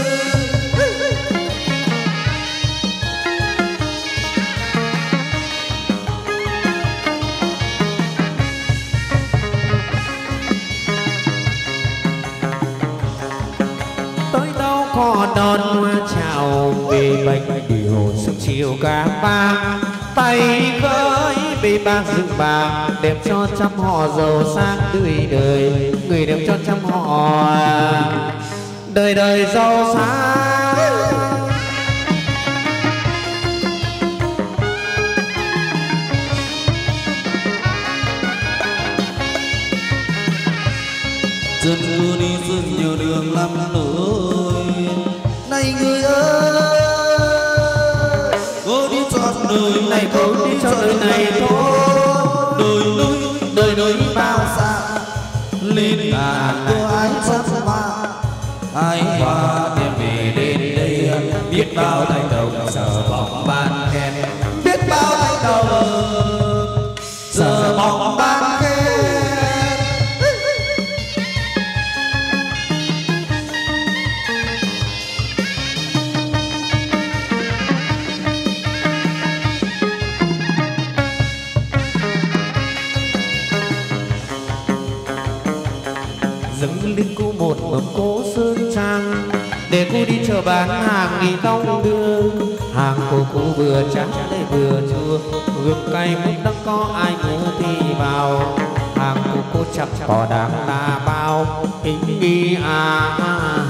Tới đâu có đón hoa chào về bánh điều sương chiều cả ba tay gới bê bạc rừng bạc đẹp cho trăm họ giàu sang tươi đời người đẹp cho trăm họ đời đời giàu sang. Chân mưa đi rất nhiều đường lắm lối này người ơi, cô đi chọn đời Này cô đi cho đời này thôi, đời núi đời núi bao xa lên ngàn cô ái sắp hoa ai hoa đem về đến đây biết bao tay đầu giờ bóng ban khen, biết bao tay đầu giờ bóng ban khen. dâng lên cô một mầm cố sơn trang để cô đi chợ bán hàng nghìn đông đưa hàng của cô vừa trắng lại vừa chua gừng cay múc đắng có ai mua thì vào hàng của cô chặt cỏ đáng ta bao ý ý à, à, à.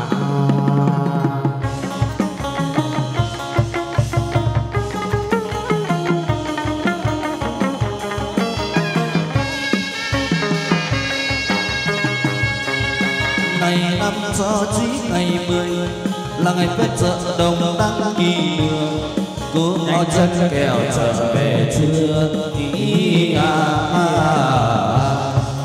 Ngày năm cho chí ngày mười là ngày phết chợ đồng đăng kỳ đường, cô ngó chân kẹo trở về chưa ý à, à, à.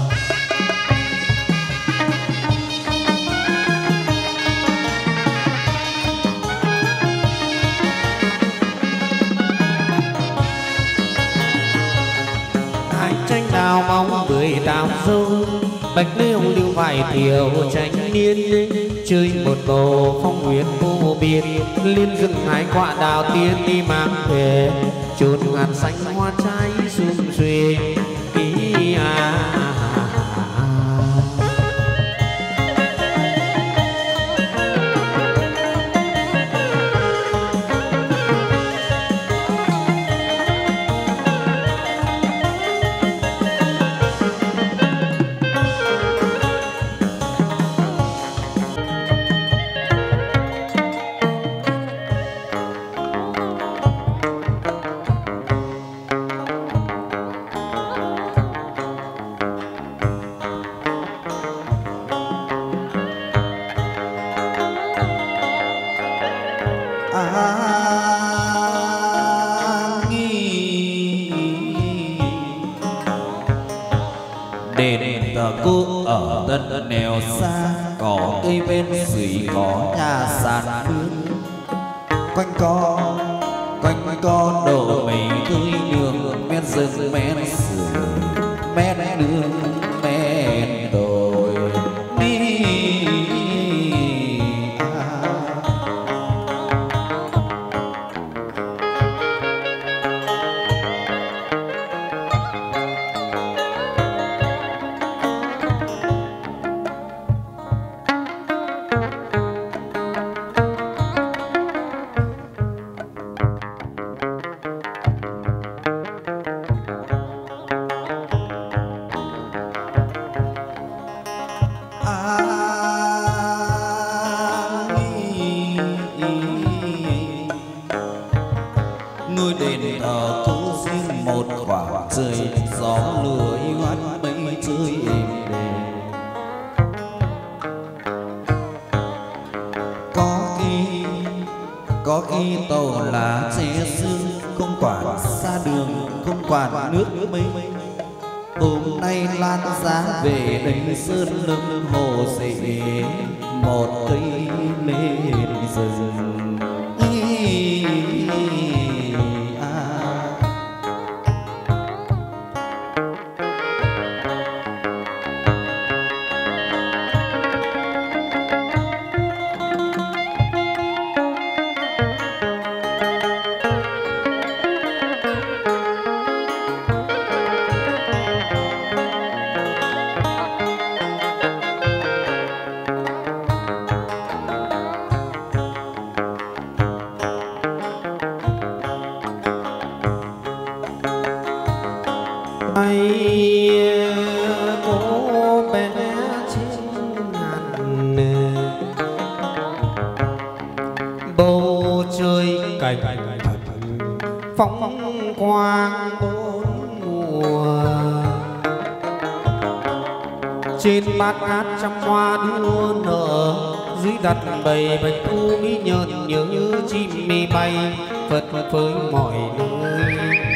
Hai tranh đào mong bưởi đào dâu bạch liêu lưu vải thiều tranh niên chơi một bầu phong nguyện vô biên liên rừng hái quả đào tiên đi mang về chốn ngàn xanh hoa trái sum xuê ý à. Đền thờ cô ở tân nẻo xa, có cây bên suối có nhà sàn hương, quanh co quanh co đổ mây tươi đường men rừng men sườn men đường men đồi đi à. Ngôi đền thờ cô riêng một khoảng trời, gió lùa oán mây chơi êm đềm. Có khi có khi tàu lá che sương, không quản xa đường, không quản nước mây. Hôm nay lan giá về đây sơn lâm hồ xệ một cây lên rừng. cảnh phong quang bốn mùa. Trên bát ngát trăm hoa đua nở, dưới đặt bầy bạch thu mỹ nhợn nhớ chim mê bay phật phới mọi nơi.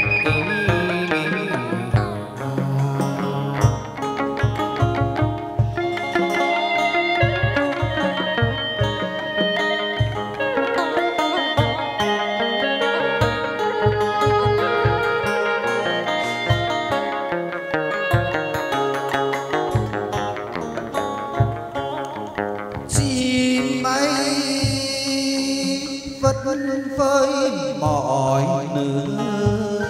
Với mọi nơi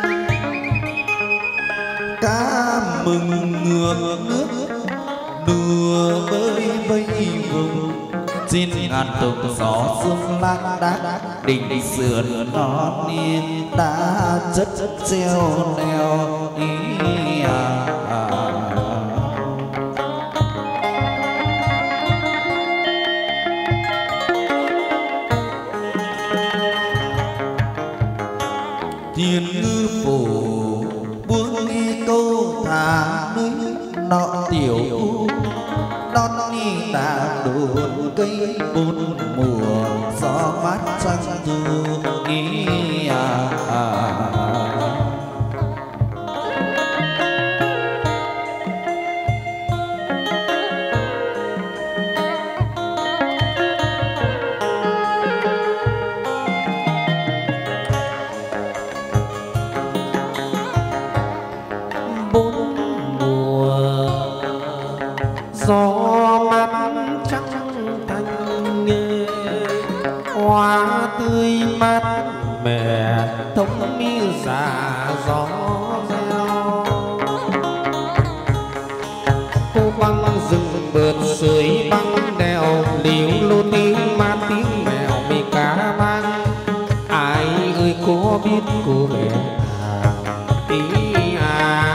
cá mừng ngược nước đùa bơi vây vùng trên ngàn tầng gió sương lác đác đỉnh sườn non niên đã chất chất treo neo ý à, à. Thiên ngư phủ buông đi câu thả núi nọ tiểu u đón đi ta đồn cây bốn mùa gió mát trăng du ý à, à. Gió mát trắng thanh nghề hoa tươi mát mẻ thống mi già gió reo. Cô băng rừng bượt sưởi băng đèo liễu lô tiếng mát tiếng mèo mì cá mang. Ai ơi có biết cô bé ý à.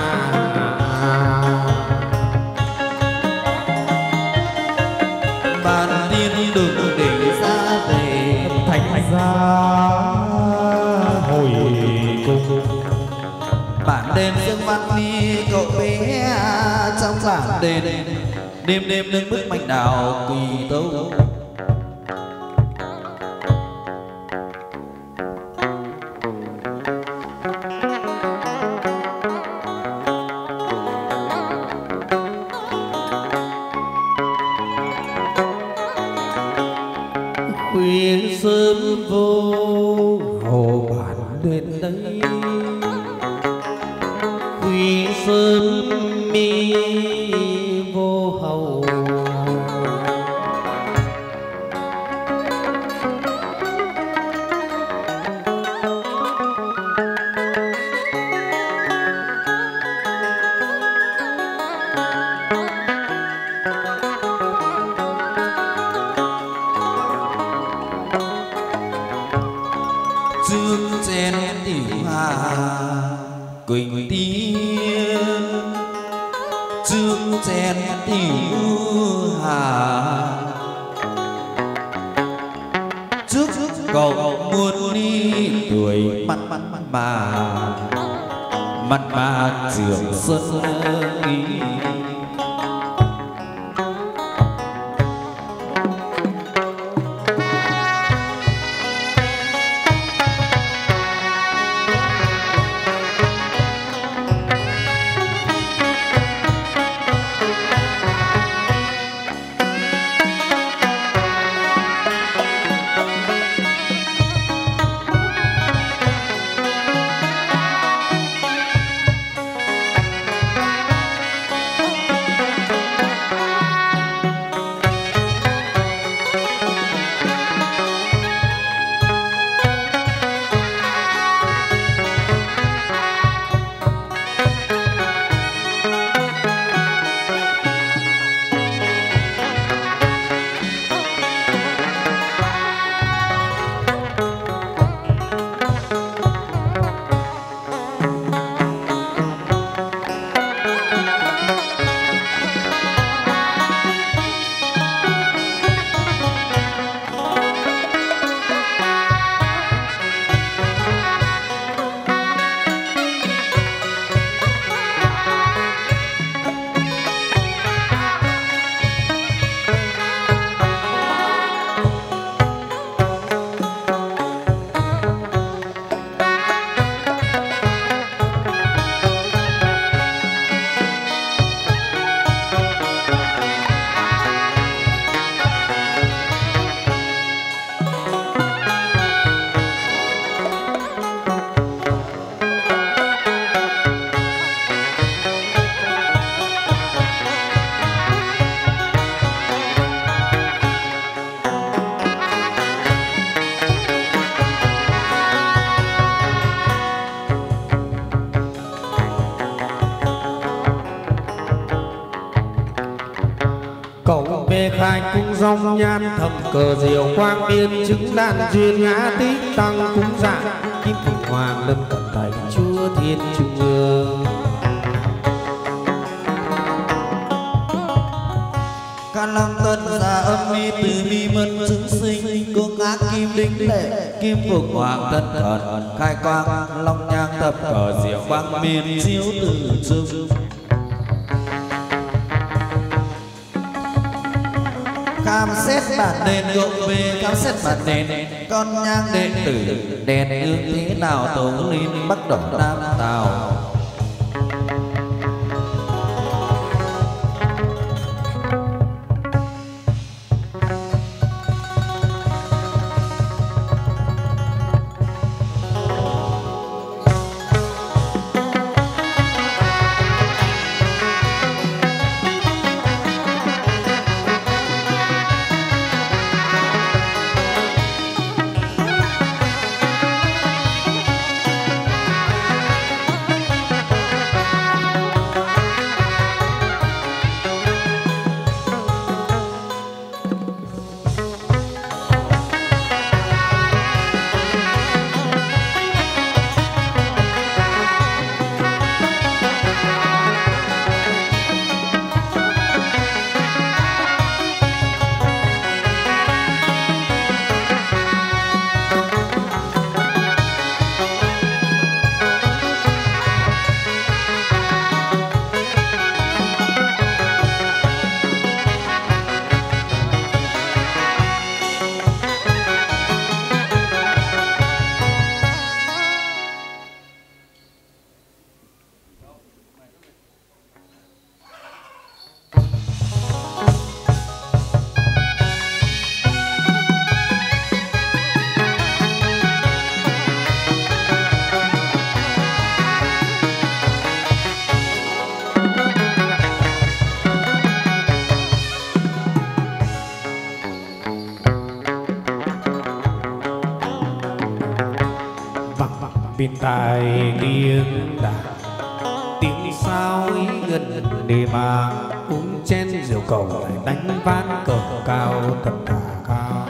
Hồi cung bản đền dương mắt đi cậu bé trong bản đền đêm đêm lên bước mạch đào quỳ tấu. Khuya sớm vô hồ bản đền đây, khuya sớm mi vô hầu. Dương chén tiểu hà quỳnh tiên, dương chén tiểu hà trước cầu muôn đi tuổi mắt mắt mà mắt mà trường xuân ý. về khai cung rong nhan thầm cờ diều quang biên chứng đàn duyên ngã tích tăng cúng dạ kim phụng hoàng lâm cận thành chúa thiên trung ương. Can long tân gia âm mi từ mi mân chứng sinh cung ác kim đinh lệ kim phục hoàng tân thần khai quang long nhang thập cờ diệu quang miên chiếu từ trung. Khám xét bản đền cộng về khám xét bản đền con nhang đệ tử đèn như thế nào tổ linh bắc đỏ nam tào. bên tai tiếng đàn tiếng sao ý gần đề mà uống chén rượu cầu lại đánh ván cờ cao thật thà cao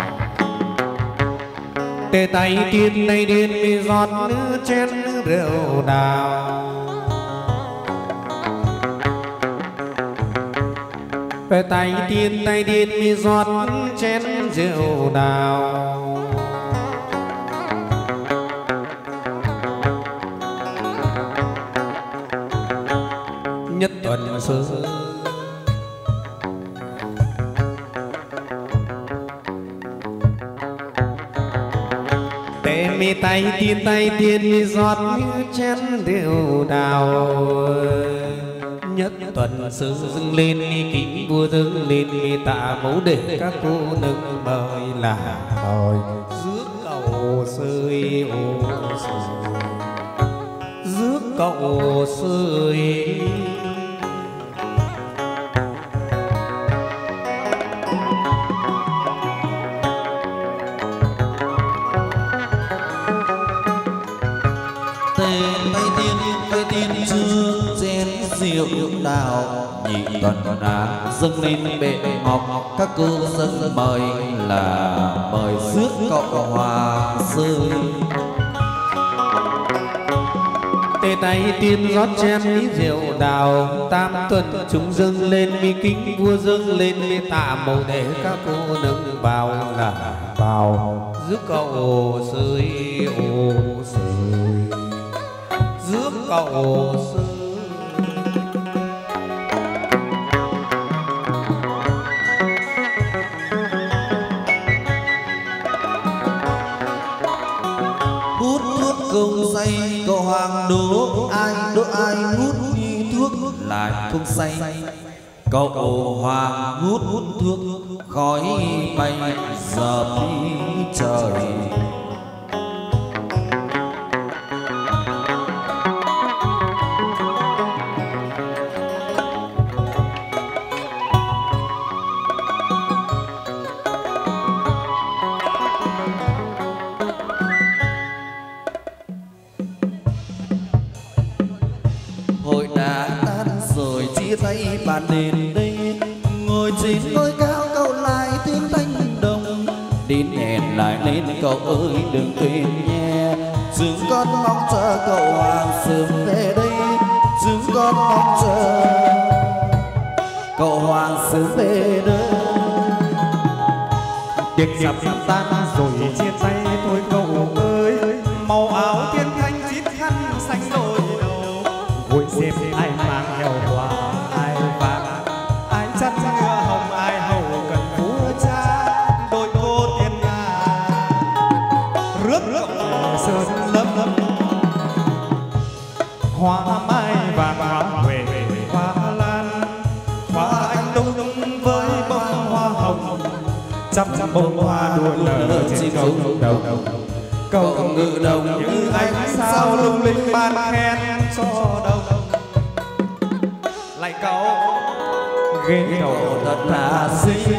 tê tay tiên này điên đi giọt nước chén rượu đào tê tay tiên tay điên đi giọt chén rượu đào nhất tuần sơ tê mi tay tiên tay tiên mi giọt như chén rượu đào nhất tuần sơ dâng lên kính vua dâng lên tạ mẫu để các cô nương mời là mời rước cầu sơi ô sơi rước cậu sơi tê tay tiên tay tiên chưa chén rượu đào nhị tuần á dâng lên bệ ngọc các cô dâng mời là mời rước cậu hòa sơi tê tay tiên rót chén ý rượu đào tam tuần chúng dâng lên mi kính vua dâng lên mi tạ màu để các cô nâng vào là vào rước cậu sơi ô sơi rước cậu sơi hút thuốc không say cậu hoàng đố ai đố ai hút như thuốc lại không say cậu hoàng hút hút thuốc khói bay dợp trời hội đã tan rồi chia tay bàn đền đây ngồi trên ngôi cao hẹn lại nên cậu ơi đừng quên nhé. Chúng con mong chờ cậu Hoàng sớm về đây, chúng con mong chờ cậu Hoàng sớm về đây. Tiệc sắp tan rồi chia tay thôi cậu ơi, màu áo tiên thanh chít khăn xanh đôi đầu. Vui xem ai mang theo quà, ai vàng, ai chắt ngựa hồng, ai hầu cần phú cha. Đôi cô tiên nga rước rước sơn lấp lấp, hoa mai vàng hoa huệ hoa lan, hoa anh đung với bông hoa hồng. Trăm trăm bông hoa đua nở trên cánh đồng, cậu ngự đồng như ánh sao lung linh ban khen cho đông. Lại cậu ghế cậu thật là xinh,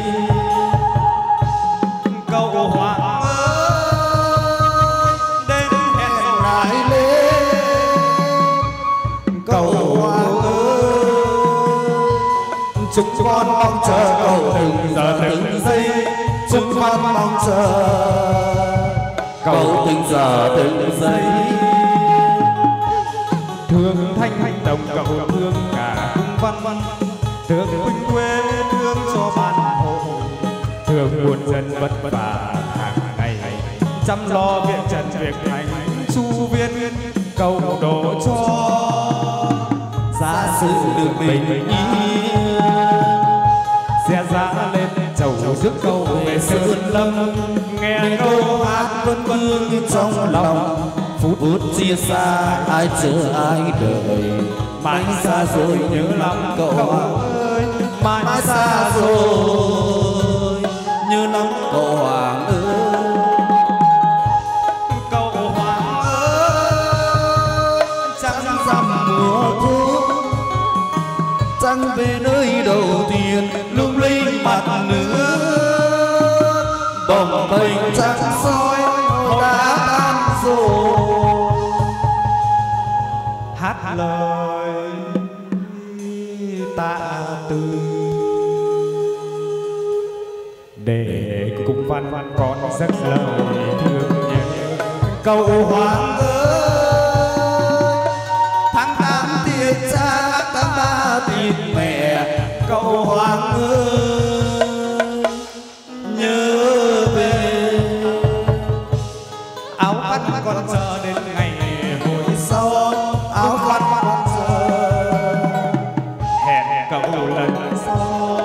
cậu Hoàng ơi đến hẹn lại lên. Cậu Hoàng ơi chúng con mong chờ cậu từng giờ từng giây, chúng con mong chờ cậu từng giờ từng giây. Thương thanh thanh đồng cậu thương cả cung văn văn, thương huynh quê thương cho ban hộ, thương buồn dân vất vả hàng ngày, chăm lo việc trần việc hành chu viên. Cầu đổ cho gia sự được bình yên, xe ra lên chầu rước câu về sơn lâm. Nghe câu hát vân vương trong lòng, phút phút chia xa ai chờ ai đợi. mãi xa rồi nhớ lắm cậu ơi, mãi xa rồi nhớ lắm cậu Hoàng ơi. Cậu Hoàng ơi trăng rằm mùa thu, trăng về nơi đầu tiên lung linh mặt nước. Bồng bềnh trăng soi đã tan rồi, hát lời tạ từ để cung văn con rất lời thương nhớ. Cậu Hoàng ơi tháng tám tiệc cha tháng ba tiệc mẹ. Cậu Hoàng ơi nhớ về, áo vắt còn chờ đến ngày hồi sau. áo vắt còn chờ hẹn cậu lần sau.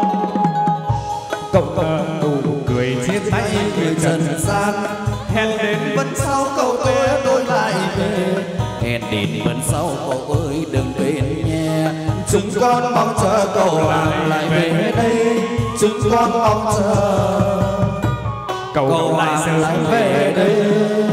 Cậu thơ nụ cười chia tay người trần gian, hẹn đến vẫn sau cậu tôi tôi lại về. hẹn đến vẫn sau cậu ơi đừng quên nhé. Chúng con mong chờ cậu Hoàng lại về đây, chúng con mong chờ cậu, cậu lại Hoàng lại về đây.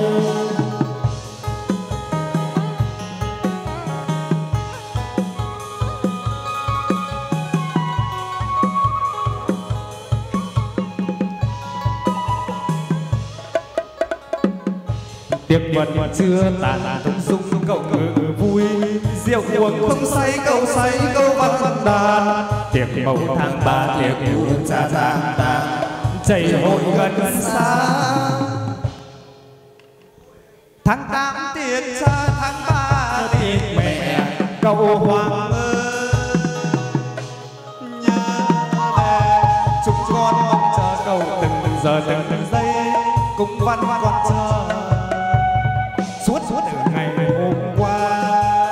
Tiệc mật chưa tàn tung dung cậu ngự vui, rượu uống không say cậu say câu văn văn đàn. Tiệc màu tháng ba tiệc uống trà tháng tàn, chảy hội gần xa. Tháng tám tiệc cha tháng ba tiệc mẹ. Cậu Hoàng ơi nhớ về, chúng con mong chờ cậu từng giờ từng giây. Cùng văn văn chờ suốt suốt từ ngày hôm qua.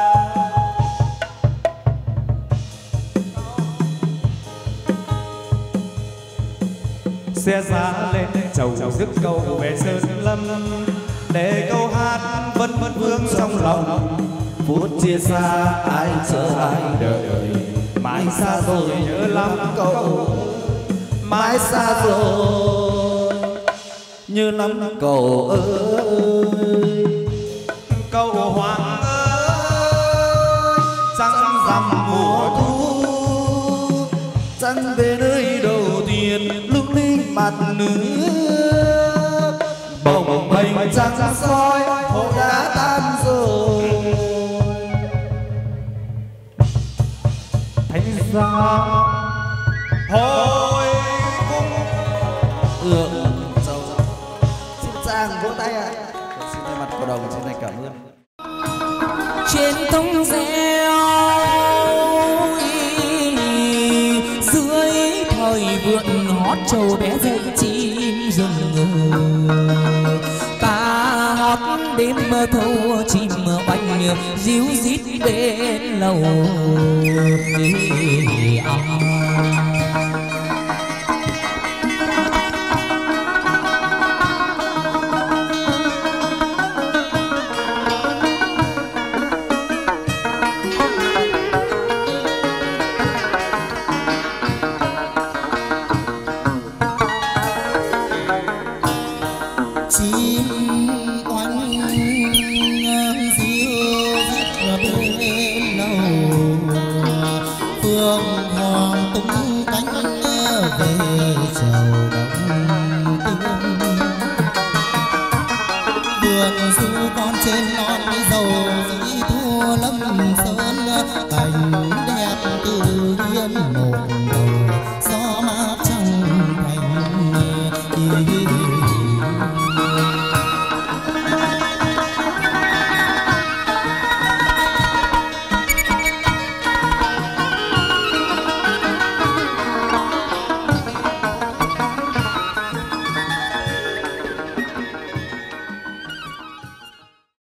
Xe giá lên chầu rước câu về sơn lâm, để câu hát vẫn vẫn vương trong lòng. Phút chia xa ai chờ ai đợi, mãi xa rồi nhớ lắm cậu. Mãi xa rồi nhớ lắm cậu ơi. Cậu Hoàng ơi trăng rằm mùa thu, trăng về nơi đầu tiên lung linh mặt nước. Bồng bềnh trăng soi hồ đã tan rồi, thánh giá hồi cung ương sâu đồng xin thành cảm ơn. Trên tông reo dưới thời vượn hót trầu bé dậy chim rừng, ta hót đêm mơ thâu chim oanh ríu rít bên lầu.